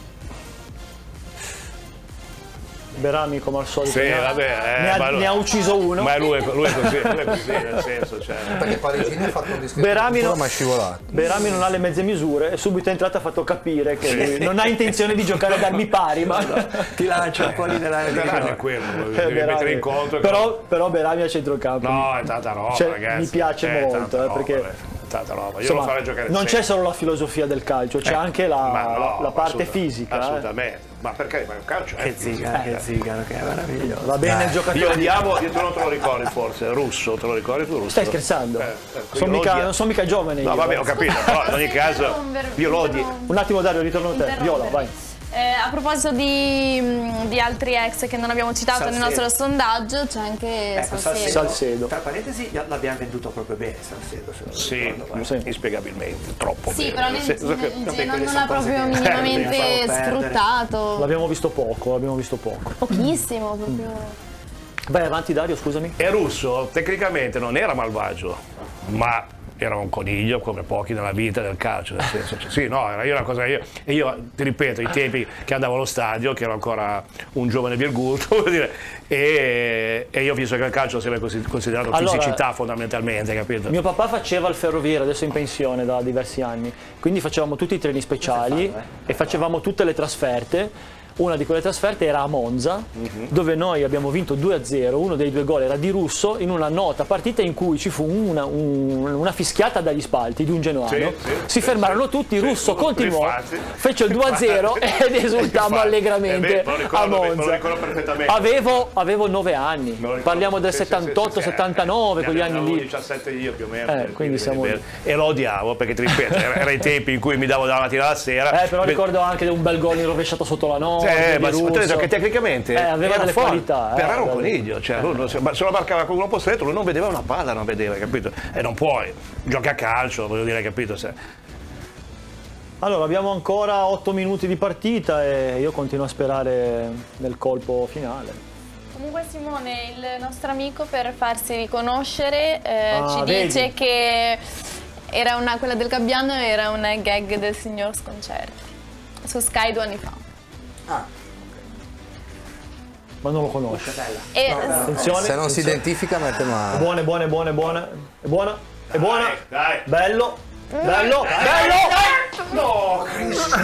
Berami come al solito Sì, vabbè, ne ha ucciso uno. Ma lui è così, nel senso, cioè. Perché Parigini ha fatto un discreto, ma è scivolato. Berami non ha le mezze misure e subito è entrato e ha fatto capire che lui non ha intenzione di giocare ad armi pari, ma ti lancia un po' lì nell'area di Berami è quello, devi mettere in conto. Però Berami a centrocampo. No, è tanta roba, ragazzi. Mi piace molto, perché tanta roba. Io insomma, lo farei giocare non c'è solo la filosofia del calcio, c'è anche la parte fisica. Assolutamente. Ma perché? Ma il calcio che zigano, che è meraviglioso. Va bene il giocatore. Io odiavo, tu non te lo ricordi forse, Russo, te lo ricordi tu Russo? Stai scherzando? Non sono mica giovane io. No, vabbè, ho capito, però in ogni caso io lo odio. Un attimo Dario, ritorno a te. Viola, vai. A proposito di altri ex che non abbiamo citato nel nostro sondaggio, c'è anche Salcedo. Tra parentesi l'abbiamo venduto proprio bene Salcedo. Sì, inspiegabilmente, troppo sì, bene. Però il Genoa non l'ha proprio minimamente sfruttato. L'abbiamo visto poco. Pochissimo proprio. Vai avanti Dario, scusami. E Russo tecnicamente non era malvagio, ma era un coniglio come pochi nella vita del calcio, nel senso, sì, no, era una cosa. Io ti ripeto, i tempi che andavo allo stadio, che ero ancora un giovane virgulto, vuol dire, e io penso che il calcio sia considerato fisicità fondamentalmente, capito? Mio papà faceva il ferroviere, adesso è in pensione da diversi anni, quindi facevamo tutti i treni speciali e facevamo tutte le trasferte. Una di quelle trasferte era a Monza, dove noi abbiamo vinto 2-0, uno dei 2 gol era di Russo, in una nota partita in cui ci fu una fischiata dagli spalti di un genuano. Si fermarono tutti, Russo continuò, fece il 2-0 ed esultammo allegramente a Monza. Me lo ricordo perfettamente. Avevo 9 anni, parliamo del 78-79, quegli anni lì. 17 io più o meno. Quindi siamo lì. E lo odiavo, perché ti ripeto, era i tempi in cui mi davo dalla mattina alla sera. Però ricordo anche un bel gol in rovesciato sotto la nota. Ma che tecnicamente aveva delle qualità, però era un coniglio, cioè se lo marcava con uno postretto, lui non vedeva una palla, non vedeva, capito? E non puoi, giochi a calcio, voglio dire, capito? Allora abbiamo ancora 8 minuti di partita e io continuo a sperare nel colpo finale. Comunque Simone, il nostro amico, per farsi riconoscere ci dice che quella del Gabbiano era una gag del signor Sconcerti su Sky 2 anni fa. Ma non lo conosce. Attenzione. Se non si identifica mette male. Buona. Dai. Bello. No, Cristo.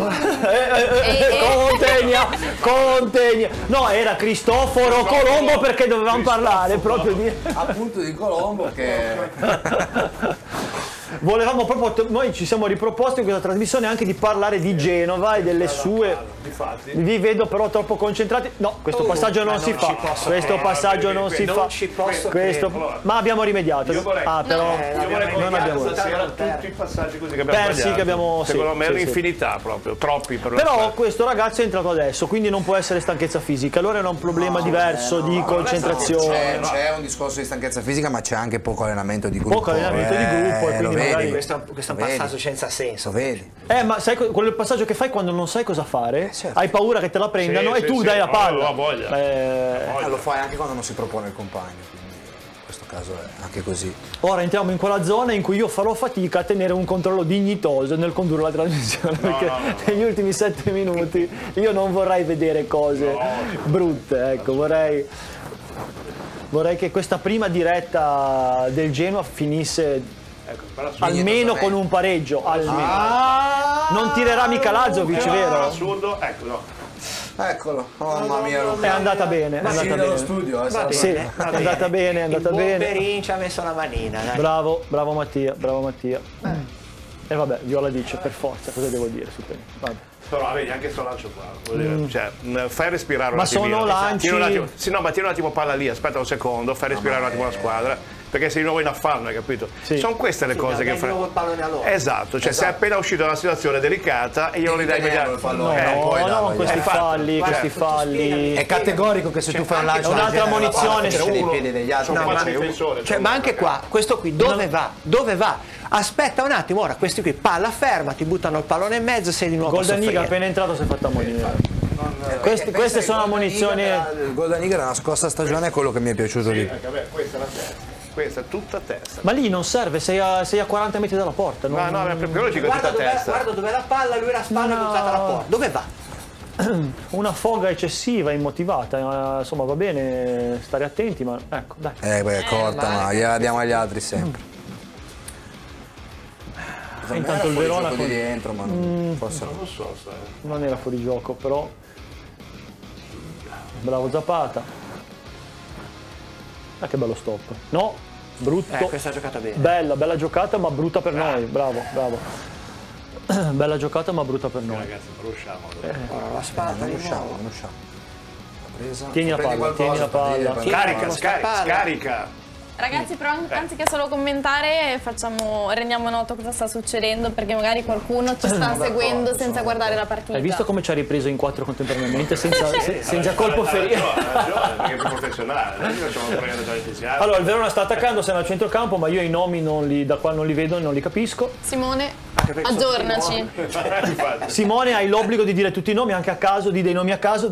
Contegna. No, era Cristoforo Colombo, perché dovevamo parlare proprio di appunto di Colombo che volevamo proprio, noi ci siamo riproposti in questa trasmissione anche di parlare di Genova e delle sue. Vi vedo però troppo concentrati. No, questo passaggio non si fa. Questo passaggio non si fa. Ma abbiamo rimediato. Però non abbiamo tutti i passaggi così che abbiamo persi, che abbiamo. Secondo me un'infinità proprio, troppi per però questo ragazzo è entrato adesso, quindi non può essere stanchezza fisica. Allora era un problema diverso di concentrazione. C'è un discorso di stanchezza fisica, ma c'è anche poco allenamento di gruppo. Poco allenamento di gruppo e quindi magari questo è un passaggio senza senso. Vedi? Ma sai quel passaggio che fai quando non sai cosa fare? Hai paura che te la prendano e tu dai la palla. Lo fai anche quando non si propone il compagno, quindi in questo caso è anche così. Ora entriamo in quella zona in cui io farò fatica a tenere un controllo dignitoso nel condurre la trasmissione, perché negli ultimi 7 minuti io non vorrei vedere cose brutte, ecco, vorrei che questa prima diretta del Genoa finisse almeno con un pareggio, almeno. Non tirerà mica Lazovic, vero? Assurdo, ecco, no. Eccolo, oh, mamma mia. È andata bene, è andata bene. Studio, sì, è andata bene, è andata bene. Perin ci ha messo la manina, dai. Bravo, bravo Mattia, bravo Mattia. E vabbè, Viola dice per forza, cosa devo dire su Perin? Vabbè. Però vedi anche sto lancio qua, vuol dire, cioè, fai respirare un attimino. Ma sono lanci... sì, no, ma tieni un attimo palla lì, aspetta un secondo, fai respirare un attimo la squadra, perché sei di nuovo in affanno, hai capito? Sì. Sono queste le cose che fai. Esatto, cioè sei appena uscito da una situazione delicata e glielo ridai immediatamente. No, questi falli, questi falli. È categorico che se tu fai un lancio... È un'altra munizione sui piedi degli altri. Ma anche qua, questo qui, dove va? Dove va? Aspetta un attimo, ora questi qui, palla ferma, ti buttano il pallone in mezzo, sei di nuovo a soffrire. Golden Eagle appena entrato si è fatta morire. Queste sono munizioni... Il Golden Eagle nella scorsa stagione è quello che mi è piaciuto di più. Questa è la testa. Questa è tutta testa. Ma lì non serve, sei a 40 metri dalla porta. No, per quello ci guarda tutta testa. Guarda dove la palla, lui la spalla buttata alla porta. Dove va? Una foga eccessiva, immotivata, insomma va bene stare attenti, ma ecco, dai. Beh, corta, ma gliela diamo agli altri sempre. Intanto il Verona di dentro, ma forse non lo so, non era fuori gioco, però bravo Zapata. Che bello stop. No, brutto. Questa giocata bene. Bella giocata, ma brutta per noi. Bravo. Bella giocata, ma brutta per noi. Ragazzi, non usciamo. La spalla, non usciamo. Tieni la palla. Scarica. Ragazzi, però anziché solo commentare, rendiamo noto cosa sta succedendo, perché magari qualcuno ci sta seguendo senza guardare la partita. Hai visto come ci ha ripreso in 4 contemporaneamente senza colpo ferito? Perché è più professionale. Allora, il Verona sta attaccando, siamo al centrocampo, ma io i nomi da qua non li vedo e non li capisco. Simone, aggiornaci. Simone, hai l'obbligo di dire tutti i nomi, anche a caso, di dei nomi a caso.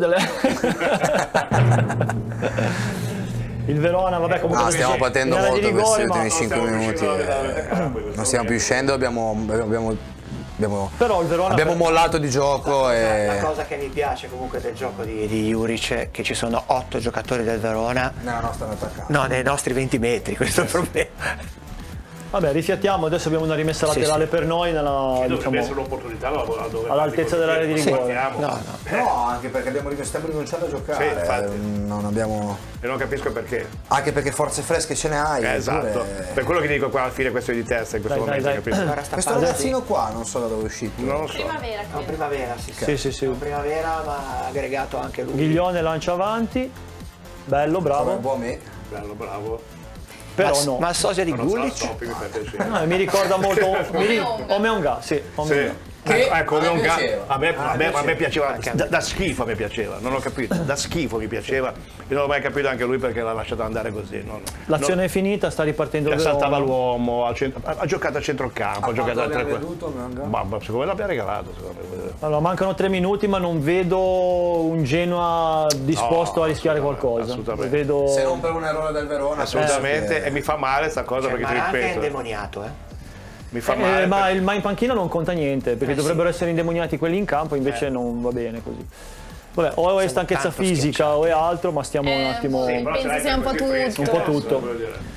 Il Verona, vabbè, comunque stiamo battendo molto questi ultimi 5 minuti. Non stiamo più uscendo, abbiamo però il Verona mollato di gioco. La cosa che mi piace comunque del gioco di Juric è che ci sono 8 giocatori del Verona. Nella nostra attaccante. No, nei nostri 20 metri, questo è il problema. Vabbè, rifiattiamo, adesso abbiamo una rimessa laterale per noi dovrebbe essere un'opportunità all'altezza dell'area di rigore. No, anche perché stiamo rinunciando a giocare. Non abbiamo... E non capisco perché. Anche perché forze fresche ce ne hai. Esatto. Per quello che dico qua alla fine questo è di testa in questo momento, capisco. Questo ragazzino qua non so da dove è uscito. Non lo so. Primavera, sì. Primavera, ma aggregato anche lui. Ghiglione lancia avanti. Bello, bravo. Bello, bravo. Però no. Ma il sosia di Gullic? Mi ricorda molto Omeonga, sì. Ecco, Omeonga a me piaceva, da schifo a me piaceva, non ho capito, da schifo mi piaceva, io non ho mai capito anche lui perché l'ha lasciato andare così. L'azione è finita, sta ripartendo il saltava l'uomo, ha giocato a centrocampo, ha giocato a tre ma secondo me l'abbia regalato. Allora, mancano 3 minuti, ma non vedo un Genoa disposto a rischiare qualcosa. Assolutamente. Se non per un errore del Verona. Assolutamente, e mi fa male sta cosa perché ti ripeto. è indemoniato, Mi fa male. Ma in panchina non conta niente, perché dovrebbero essere indemoniati quelli in campo, invece non va bene così. Vabbè, o è stanchezza fisica o è altro, ma stiamo un attimo... penso sia un po' tutto. Un po' tutto.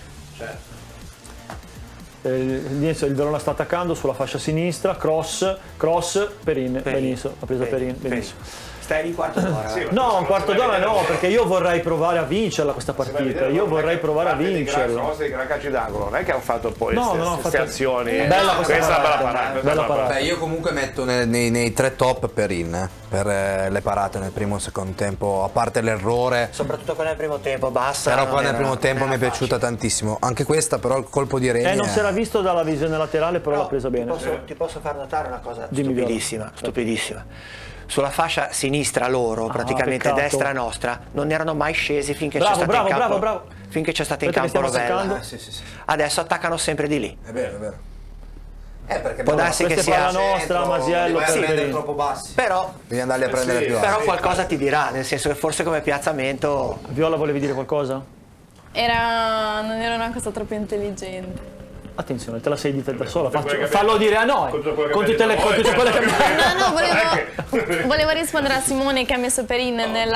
Il Verona sta attaccando sulla fascia sinistra, cross, Perin, benissimo, ha preso Perin, benissimo. Stai lì quarto d'ora? No, un quarto d'ora no, perché io vorrei provare a vincerla questa partita. Io vorrei provare a vincerla. Dei gran calci d'angolo, non è che hanno fatto poi queste azioni. Bella questa parata. Beh, io comunque metto nei 3 top Perin per le parate nel primo e secondo tempo, a parte l'errore. Soprattutto quella nel primo tempo, basta. Però quella nel primo tempo mi è piaciuta tantissimo. Anche questa, però il colpo di Reni. Non si era visto dalla visione laterale, però l'ha presa bene. Ti posso far notare una cosa stupidissima. Sulla fascia sinistra loro, praticamente destra nostra, non erano mai scesi finché c'è stato in campo. Finché c'è stato in campo Rovella. Adesso attaccano sempre di lì. È vero. Perché può darsi che sia la nostra, Masiello, troppo bassi. Però devi andarli a prendere più alti. Però qualcosa ti dirà, nel senso che forse come piazzamento. Viola, volevi dire qualcosa? Non era una cosa troppo intelligente. Attenzione, te la sei dita da sola, fallo dire a noi, con tutte quelle che... No, volevo rispondere a Simone che ha messo Perin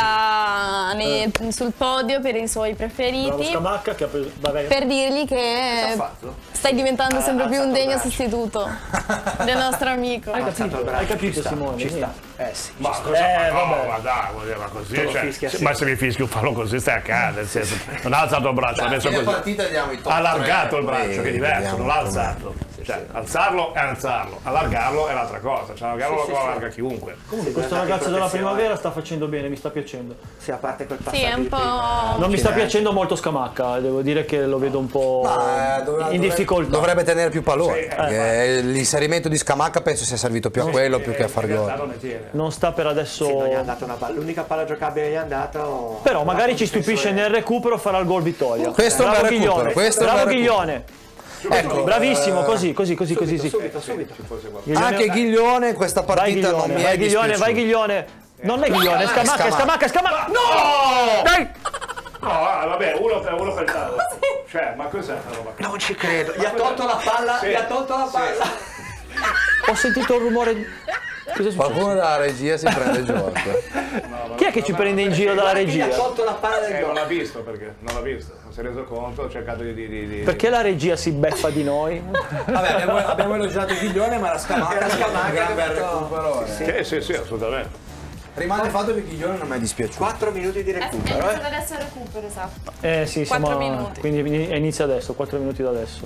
sul podio per i suoi preferiti. Scamacca che ha preso... Per dirgli che stai diventando sempre più un degno sostituto del nostro amico. Hai capito Simone? Ci sta. sì. Ma cosa vabbè. ma dai, ma così, Lo cioè, fischia, sì. ma se mi fischi un fallo così stai a casa, nel senso, non ha alzato il braccio, ha messo Nella così. partita diamo i top Ha allargato 3, il braccio, che è diverso, non l'ha alzato. Cioè, alzarlo è alzarlo, allargarlo è l'altra cosa, cioè allargarlo lo allarga chiunque. Comunque questo ragazzo della primavera sta facendo bene, mi sta piacendo. Sì, a parte quel passaggio Sì, è un di po'... prima. Non mi sta piacendo molto Scamacca, devo dire che lo vedo un po' in difficoltà. Dovrebbe tenere più pallone. Sì, perché l'inserimento di Scamacca penso sia servito più a quello più che a far gol. Non sta per adesso. Sì, non gli è andata una palla. L'unica palla giocabile gli è andata. Però magari ci stupisce nel recupero, farà il gol vittoria. Questo è un Bravo bel recupero, Ghiglione, questo è un bravo bel recupero. Ghiglione. Ecco, bravissimo, così. Subito. Ghiglione- Anche Ghiglione in questa Vai partita non Ghiglione, mi è vai Ghiglione, dispiaciuto. vai Ghiglione. Non è Ghiglione, è Scamacca, è Scamacca, è Scamacca. No! Dai! No, vabbè, uno per il tavolo. Cioè, ma cos'è questa roba? Non ci credo. Gli ha tolto la palla. Sì. Gli ha tolto la palla. Ho sentito il rumore. Cosa è successo? Qualcuno dalla regia si prende gioco. Chi è che ci prende in giro dalla Gli ha regia? tolto la palla del Non gol. l'ha visto perché, non l'ha visto, non si è reso conto, ho cercato di... Perché la regia si beffa di noi? Vabbè, abbiamo elogiato Ghiglione, ma la Scamacca Scamacca è un gran che bel ha fatto- recupero. Sì, assolutamente. Rimane il fatto che Ghiglione non mi è dispiaciuto. 4 minuti di È recupero. iniziato adesso il recupero, esatto. Sì, 4 minuti. Quindi inizia adesso, 4 minuti da adesso.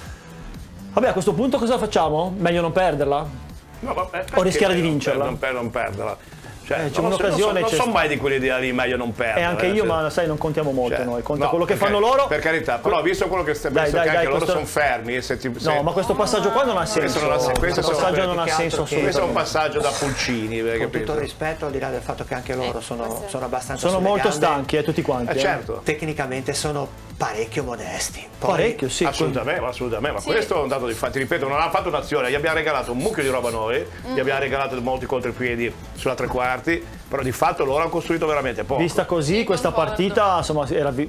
Vabbè, a questo punto cosa facciamo? Meglio non perderla? No, vabbè, O rischiare di non vincerla? Non perderla. Cioè, c'è non un'occasione, Non c'è- sono mai di quell'idea lì, meglio non perderla. E anche io, ma sai, non contiamo molto Cioè, noi. Conta no, quello che perché- fanno loro. Per carità, però visto quello che stai Dai, pensando, che dai, anche loro questo- sono fermi. No, ma questo passaggio qua non ha senso. non ha senso, questo Questo passaggio non ha senso questo è un assolutamente. passaggio da pulcini, Con tutto capito? il rispetto, al di là del fatto che anche loro sono abbastanza Sono sulle molto gambe, stanchi, tutti quanti. Certo. Tecnicamente sono parecchio modesti. Poi, Parecchio, sì. Assolutamente, ma questo è un dato di fatti, ripeto, non hanno fatto un'azione, gli abbiamo regalato un mucchio di roba noi, gli abbiamo regalato molti contropiedi sulla tre quarti, però di fatto loro hanno costruito veramente poco. Vista così, questa concordo. partita, insomma,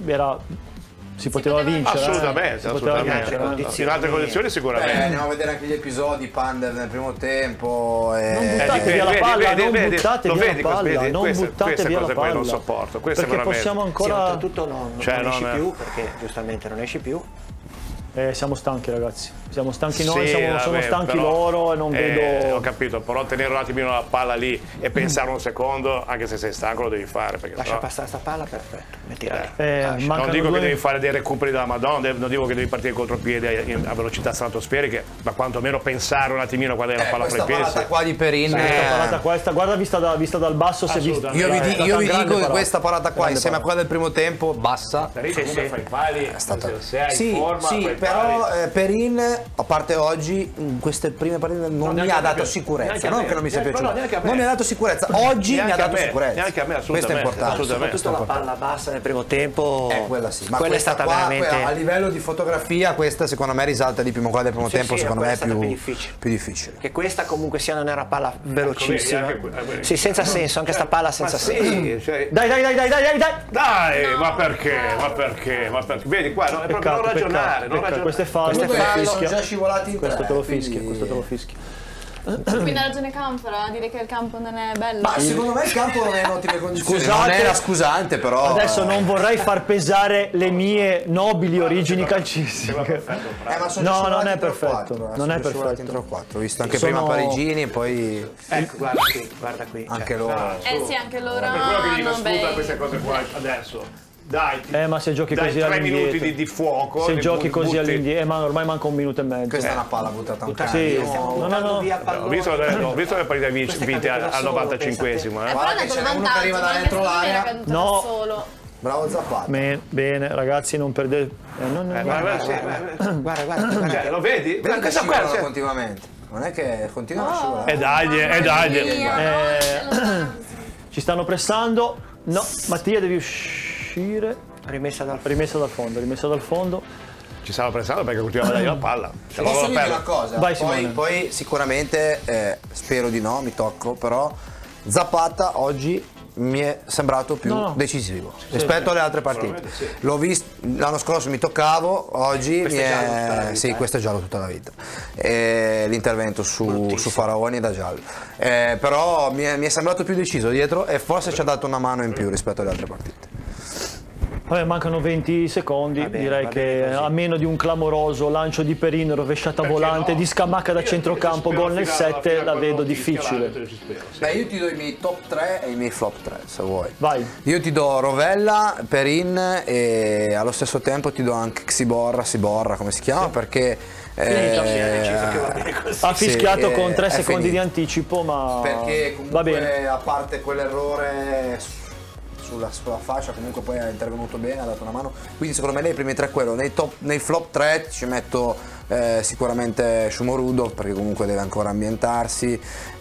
si poteva vincere. Assolutamente, Si poteva vincere. in altre condizioni sicuramente. Andiamo a vedere anche gli episodi, Pander nel primo tempo. Non buttate via la palla, non buttate lo via vedi, la palla, non queste buttate via la cose qua io non palla. sopporto, queste Perché veramente. possiamo sì, ancora. oltretutto non esci non è- più, perché giustamente non esci più. Siamo stanchi, ragazzi. Siamo stanchi noi, Sì, sono vabbè, stanchi però, loro e non vedo. Ho capito, però tenere un attimino la palla lì e pensare un secondo, anche se sei stanco lo devi fare. Perché Lascia sennò- passare sta palla, perfetto. Mettila lì. non Mancano dico due- che devi fare dei recuperi della Madonna, non dico che devi partire contropiede a velocità stratosferiche, ma quantomeno pensare un attimino quando hai la palla fra i Questa piedi. parata qua di Perin. Questa parata qua, guarda vista dal basso, si è vista. Assolutamente. Io vi dico che parata. questa parata qua, Grande insieme a parata. quella del primo tempo, bassa. Comunque fai i pali, se hai Sì, forma, sì, fai i però pali. Perin, a parte oggi, in queste prime partite non mi neanche ha a me dato piace. sicurezza. Neanche a Non me. che non mi sia No, piaciuto. neanche a me. Non mi ha dato sicurezza. Oggi mi ha Neanche a dato me, sicurezza. neanche a me, Questo è assolutamente, importante. assolutamente. Soprattutto la palla bassa nel primo tempo. Quella sì, ma quella è questa stata qua, veramente. a livello di fotografia, questa secondo me risalta di più, ma quella del primo Sì, tempo sì, secondo me è quella è più stata più difficile. Che questa comunque sia non è una palla velocissima. Ecco, vedi, Sì, senza senso, anche sta palla senza senso. Sì, cioè, Dai. dai, ma perché? Vedi qua, è proprio non ragionare, non peccato. ragionare. Questo è fallo, Comunque questo sono fischia. già scivolati in Questo tre, te lo quindi- fischia, questo te lo fischia. Quindi ha ragione Campora a dire che il campo non è bello. Ma secondo me il campo non è in ottime condizioni. Scusate. Non è la scusante, però. Adesso non vorrei far pesare le mie nobili origini calcistiche. Ma sono No, già non scivolati è in 3 o perfetto, 4, non sono è già scivolati in perfetto. 3 o 4. Ho visto anche Sono- prima Parigini e poi Ecco, guarda qui. anche cioè, loro. Sì, anche loro Per quello che dico, hanno sfrutta bei... queste cose qua adesso. Dai, Ma se giochi dai così 3 minuti all'indietro. di fuoco. Se li giochi così butti. all'indietro, ma ormai manca un minuto e mezzo. Questa è una palla buttata un Sì, cazzo. no. via Ho pallone. visto le partite vinte al 95esimo. Però Guarda è che andato ce in n'è uno che arriva da vantaggio, dentro anche secondo me l'area. era caduto No. da solo. Bravo Zapata. Bene, ragazzi, non perdete. Guarda. Cioè, lo vedi? Vedi che Questa qua, scivolano cioè, continuamente. Non è che continuano a scivolare. dai. Ci stanno pressando. No, Mattia devi uscire. Rimessa dal Rimessa dal fondo. Ci stavo pensando perché continuava a dare la palla. Cioè, Posso non dire lo una cosa? Vai, poi, Simone. poi sicuramente, spero di no, mi tocco, però Zapata oggi mi è sembrato più decisivo rispetto alle altre partite. L'ho visto l'anno scorso, mi toccavo, oggi Questo è giallo tutta la vita, sì, questo è giallo tutta la vita. L'intervento su Faraoni è da giallo. Però mi è sembrato più deciso dietro e forse ci ha dato una mano in più rispetto alle altre partite. Vabbè, mancano 20 secondi, direi che a meno di un clamoroso lancio di Perin, rovesciata volante di Scamacca da centrocampo, gol nel 7, la vedo difficile. Beh, io ti do i miei top 3 e i miei flop 3, se vuoi. Vai. Io ti do Rovella, Perin e allo stesso tempo ti do anche Xiborra, come si chiama, perché... ha fischiato con 3 secondi di anticipo, ma perché comunque va bene. A parte quell'errore sulla fascia, comunque poi ha intervenuto bene, ha dato una mano, quindi secondo me nei primi 3 quello. Nei flop 3 ci metto sicuramente Shomurodov, perché comunque deve ancora ambientarsi,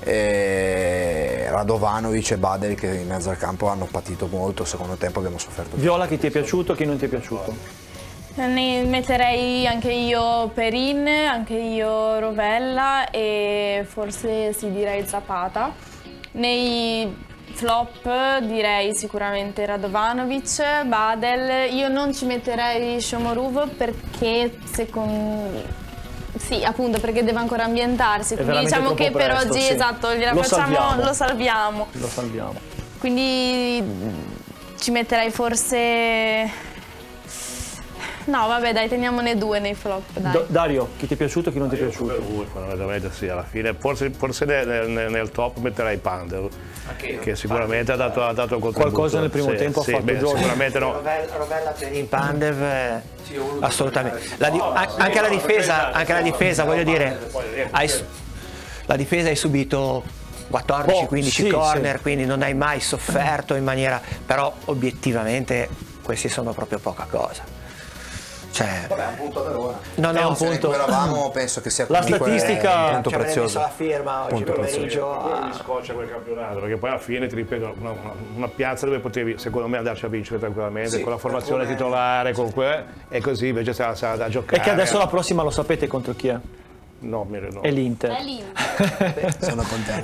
e Radovanovic e Badel, che in mezzo al campo hanno patito molto. Secondo tempo abbiamo sofferto. Viola, chi ti è piaciuto, chi non ti è piaciuto? Ne metterei anche io Perin, anche io Rovella e forse direi Zapata. Nei flop direi sicuramente Radovanovic, Badel. Io non ci metterei Shomurodov perché sì, appunto, perché deve ancora ambientarsi, quindi diciamo che per oggi sì. Esatto, gliela facciamo, lo salviamo. Quindi ci metterei forse... No, vabbè, dai, teniamone 2 nei flop, dai. Dario, chi ti è piaciuto e chi non ti è piaciuto? Fondamentalmente sì, alla fine. Forse nel top metterei Pandev, che sicuramente ha dato un contributo. Qualcosa nel primo tempo ha fatto gioco. Sicuramente no. Rovella, Perin, Pandev, assolutamente. Anche la difesa, voglio dire, la difesa hai subito 14-15 corner, quindi non hai mai sofferto in maniera... Però obiettivamente questi sono proprio poca cosa. Cioè, vabbè, un punto a Verona. Non è un punto. Eravamo, penso che sia la statistica un punto prezioso. La firma oggi pomeriggio. Mi scoccia quel campionato, perché poi alla fine ti ripeto, una piazza dove potevi secondo me andarci a vincere tranquillamente, con la formazione titolare, e così invece sarà da giocare. E che adesso la prossima lo sapete contro chi è? No, è l'Inter. Sono contento.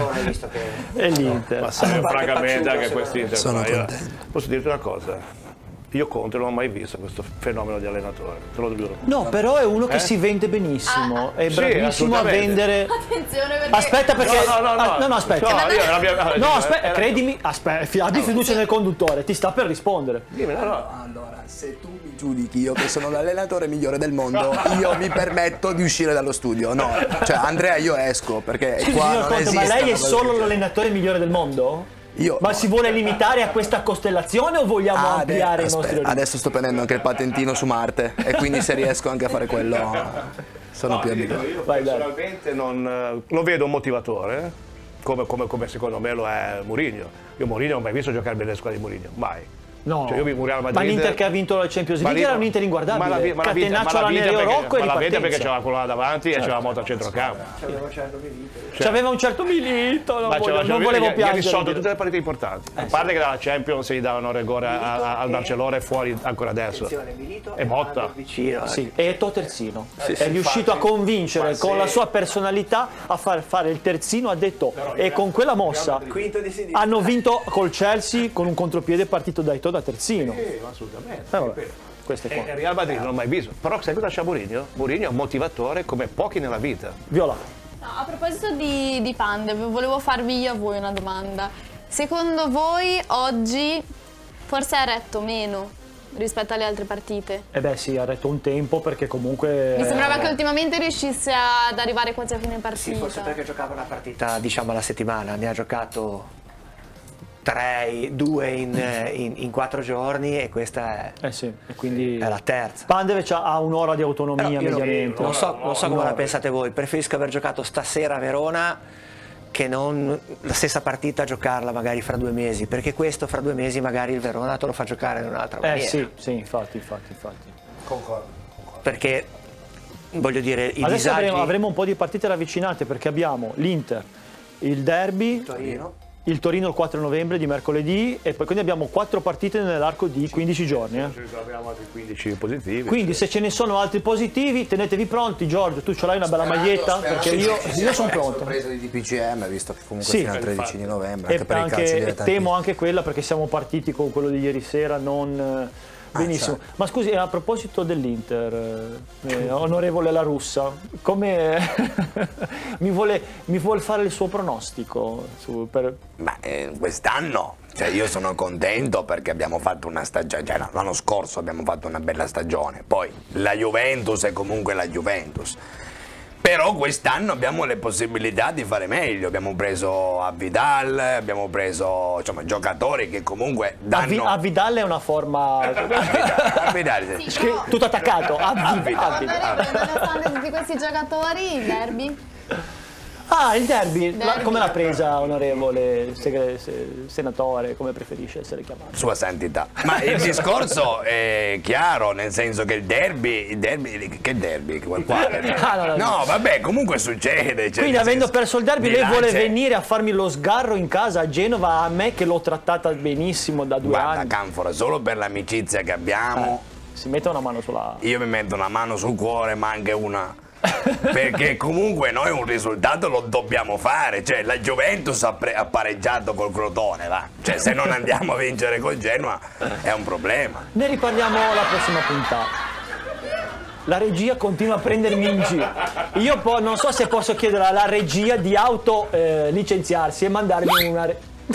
È l'Inter. Ma sai, francamente anche quest'Inter. Sono contento. Posso dirti una cosa? Io Conte non ho mai visto questo fenomeno di allenatore, te lo giuro. No, però è uno che si vende benissimo, è bravissimo a vendere. Attenzione, perché... Aspetta, perché no, aspetta. No, aspetta, credimi, abbi fiducia nel conduttore, ti sta per rispondere. Allora, se tu mi giudichi io che sono l'allenatore migliore del mondo, io mi permetto di uscire dallo studio. No, cioè Andrea, io esco perché qua non esiste. Ma lei è solo l'allenatore migliore del mondo? Ma si vuole limitare a questa costellazione o vogliamo ampliare i nostri orizzonti? Adesso sto prendendo anche il patentino su Marte e quindi se riesco anche a fare quello sono più amico. Io personalmente non lo vedo un motivatore, come secondo me lo è Mourinho. Io Mourinho non ho mai visto giocare bene le squadre di Mourinho, mai. No, cioè io vi Real Madrid, ma l'Inter che ha vinto la Champions League era un Inter inguardabile. Catenaccio alla Nereo Rocco e ma la vita perché c'era quello là davanti e c'era molto a centrocampo. C'aveva un certo Milito, non volevo piangere. Ha risolto tutte le partite importanti. A parte che dalla Champions gli davano rigore al Barcellona e fuori ancora adesso. E Motta. Sì, e Eto'o terzino. È riuscito a convincere con la sua personalità a fare il terzino, ha detto, e con quella mossa hanno vinto col Chelsea con un contropiede partito da Eto'o da terzino. Assolutamente. Queste qua. Real Madrid non l'ho mai visto. Però sai cosa c'ha Mourinho? Mourinho è un motivatore come pochi nella vita. Viola. No, a proposito di Pandev, volevo farvi io a voi una domanda. Secondo voi oggi forse ha retto meno rispetto alle altre partite? Eh beh sì, ha retto un tempo perché comunque... Mi sembrava che ultimamente riuscisse ad arrivare quasi a fine partita. Sì, forse perché giocava una partita, diciamo, alla settimana. Ne ha giocato 2 in 4 giorni e questa è, sì, e quindi è la terza. Pandev ha un'ora di autonomia mediamente. Non so come la pensate voi, preferisco aver giocato stasera a Verona che non la stessa partita giocarla magari fra 2 mesi, perché questo fra 2 mesi magari il Verona te lo fa giocare in un'altra maniera. Sì, infatti. Concordo. Perché voglio dire, i adesso disagi... avremo un po' di partite ravvicinate perché abbiamo l'Inter, il derby, il Torino il 4 novembre di mercoledì e poi quindi abbiamo 4 partite nell'arco di 15 giorni. Abbiamo altri 15 positivi. Quindi se ce ne sono altri positivi tenetevi pronti. Giorgio, tu ce l'hai una bella maglietta? Perché io sono pronto. Sorpresa di DPCM, visto che comunque fino al 13 di novembre, anche e per il calcio dilettantistico. Temo anche quella perché siamo partiti con quello di ieri sera, non... Benissimo, certo. Ma scusi, a proposito dell'Inter, onorevole La Russa, come mi vuol fare il suo pronostico? Ma quest'anno Cioè, io sono contento perché abbiamo fatto una stagione, cioè, l'anno scorso abbiamo fatto una bella stagione, poi la Juventus è comunque la Juventus. Però quest'anno abbiamo le possibilità di fare meglio, abbiamo preso a Vidal, abbiamo preso insomma, giocatori che comunque danno... A Vidal è una forma... A Vidal, sì. Però... tutto attaccato, a Vidal. Nonostante tutti questi giocatori, il derby... Ah, il derby. Come l'ha presa, onorevole senatore, come preferisce essere chiamato? Sua santità. Ma il discorso è chiaro, nel senso che il derby che derby? Quale? No, vabbè, comunque succede. Cioè, quindi avendo perso il derby, lei vuole venire a farmi lo sgarro in casa a Genova, a me che l'ho trattata benissimo da 2 anni. Guarda, Canfora, solo per l'amicizia che abbiamo... Si mette una mano sulla... Io mi metto una mano sul cuore, ma anche una... perché comunque noi un risultato lo dobbiamo fare, cioè la Juventus ha pareggiato col Crotone, va. Cioè se non andiamo a vincere col Genoa è un problema. Ne riparliamo la prossima puntata. La regia continua a prendermi in giro. Io non so se posso chiedere alla regia di auto licenziarsi e mandarmi una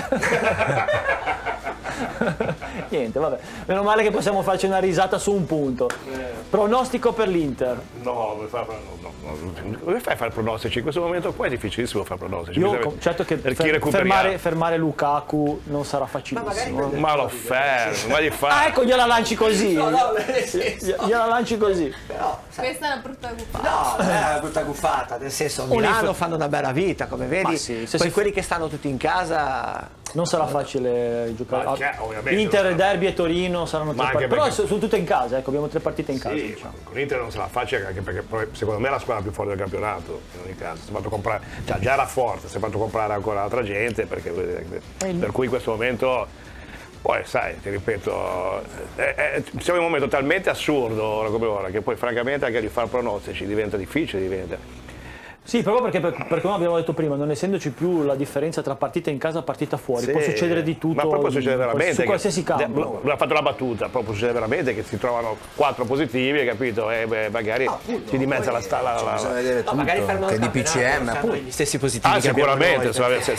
niente, vabbè. Meno male che possiamo farci una risata su un punto. Pronostico per l'Inter? No, come fai a fare pronostici? In questo momento qua è difficilissimo fare pronostici. Certo che fermare Lukaku non sarà facilissimo. Ma lo fermo, ma gli fa. Ah, ecco, gliela lanci così. Gliela lanci così. Però, questa è una brutta guffata. No, è una brutta guffata, nel senso, Milano fanno una bella vita, come vedi. Sì, poi quelli che stanno tutti in casa... Non sarà facile giocare. Inter, Derby e Torino saranno 3 partite. Però sono tutte in casa, ecco, abbiamo 3 partite in casa. Sì, diciamo. Con l'Inter non sarà facile anche perché secondo me è la squadra più forte del campionato. In ogni caso, si è fatto comprare, cioè, già era forte, si è fatto comprare ancora altra gente. Per cui in questo momento, poi sai, ti ripeto, siamo in un momento talmente assurdo ora come ora che poi francamente anche di fare pronostici diventa difficile. Sì, proprio perché come abbiamo detto prima, non essendoci più la differenza tra partita in casa e partita fuori, può succedere di tutto. Ma poi può succedere veramente su qualsiasi campo. Ha fatto la battuta, però può succedere veramente che si trovano 4 positivi, hai capito? E magari si dimezza la stalla. Bisogna vedere tutto, magari che di PCM gli stessi positivi. Sicuramente,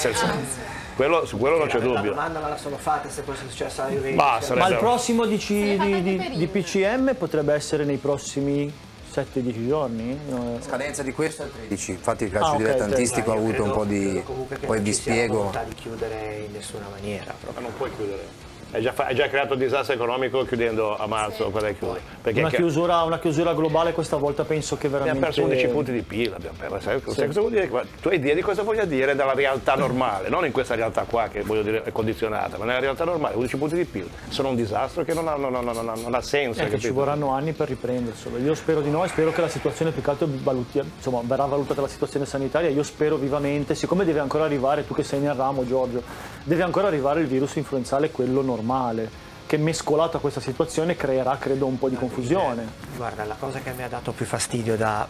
su quello non c'è dubbio. La domanda me la sono fatta se fosse successo alla Juventus. Ma il prossimo di PCM potrebbe essere nei prossimi 7-10 giorni? Scadenza di questo è il 13, infatti il calcio dilettantistico ha avuto un po' di... Poi vi spiego. Non volontà di chiudere in nessuna maniera. Ma non puoi chiudere. Hai già creato un disastro economico chiudendo a marzo, quella è chiusa. Una chiusura globale questa volta penso che veramente... Abbiamo perso 11 punti di PIL, sai cosa vuol dire? Tu hai idea di cosa voglia dire dalla realtà normale, non in questa realtà qua che voglio dire è condizionata, ma nella realtà normale 11 punti di PIL sono un disastro che non ha senso. Ci vorranno anni per riprenderselo. Io spero di no e spero che la situazione più che altro verrà valutata la situazione sanitaria. Io spero vivamente, siccome deve ancora arrivare, tu che sei nel ramo Giorgio, deve ancora arrivare il virus influenzale, quello normale, che mescolato a questa situazione creerà credo un po' di confusione. Guarda, la cosa che mi ha dato più fastidio da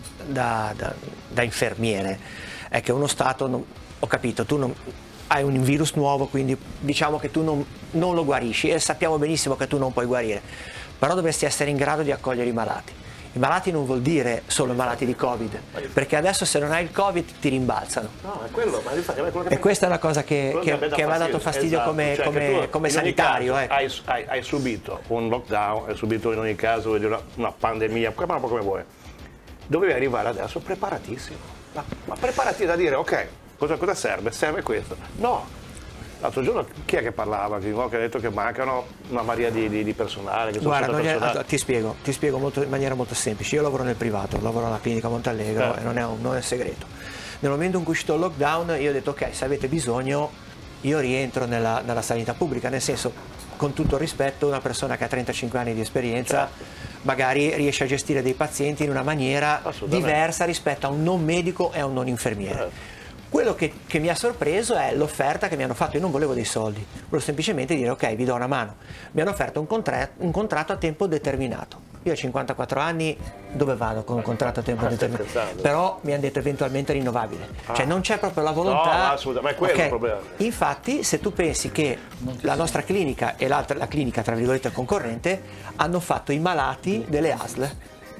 infermiere è che uno Stato, ho capito, tu hai un virus nuovo, quindi diciamo che tu non lo guarisci e sappiamo benissimo che tu non puoi guarire, però dovresti essere in grado di accogliere i malati. I malati non vuol dire solo i malati di Covid, perché adesso se non hai il Covid ti rimbalzano. No, è quello, ma infatti, e questa è una cosa che mi ha dato fastidio come sanitario. Caso, hai subito un lockdown, hai subito in ogni caso una pandemia, chiamala un po' come vuoi. Dovevi arrivare adesso preparatissimo. Ma preparati da dire, ok, cosa serve? Serve questo. No. L'altro giorno chi è che parlava? Che ha detto che mancano una marea di personale. Che Guarda, ti spiego in maniera molto semplice. Io lavoro nel privato, lavoro alla clinica Montallegro e non è segreto. Nel momento in cui è uscito il lockdown io ho detto ok, se avete bisogno io rientro nella sanità pubblica, nel senso, con tutto il rispetto, una persona che ha 35 anni di esperienza magari riesce a gestire dei pazienti in una maniera diversa rispetto a un non medico e a un non infermiere. Quello che mi ha sorpreso è l'offerta che mi hanno fatto. Io non volevo dei soldi, volevo semplicemente dire ok, vi do una mano. Mi hanno offerto un contratto a tempo determinato. Io ho 54 anni, dove vado con un contratto a tempo determinato? Però mi hanno detto eventualmente rinnovabile. Cioè non c'è proprio la volontà. No, assolutamente, ma è quello il problema. Infatti se tu pensi che la nostra clinica e la clinica tra virgolette concorrente hanno fatto i malati delle ASL.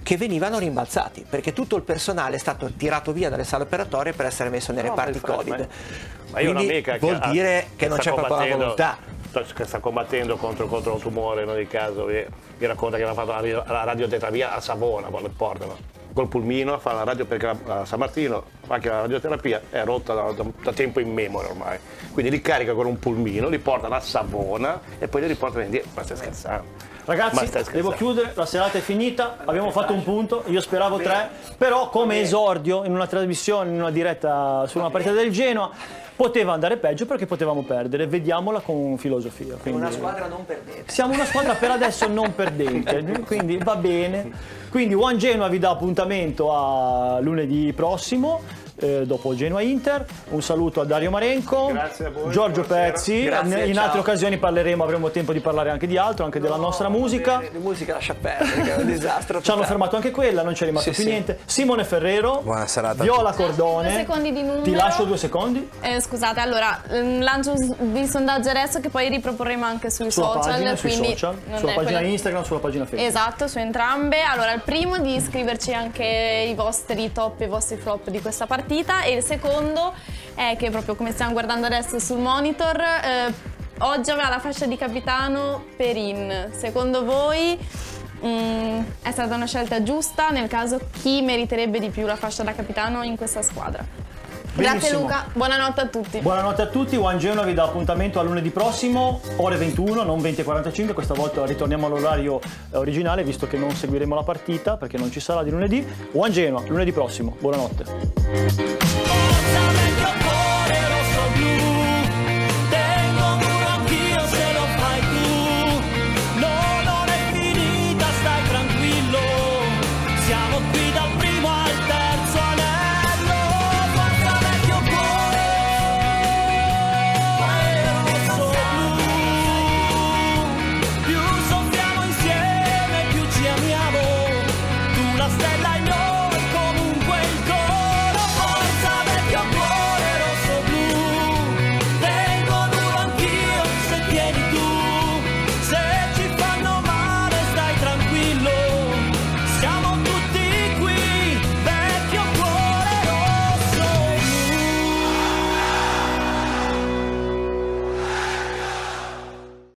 che venivano rimbalzati, perché tutto il personale è stato tirato via dalle sale operatorie per essere messo nei reparti Covid. Ma io ho Quindi un'amica vuol dire che non c'è proprio la volontà. Che sta combattendo contro un tumore in ogni caso, mi racconta che aveva fatto la radioterapia a Savona, quando portano col pulmino, fa la radio perché a San Martino anche la radioterapia è rotta da tempo in memoria ormai, quindi li carica con un pulmino, li portano a Savona e poi li riportano indietro. Ma stai scherzando? Ragazzi, devo chiudere, la serata è finita, abbiamo fatto un punto, io speravo 3, però come esordio in una trasmissione, in una diretta su una partita del Genoa, poteva andare peggio perché potevamo perdere, vediamola con filosofia. Quindi, una squadra non perdente. Siamo una squadra per adesso non perdente, quindi va bene. Quindi One Genoa vi dà appuntamento a lunedì prossimo. Dopo Genoa-Inter, un saluto a Dario Marenco, grazie a voi, Giorgio Pezzi. Grazie, in altre occasioni parleremo, avremo tempo di parlare anche di altro, anche della nostra musica. La musica lascia perdere, che è un disastro. Ci hanno fermato anche quella, non c'è rimasto più niente. Simone Ferrero, buona serata. Viola Due Cordone. secondi di numero. Ti lascio 2 secondi. Scusate, allora lancio il sondaggio adesso che poi riproporremo anche sui Sulla social. pagina, sui quindi social, non sulla è pagina quello... Instagram, sulla pagina Facebook. Esatto, su entrambe. Allora, il primo di iscriverci anche i vostri top e i vostri flop di questa partita, e il secondo è che proprio come stiamo guardando adesso sul monitor, oggi aveva la fascia di capitano Perin. Secondo voi è stata una scelta giusta? Nel caso, chi meriterebbe di più la fascia da capitano in questa squadra? Grazie Benissimo. Luca, buonanotte a tutti. Buonanotte a tutti, One Genoa vi dà appuntamento a lunedì prossimo, ore 21, non 20:45, questa volta ritorniamo all'orario originale visto che non seguiremo la partita perché non ci sarà di lunedì. One Genoa, lunedì prossimo, buonanotte. Forza del mio cuore,